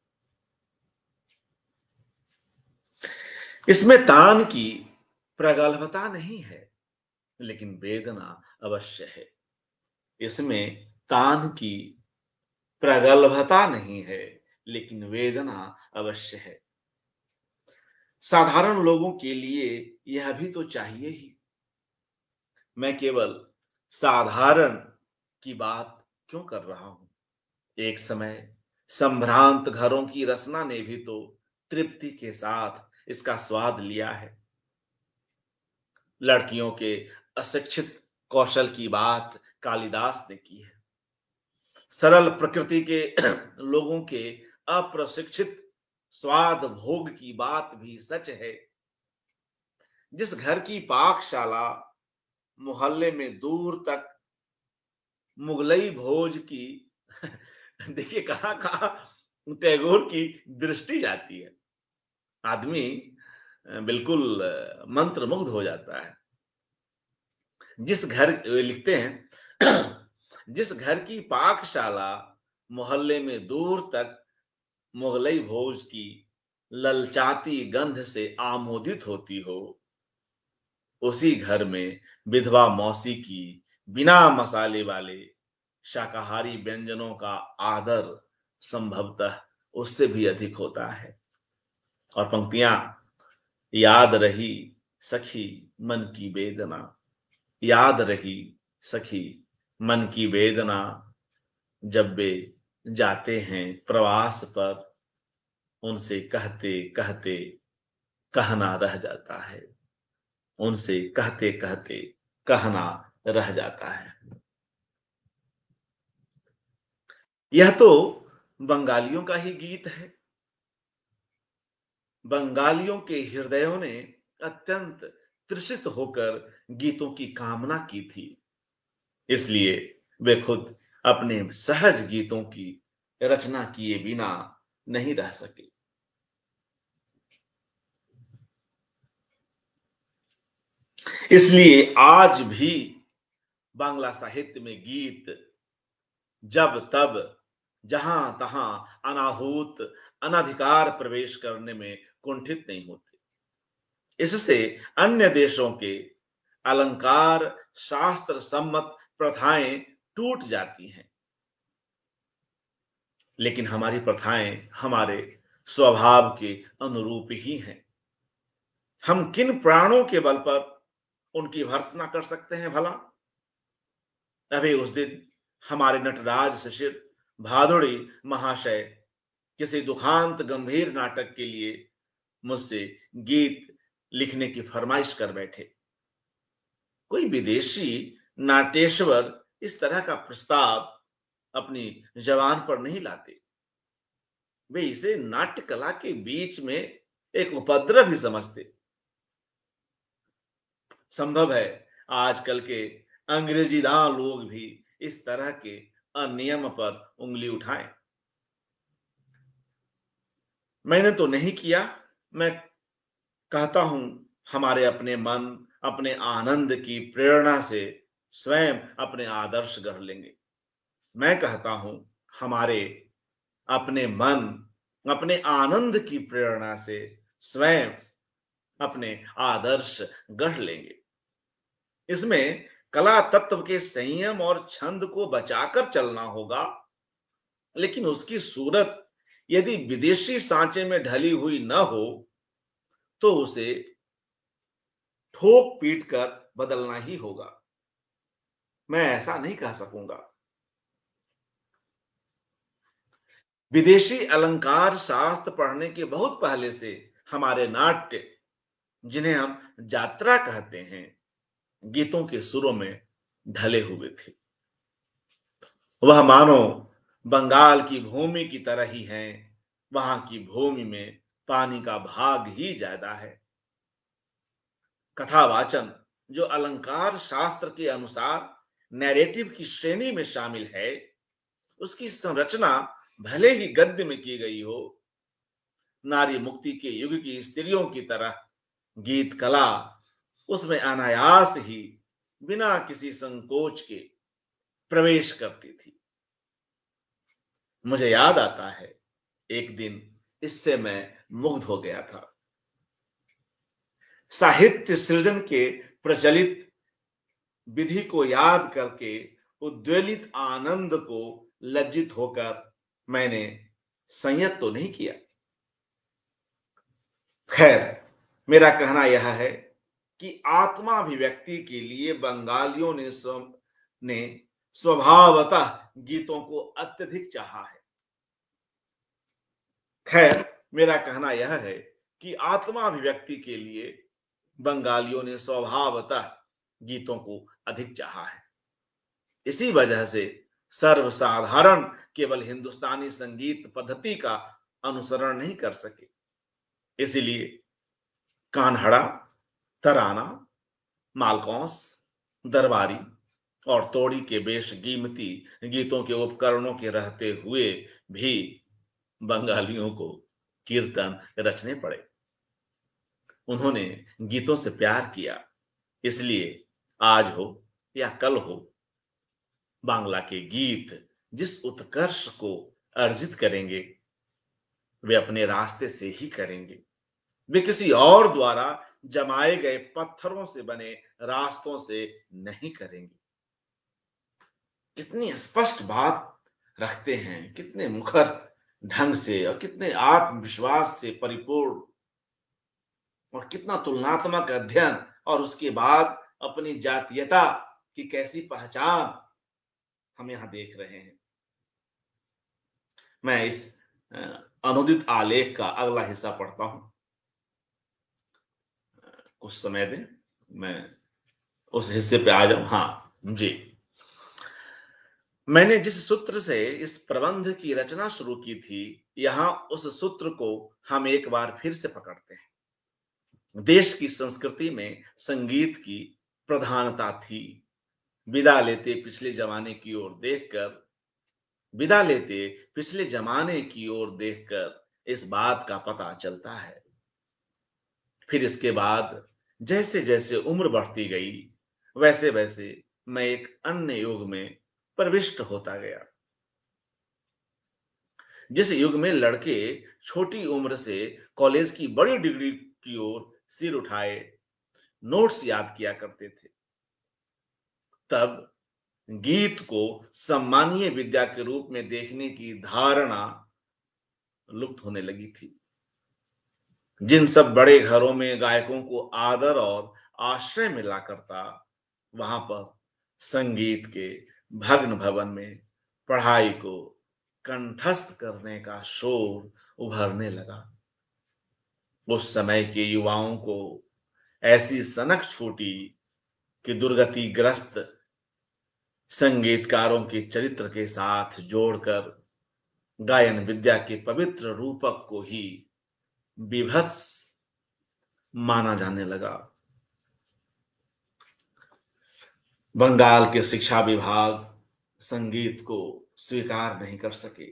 इसमें तान की प्रगल्भता नहीं है, लेकिन वेदना अवश्य है। इसमें तान की प्रगल्भता नहीं है, लेकिन वेदना अवश्य है। साधारण लोगों के लिए यह भी तो चाहिए ही। मैं केवल साधारण की बात क्यों कर रहा हूं? एक समय संभ्रांत घरों की रचना ने भी तो तृप्ति के साथ इसका स्वाद लिया है। लड़कियों के अशिक्षित कौशल की बात कालिदास ने की है। सरल प्रकृति के लोगों के अप्रशिक्षित स्वाद भोग की बात भी सच है। जिस घर की पाकशाला मोहल्ले में दूर तक मुगलई भोज की देखिए कहां कहां टैगोर की दृष्टि जाती है। आदमी बिल्कुल मंत्रमुग्ध हो जाता है। जिस घर, लिखते हैं, जिस घर की पाकशाला मोहल्ले में दूर तक मुगलई भोज की ललचाती गंध से आमोदित होती हो, उसी घर में विधवा मौसी की बिना मसाले वाले शाकाहारी व्यंजनों का आदर संभवतः उससे भी अधिक होता है। और पंक्तियां, याद रही सखी मन की वेदना, याद रही सखी मन की वेदना, जब वे जाते हैं प्रवास पर, उनसे कहते कहते कहना रह जाता है, उनसे कहते कहते कहना रह जाता है। यह तो बंगालियों का ही गीत है। बंगालियों के हृदयों ने अत्यंत तृषित होकर गीतों की कामना की थी, इसलिए वे खुद अपने सहज गीतों की रचना किए बिना नहीं रह सके। इसलिए आज भी बांग्ला साहित्य में गीत जब तब जहां तहां अनाहूत अनधिकार प्रवेश करने में कुंठित नहीं होते। इससे अन्य देशों के अलंकार शास्त्र सम्मत प्रथाएं टूट जाती हैं, लेकिन हमारी प्रथाएं हमारे स्वभाव के अनुरूप ही हैं। हम किन प्राणों के बल पर उनकी भर्त्सना कर सकते हैं भला? अभी उस दिन हमारे नटराज शिशिर भादुड़ी महाशय किसी दुखांत गंभीर नाटक के लिए मुझसे गीत लिखने की फरमाइश कर बैठे। कोई विदेशी नाट्येश्वर इस तरह का प्रस्ताव अपनी जबान पर नहीं लाते। वे इसे नाट्य कला के बीच में एक उपद्रव ही समझते। संभव है आजकल के अंग्रेजीदां लोग भी इस तरह के अनियम पर उंगली उठाएं। मैंने तो नहीं किया। मैं कहता हूं, हमारे अपने मन अपने आनंद की प्रेरणा से स्वयं अपने आदर्श गढ़ लेंगे। मैं कहता हूं, हमारे अपने मन अपने आनंद की प्रेरणा से स्वयं अपने आदर्श गढ़ लेंगे। इसमें कला तत्व के संयम और छंद को बचाकर चलना होगा, लेकिन उसकी सूरत यदि विदेशी सांचे में ढली हुई न हो तो उसे ठोक पीट कर बदलना ही होगा। मैं ऐसा नहीं कह सकूंगा। विदेशी अलंकार शास्त्र पढ़ने के बहुत पहले से हमारे नाट्य, जिन्हें हम जात्रा कहते हैं, गीतों के सुरों में ढले हुए थे। वह मानो बंगाल की भूमि की तरह ही हैं। वहां की भूमि में पानी का भाग ही ज्यादा है। कथावाचन, जो अलंकार शास्त्र के अनुसार नैरेटिव की श्रेणी में शामिल है, उसकी संरचना भले ही गद्य में की गई हो, नारी मुक्ति के युग की स्त्रियों की तरह गीत कला उसमें अनायास ही बिना किसी संकोच के प्रवेश करती थी। मुझे याद आता है, एक दिन इससे मैं मुग्ध हो गया था। साहित्य सृजन के प्रचलित विधि को याद करके उद्वेलित आनंद को लज्जित होकर मैंने संयत तो नहीं किया। खैर, मेरा कहना यह है कि आत्माभिव्यक्ति के लिए बंगालियों ने स्व ने स्वभावतः गीतों को अत्यधिक चाहा है। खैर, मेरा कहना यह है कि आत्माभिव्यक्ति के लिए बंगालियों ने स्वभावतः गीतों को अधिक चाहा है। इसी वजह से सर्वसाधारण केवल हिंदुस्तानी संगीत पद्धति का अनुसरण नहीं कर सके। इसीलिए कान्हड़ा, तराना, मालकौंस, दरबारी और तोड़ी के बेशकीमती गीतों के उपकरणों के रहते हुए भी बंगालियों को कीर्तन रचने पड़े। उन्होंने गीतों से प्यार किया, इसलिए आज हो या कल हो, बांग्ला के गीत जिस उत्कर्ष को अर्जित करेंगे, वे अपने रास्ते से ही करेंगे। वे किसी और द्वारा जमाए गए पत्थरों से बने रास्तों से नहीं करेंगे। कितनी स्पष्ट बात रखते हैं, कितने मुखर ढंग से और कितने आत्मविश्वास से परिपूर्ण, और कितना तुलनात्मक अध्ययन, और उसके बाद अपनी जातीयता की कैसी पहचान हम यहां देख रहे हैं। मैं इस अनुदित आलेख का अगला हिस्सा पढ़ता हूं। कुछ समय दें, मैं उस हिस्से पे आ जाऊं। हाँ जी, मैंने जिस सूत्र से इस प्रबंध की रचना शुरू की थी, यहां उस सूत्र को हम एक बार फिर से पकड़ते हैं। देश की संस्कृति में संगीत की प्रधानता थी। विदा लेते पिछले जमाने की ओर देखकर विदा लेते पिछले जमाने की ओर देखकर इस बात का पता चलता है। फिर इसके बाद जैसे जैसे उम्र बढ़ती गई, वैसे वैसे मैं एक अन्य युग में प्रविष्ट होता गया, जिस युग में लड़के छोटी उम्र से कॉलेज की बड़ी डिग्री की ओर सिर उठाए नोट्स याद किया करते थे। तब गीत को सम्मानीय विद्या के रूप में देखने की धारणा लुप्त होने लगी थी। जिन सब बड़े घरों में गायकों को आदर और आश्रय मिला करता, वहां पर संगीत के भग्न भवन में पढ़ाई को कंठस्थ करने का शोर उभरने लगा। उस समय के युवाओं को ऐसी सनक छूटी कि दुर्गति ग्रस्त संगीतकारों के चरित्र के साथ जोड़कर गायन विद्या के पवित्र रूपक को ही विभत्स माना जाने लगा। बंगाल के शिक्षा विभाग संगीत को स्वीकार नहीं कर सके।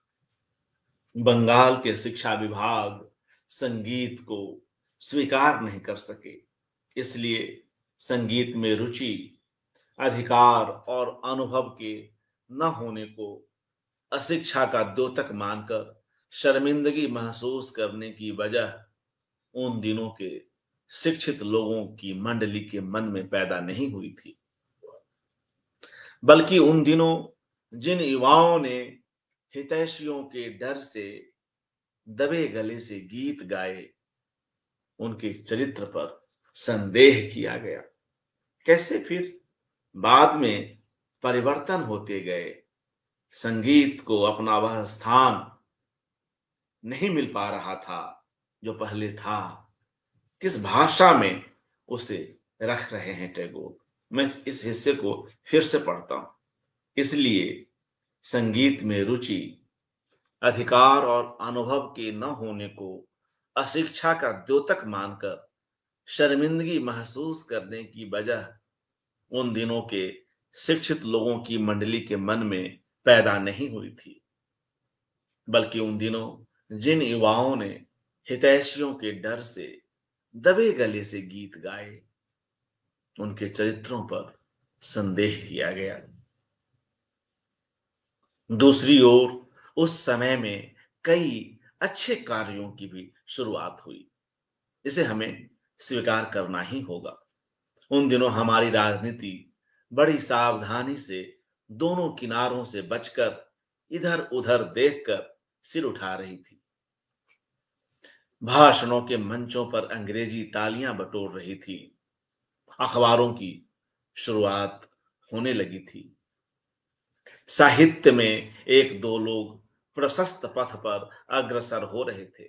बंगाल के शिक्षा विभाग संगीत को स्वीकार नहीं कर सके। इसलिए संगीत में रुचि, अधिकार और अनुभव के न होने को अशिक्षा का द्योतक मानकर शर्मिंदगी महसूस करने की वजह उन दिनों के शिक्षित लोगों की मंडली के मन में पैदा नहीं हुई थी, बल्कि उन दिनों जिन युवाओं ने हितैषियों के डर से दबे गले से गीत गाए, उनके चरित्र पर संदेह किया गया। कैसे फिर बाद में परिवर्तन होते गए, संगीत को अपना वह स्थान नहीं मिल पा रहा था जो पहले था। किस भाषा में उसे रख रहे हैं टैगोर। मैं इस हिस्से को फिर से पढ़ता हूं। इसलिए संगीत में रुचि, अधिकार और अनुभव के न होने को अशिक्षा का द्योतक मानकर शर्मिंदगी महसूस करने की वजह उन दिनों के शिक्षित लोगों की मंडली के मन में पैदा नहीं हुई थी, बल्कि उन दिनों जिन युवाओं ने हितैषियों के डर से दबे गले से गीत गाए, उनके चरित्रों पर संदेह किया गया। दूसरी ओर उस समय में कई अच्छे कार्यों की भी शुरुआत हुई, इसे हमें स्वीकार करना ही होगा। उन दिनों हमारी राजनीति बड़ी सावधानी से दोनों किनारों से बचकर इधर उधर देखकर सिर उठा रही थी। भाषणों के मंचों पर अंग्रेजी तालियां बटोर रही थी। अखबारों की शुरुआत होने लगी थी। साहित्य में एक दो लोग प्रशस्त पथ पर अग्रसर हो रहे थे।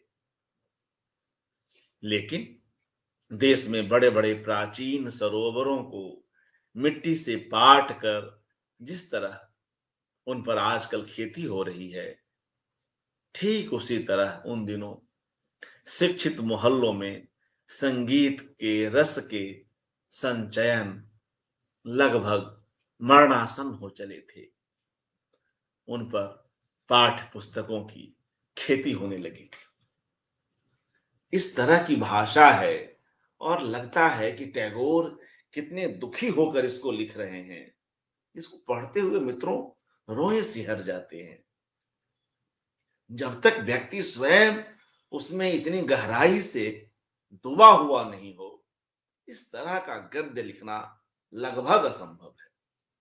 लेकिन देश में बड़े बड़े प्राचीन सरोवरों को मिट्टी से पाट कर जिस तरह उन पर आजकल खेती हो रही है, ठीक उसी तरह उन दिनों शिक्षित मोहल्लों में संगीत के रस के संचयन लगभग मरणासन हो चले थे। उन पर पाठ्य पुस्तकों की खेती होने लगी थी। इस तरह की भाषा है और लगता है कि टैगोर कितने दुखी होकर इसको लिख रहे हैं। इसको पढ़ते हुए मित्रों रोए सिहर जाते हैं। जब तक व्यक्ति स्वयं उसमें इतनी गहराई से डूबा हुआ नहीं हो, इस तरह का गद्य लिखना लगभग असंभव है।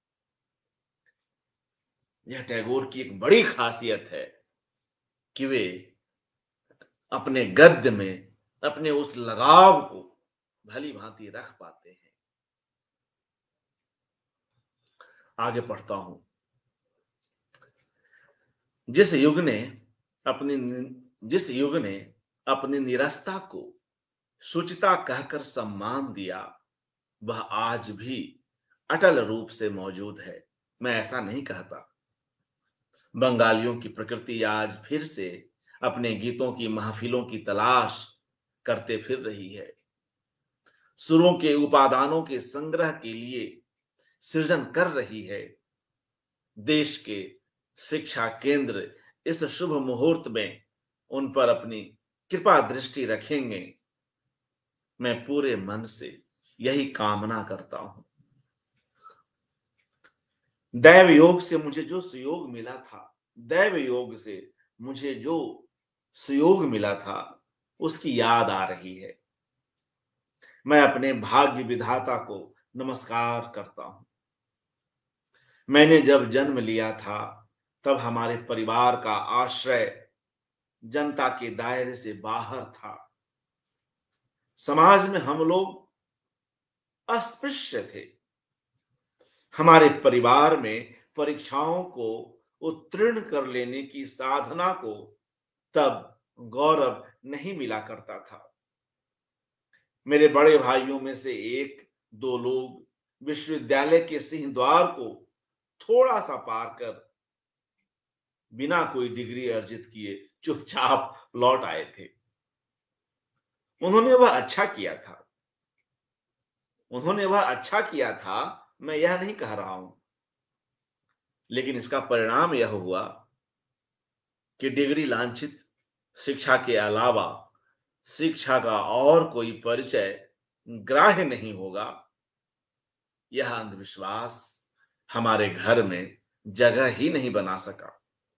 यह टैगोर की एक बड़ी खासियत है कि वे अपने गद्य में अपने उस लगाव को भली भांति रख पाते हैं। आगे पढ़ता हूं। जिस युग ने अपनी जिस युग ने अपनी निरस्ता को शुचिता कहकर सम्मान दिया, वह आज भी अटल रूप से मौजूद है। मैं ऐसा नहीं कहता। बंगालियों की प्रकृति आज फिर से अपने गीतों की महफिलों की तलाश करते फिर रही है। सुरों के उपादानों के संग्रह के लिए सृजन कर रही है। देश के शिक्षा केंद्र इस शुभ मुहूर्त में उन पर अपनी कृपा दृष्टि रखेंगे। मैं पूरे मन से यही कामना करता हूं। दैव योग से मुझे जो सुयोग मिला था, दैव योग से मुझे जो सुयोग मिला था, उसकी याद आ रही है। मैं अपने भाग्य विधाता को नमस्कार करता हूं। मैंने जब जन्म लिया था, तब हमारे परिवार का आश्रय जनता के दायरे से बाहर था। समाज में हम लोग अस्पृश्य थे। हमारे परिवार में परीक्षाओं को उत्तीर्ण कर लेने की साधना को तब गौरव नहीं मिला करता था। मेरे बड़े भाइयों में से एक दो लोग विश्वविद्यालय के सिंह द्वार को थोड़ा सा पार कर बिना कोई डिग्री अर्जित किए चुपचाप लौट आए थे। उन्होंने वह अच्छा किया था। उन्होंने वह अच्छा किया था, मैं यह नहीं कह रहा हूं। लेकिन इसका परिणाम यह हुआ कि डिग्री लांछित शिक्षा के अलावा शिक्षा का और कोई परिचय ग्राह्य नहीं होगा। यह अंधविश्वास हमारे घर में जगह ही नहीं बना सका।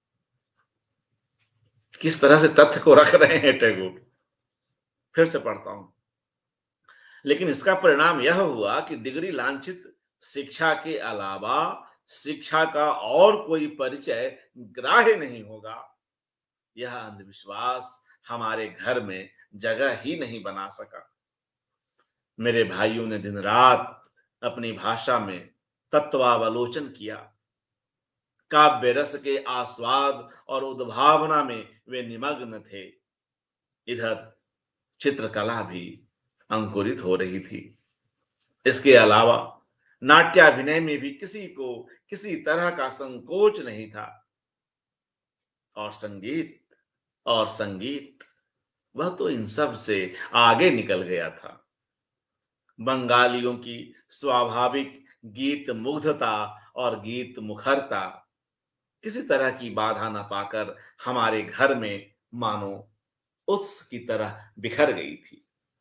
किस तरह से तथ्य को रख रहे हैं टैगोर। फिर से पढ़ता हूं। लेकिन इसका परिणाम यह हुआ कि डिग्री लांछित शिक्षा के अलावा शिक्षा का और कोई परिचय ग्राह्य नहीं होगा। यह अंधविश्वास हमारे घर में जगह ही नहीं बना सका। मेरे भाइयों ने दिन रात अपनी भाषा में तत्वावलोचन किया। काव्य रस के आस्वाद और उद्भावना में वे निमग्न थे। इधर चित्रकला भी अंकुरित हो रही थी। इसके अलावा नाट्याभिनय में भी किसी को किसी तरह का संकोच नहीं था। और संगीत और संगीत वह तो इन सब से आगे निकल गया था। बंगालियों की स्वाभाविक गीत मुग्धता और गीत मुखरता किसी तरह की बाधा न पाकर हमारे घर में मानो उत्स की तरह बिखर गई थी।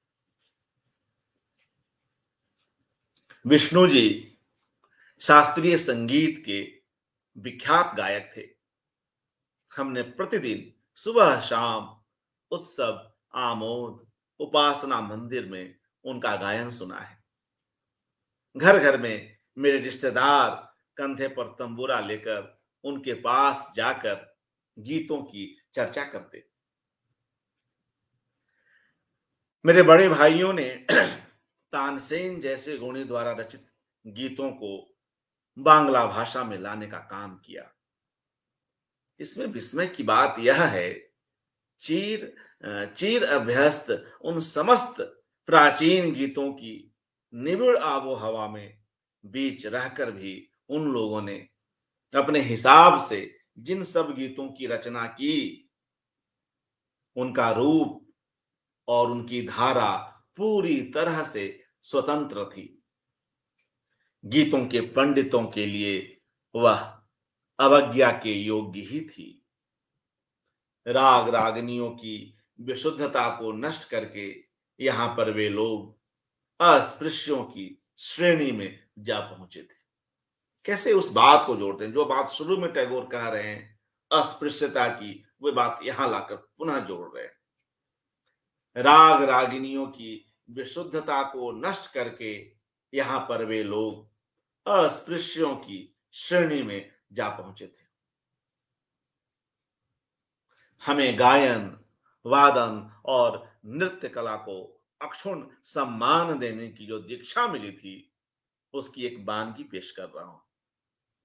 विष्णु जी शास्त्रीय संगीत के विख्यात गायक थे। हमने प्रतिदिन सुबह शाम उत्सव, आमोद, उपासना मंदिर में उनका गायन सुना है। घर घर में मेरे रिश्तेदार कंधे पर तंबूरा लेकर उनके पास जाकर गीतों की चर्चा करते। मेरे बड़े भाइयों ने तानसेन जैसे गुणी द्वारा रचित गीतों को बांग्ला भाषा में लाने का काम किया। इसमें विस्मय की बात यह है, चीर चीर अभ्यस्त उन समस्त प्राचीन गीतों की निबिड़ आबो हवा में बीच रहकर भी उन लोगों ने अपने हिसाब से जिन सब गीतों की रचना की, उनका रूप और उनकी धारा पूरी तरह से स्वतंत्र थी। गीतों के पंडितों के लिए वह अवज्ञा के योग्य ही थी। राग रागनियों की विशुद्धता को नष्ट करके यहां पर वे लोग अस्पृश्यों की श्रेणी में जा पहुंचे थे। कैसे उस बात को जोड़ते हैं जो बात शुरू में टैगोर कह रहे हैं अस्पृश्यता की, वे बात यहां लाकर पुनः जोड़ रहे हैं। राग रागिनियों की विशुद्धता को नष्ट करके यहां पर वे लोग अस्पृश्यों की श्रेणी में जा पहुंचे थे। हमें गायन, वादन और नृत्य कला को अक्षुण्ण सम्मान देने की जो दीक्षा मिली थी, उसकी एक बानगी पेश कर रहा हूं।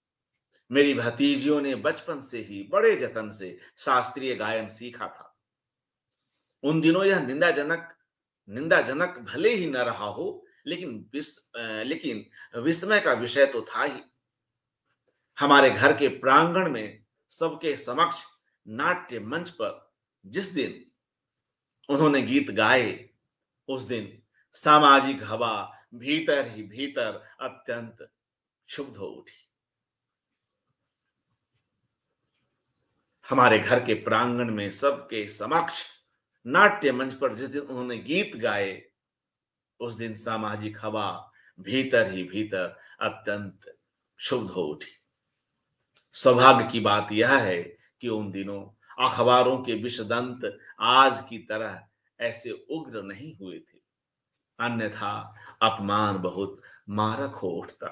मेरी भतीजियों ने बचपन से ही बड़े जतन से शास्त्रीय गायन सीखा था। उन दिनों यह निंदाजनक निंदाजनक भले ही न रहा हो, लेकिन विस, अ, लेकिन विस्मय का विषय तो था ही। हमारे घर के प्रांगण में सबके समक्ष नाट्य मंच पर जिस दिन उन्होंने गीत गाए, उस दिन सामाजिक हवा भीतर ही भीतर अत्यंत क्षुब्ध हो उठी। हमारे घर के प्रांगण में सबके समक्ष नाट्य मंच पर जिस दिन उन्होंने गीत गाए, उस दिन सामाजिक हवा भीतर ही भीतर अत्यंत क्षुब्ध हो उठी। सौभाग्य की बात यह है कि उन दिनों अखबारों के विषदंत आज की तरह ऐसे उग्र नहीं हुए थे, अन्यथा अपमान बहुत मारक हो उठता।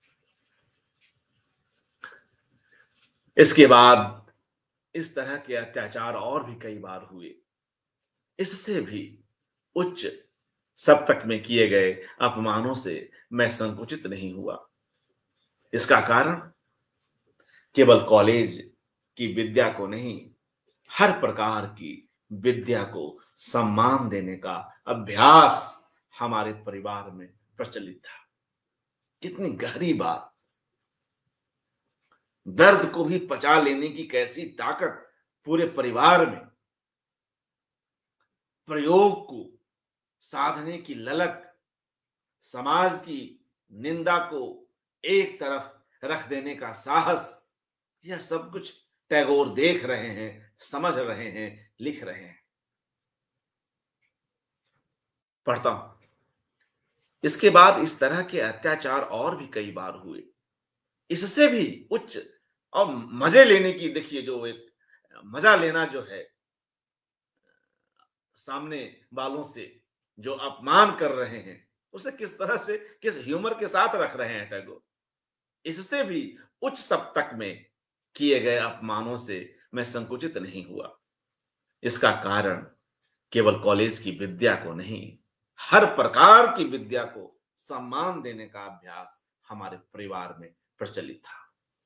इसके बाद इस तरह के अत्याचार और भी कई बार हुए। इससे भी उच्च सप्तक में किए गए अपमानों से मैं संकुचित नहीं हुआ। इसका कारण केवल कॉलेज की विद्या को नहीं, हर प्रकार की विद्या को सम्मान देने का अभ्यास हमारे परिवार में प्रचलित था। कितनी गहरी बात! दर्द को भी पचा लेने की कैसी ताकत पूरे परिवार में, प्रयोग को साधने की ललक, समाज की निंदा को एक तरफ रख देने का साहस, यह सब कुछ टैगोर देख रहे हैं, समझ रहे हैं, लिख रहे हैं। पढ़ता हूं। इसके बाद इस तरह के अत्याचार और भी कई बार हुए। इससे भी उच्च और मजे लेने की, देखिए जो एक मजा लेना जो है, सामने वालों से जो अपमान कर रहे हैं उसे किस तरह से, किस ह्यूमर के साथ रख रहे हैं टैगोर। इससे भी उच्च सप्तक में किए गए अपमानों से मैं संकुचित नहीं हुआ। इसका कारण केवल कॉलेज की विद्या को नहीं, हर प्रकार की विद्या को सम्मान देने का अभ्यास हमारे परिवार में प्रचलित था।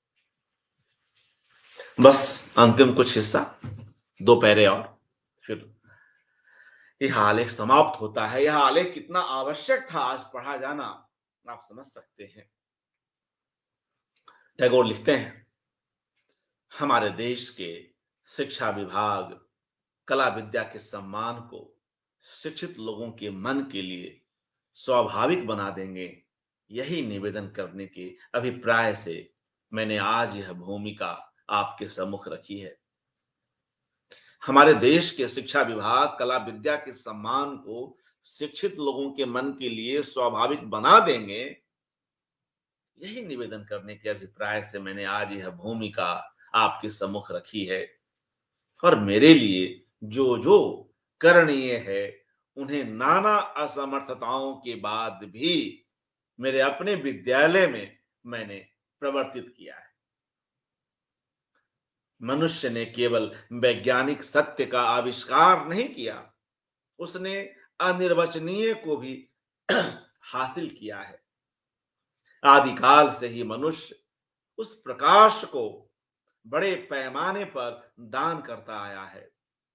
बस अंतिम कुछ हिस्सा, दो पैरे और फिर यह आलेख समाप्त होता है। यह आलेख कितना आवश्यक था आज पढ़ा जाना, आप समझ सकते हैं। टैगोर लिखते हैं, हमारे देश के शिक्षा विभाग कला विद्या के सम्मान को शिक्षित लोगों के मन के लिए स्वाभाविक बना देंगे, यही निवेदन करने के अभिप्राय से मैंने आज यह भूमिका आपके सम्मुख रखी है। हमारे देश के शिक्षा विभाग कला विद्या के सम्मान को शिक्षित लोगों के मन के लिए स्वाभाविक बना देंगे, यही निवेदन करने के अभिप्राय से मैंने आज यह भूमिका आपके सम्मुख रखी है। और मेरे लिए जो जो करणीय है, उन्हें नाना असमर्थताओं के बाद भी मेरे अपने विद्यालय में मैंने प्रवर्तित किया है। मनुष्य ने केवल वैज्ञानिक सत्य का आविष्कार नहीं किया, उसने अनिर्वचनीय को भी हासिल किया है। आदिकाल से ही मनुष्य उस प्रकाश को बड़े पैमाने पर दान करता आया है।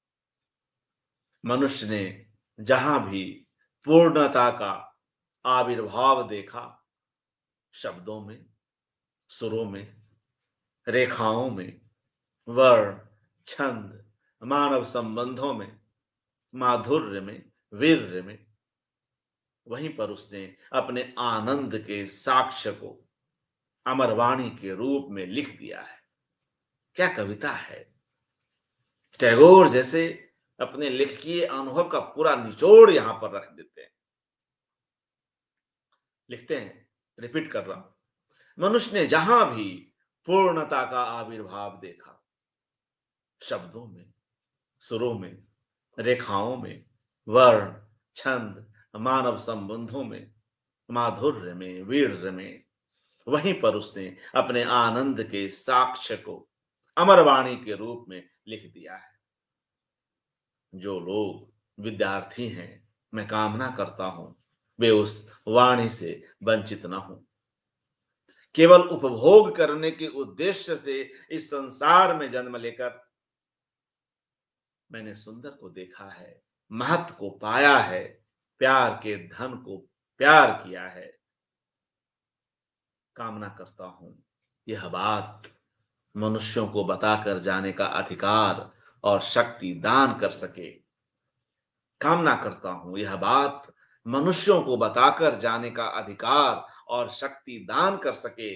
मनुष्य ने जहां भी पूर्णता का आविर्भाव देखा, शब्दों में, सुरों में, रेखाओं में, वर्ण, छंद, मानव संबंधों में, माधुर्य में, वीर्य में, वहीं पर उसने अपने आनंद के साक्ष्य को अमरवाणी के रूप में लिख दिया है। क्या कविता है! टैगोर जैसे अपने लेखकीय अनुभव का पूरा निचोड़ यहां पर रख देते हैं। लिखते हैं, रिपीट कर रहा हूं, मनुष्य ने जहां भी पूर्णता का आविर्भाव देखा, शब्दों में, सुरों में, रेखाओं में, वर्ण, छंद, मानव संबंधों में, माधुर्य में, वीर्य में, वहीं पर उसने अपने आनंद के साक्ष्य को अमरवाणी के रूप में लिख दिया है। जो लोग विद्यार्थी हैं, मैं कामना करता हूं वे उस वाणी से वंचित न हों। केवल उपभोग करने के उद्देश्य से इस संसार में जन्म लेकर मैंने सुंदर को देखा है, महत्व को पाया है, प्यार के धन को प्यार किया है। कामना करता हूं यह बात मनुष्यों को बताकर जाने का अधिकार और शक्ति दान कर सके। कामना करता हूं यह बात मनुष्यों को बताकर जाने का अधिकार और शक्ति दान कर सके।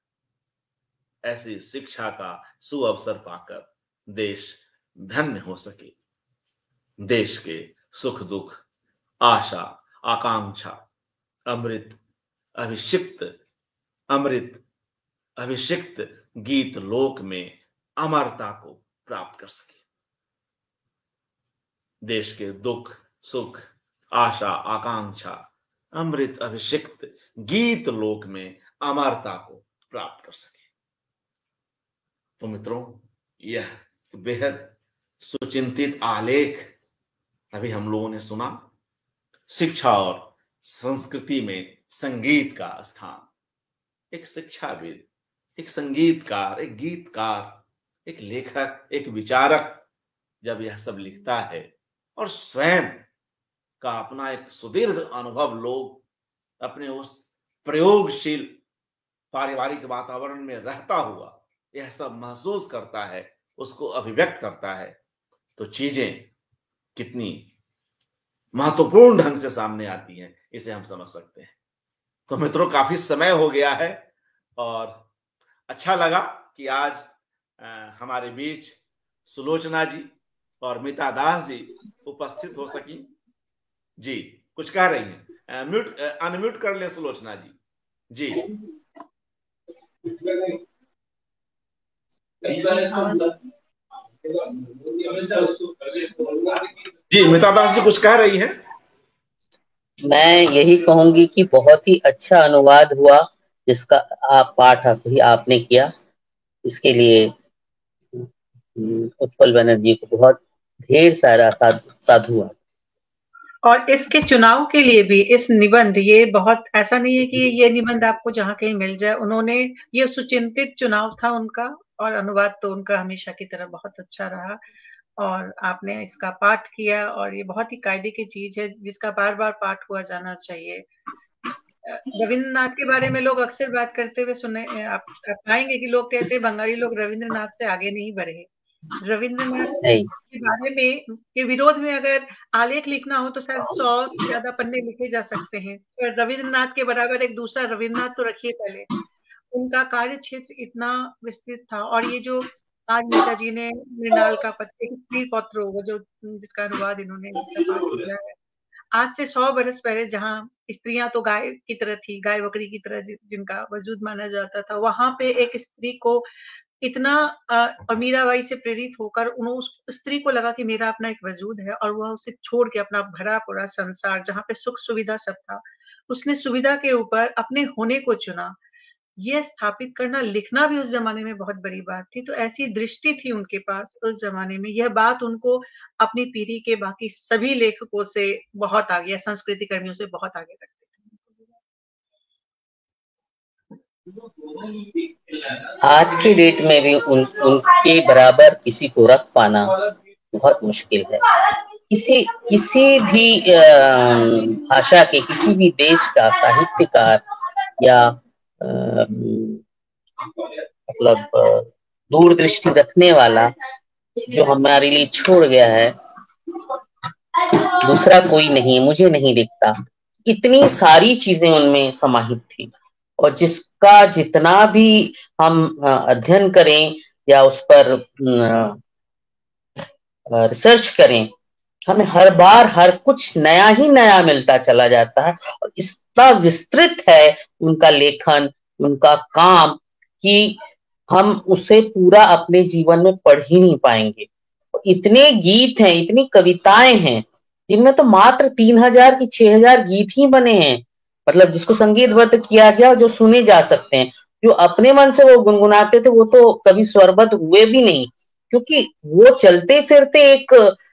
ऐसी शिक्षा का सुअवसर पाकर देश धन्य हो सके। देश के सुख दुख, आशा, आकांक्षा, अमृत अभिषिक्त अमृत अभिषिक्त गीत लोक में अमरता को प्राप्त कर सके। देश के दुख, सुख, आशा, आकांक्षा, अमृत अभिषिक्त गीत लोक में अमरता को प्राप्त कर सके। तो मित्रों, यह बेहद सुचिंतित आलेख अभी हम लोगों ने सुना। शिक्षा और संस्कृति में संगीत का स्थान। एक शिक्षाविद, एक संगीतकार, एक गीतकार, एक लेखक, एक विचारक जब यह सब लिखता है और स्वयं का अपना एक सुदीर्घ अनुभव लोग अपने उस प्रयोगशील पारिवारिक वातावरण में रहता हुआ यह सब महसूस करता है, उसको अभिव्यक्त करता है, तो चीजें कितनी महत्वपूर्ण ढंग से सामने आती हैं, इसे हम समझ सकते हैं। तो मित्रों, काफी समय हो गया है और अच्छा लगा कि आज आ, हमारे बीच सुलोचना जी और मिता दास जी उपस्थित हो सकी। जी कुछ कह रही हैं? म्यूट अनम्यूट कर ले सुलोचना जी। जी जी मिता दास जी कुछ कह रही हैं? मैं यही कहूंगी कि बहुत ही अच्छा अनुवाद हुआ, जिसका आप पाठ अभी आपने किया। इसके लिए उत्पल बनर्जी को बहुत ढेर सारा साधुवाद। और इसके चुनाव के लिए भी इस निबंध, ये बहुत ऐसा नहीं है कि ये निबंध आपको जहां कहीं मिल जाए। उन्होंने ये सुचिंतित चुनाव था उनका, और अनुवाद तो उनका हमेशा की तरह बहुत अच्छा रहा। और आपने इसका पाठ किया, और ये बहुत ही कायदे की चीज है जिसका बार बार पाठ हुआ जाना चाहिए। रविंद्रनाथ के बारे में लोग अक्सर बात करते हुए सुने, आप पाएंगे कि लोग कहते हैं बंगाली लोग रविंद्रनाथ से आगे नहीं बढ़े। रविंद्रनाथ के बारे में के विरोध में अगर आलेख लिखना हो तो शायद सौ से ज्यादा पन्ने लिखे जा सकते हैं। तो रविंद्रनाथ के बराबर एक दूसरा रविंद्रनाथ तो रखिए पहले। उनका कार्य क्षेत्र इतना विस्तृत था। और ये जो आज नेताजी ने मृणाल का पत्र, स्त्री पत्र होगा जो जिसका अनुवाद इन्होंने जिसका पाठ किया है, आज से सौ बरस पहले जहाँ स्त्रियां तो गाय की तरह थी, गाय बकरी की तरह जिनका वजूद माना जाता था, वहां पे एक स्त्री को इतना और मीराबाई से प्रेरित होकर उन्होंने उस स्त्री को लगा कि मेरा अपना एक वजूद है, और वह उसे छोड़ के अपना भरा पूरा संसार जहाँ पे सुख सुविधा सब था, उसने सुविधा के ऊपर अपने होने को चुना। यह स्थापित करना, लिखना भी उस जमाने में बहुत बड़ी बात थी। तो ऐसी दृष्टि थी उनके पास उस जमाने में। यह बात उनको अपनी पीढ़ी के बाकी सभी लेखकों से बहुत आगे, संस्कृति कर्मियों से बहुत आगे रखते थे। आज के डेट में भी उन उनके बराबर किसी को रख पाना बहुत मुश्किल है। किसी किसी भी भाषा के, किसी भी देश का साहित्यकार या मतलब दूरदृष्टि रखने वाला जो हमारे लिए छोड़ गया है, दूसरा कोई नहीं, मुझे नहीं दिखता। इतनी सारी चीजें उनमें समाहित थी, और जिसका जितना भी हम अध्ययन करें या उस पर रिसर्च करें, हमें हर बार हर कुछ नया ही नया मिलता चला जाता है। और इतना विस्तृत है उनका लेखन, उनका काम, कि हम उसे पूरा अपने जीवन में पढ़ ही नहीं पाएंगे। इतने गीत हैं, इतनी कविताएं हैं, जिनमें तो मात्र तीन हजार की छह हजार गीत ही बने हैं, मतलब जिसको संगीतबद्ध किया गया, जो सुने जा सकते हैं। जो अपने मन से वो गुनगुनाते थे वो तो कभी स्वरबद्ध हुए भी नहीं, क्योंकि वो चलते फिरते एक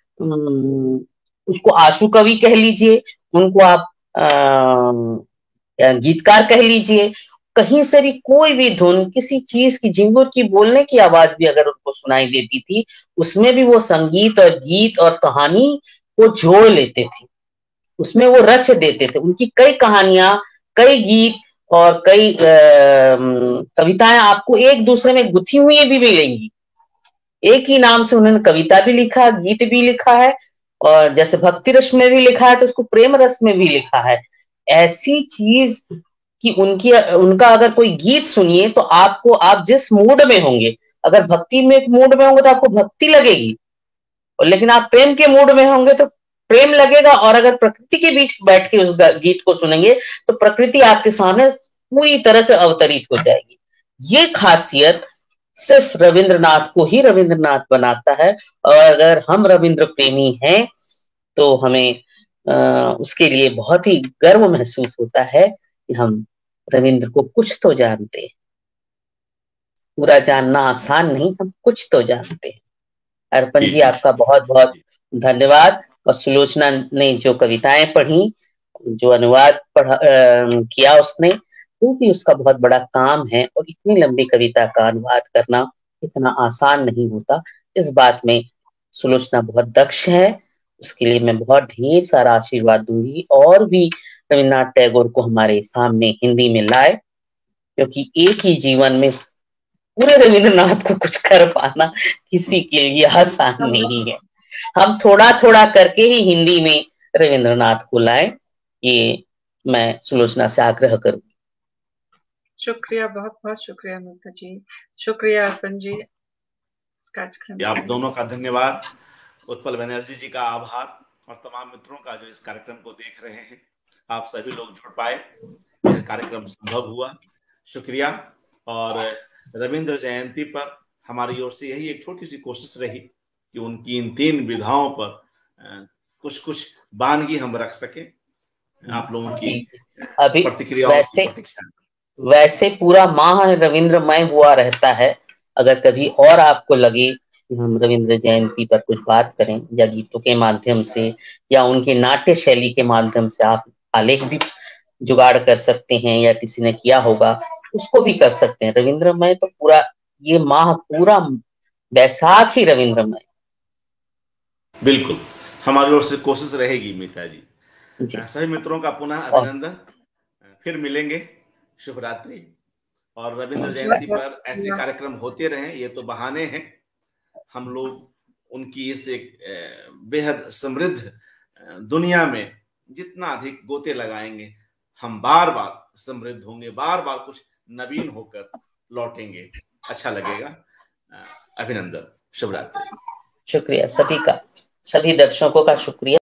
उसको आशु कवि कह लीजिए, उनको आप आ, गीतकार कह लीजिए, कहीं से भी कोई भी धुन, किसी चीज की, झिंगुर की बोलने की आवाज भी अगर उनको सुनाई देती थी, उसमें भी वो संगीत और गीत और कहानी को जोड़ लेते थे, उसमें वो रच देते थे। उनकी कई कहानियां, कई गीत और कई कविताएं आपको एक दूसरे में गुथी हुई भी मिलेंगी। एक ही नाम से उन्होंने कविता भी लिखा, गीत भी लिखा है, और जैसे भक्ति रस में भी लिखा है तो उसको प्रेम रस में भी लिखा है। ऐसी चीज कि उनकी उनका अगर कोई गीत सुनिए तो आपको, आप जिस मूड में होंगे, अगर भक्ति में मूड में होंगे तो आपको भक्ति लगेगी, और लेकिन आप प्रेम के मूड में होंगे तो प्रेम लगेगा, और अगर प्रकृति के बीच बैठ के उस गीत को सुनेंगे तो प्रकृति आपके सामने पूरी तरह से अवतरित हो जाएगी। ये खासियत सिर्फ रविंद्रनाथ को ही रविंद्रनाथ बनाता है, और अगर हम रविंद्र प्रेमी हैं तो हमें आ, उसके लिए बहुत ही गर्व महसूस होता है कि हम रविंद्र को कुछ तो जानते हैं। पूरा जानना आसान नहीं, हम कुछ तो जानते हैं। अर्पण जी, आपका बहुत बहुत धन्यवाद। और सुलोचना ने जो कविताएं पढ़ी, जो अनुवाद पढ़ा किया उसने, वो भी उसका बहुत बड़ा काम है, और इतनी लंबी कविता का अनुवाद करना इतना आसान नहीं होता। इस बात में सुलोचना बहुत दक्ष है, उसके लिए मैं बहुत ढेर सारा आशीर्वाद दूंगी, और भी रविन्द्रनाथ टैगोर को हमारे सामने हिंदी में लाए, क्योंकि एक ही जीवन में पूरे रविंद्रनाथ को कुछ कर पाना किसी के लिए आसान नहीं है। हम थोड़ा थोड़ा करके ही हिंदी में रविंद्रनाथ को लाएं, ये मैं सुलोचना से आग्रह करूंगी। शुक्रिया, बहुत बहुत शुक्रिया ममता जी, शुक्रिया अर्पण जी। आप दोनों का धन्यवाद, उत्पल बनर्जी जी का आभार, और तमाम मित्रों का जो इस कार्यक्रम को देख रहे हैं। आप सभी लोग जुड़ पाए, यह कार्यक्रम संभव हुआ, शुक्रिया। और रविंद्र जयंती पर हमारी ओर से यही एक छोटी सी कोशिश रही कि उनकी इन तीन विधाओं पर कुछ कुछ वानगी हम रख सके, आप लोगों की अभी प्रतिक्रिया। वैसे वैसे पूरा माह रविंद्रमय हुआ रहता है। अगर कभी और आपको लगे कि हम रविंद्र जयंती पर कुछ बात करें, या गीतों के माध्यम से या उनके नाट्य शैली के माध्यम से आप आलेख भी जुगाड़ कर सकते हैं, या किसी ने किया होगा उसको भी कर सकते हैं। रविंद्रमय तो पूरा ये माह पूरा बैसाख ही रविंद्रमय। बिल्कुल, हमारी ओर से कोशिश रहेगी मीता जी। सभी मित्रों का पुनः अभिनंदन, फिर मिलेंगे, शुभ रात्रि। और रविंद्र जयंती पर ऐसे कार्यक्रम होते रहे, ये तो बहाने हैं। हम लोग उनकी इस एक बेहद समृद्ध दुनिया में जितना अधिक गोते लगाएंगे, हम बार बार समृद्ध होंगे, बार बार कुछ नवीन होकर लौटेंगे, अच्छा लगेगा। अभिनंदन, शुभ रात्रि। शुक्रिया सभी का, सभी दर्शकों का शुक्रिया।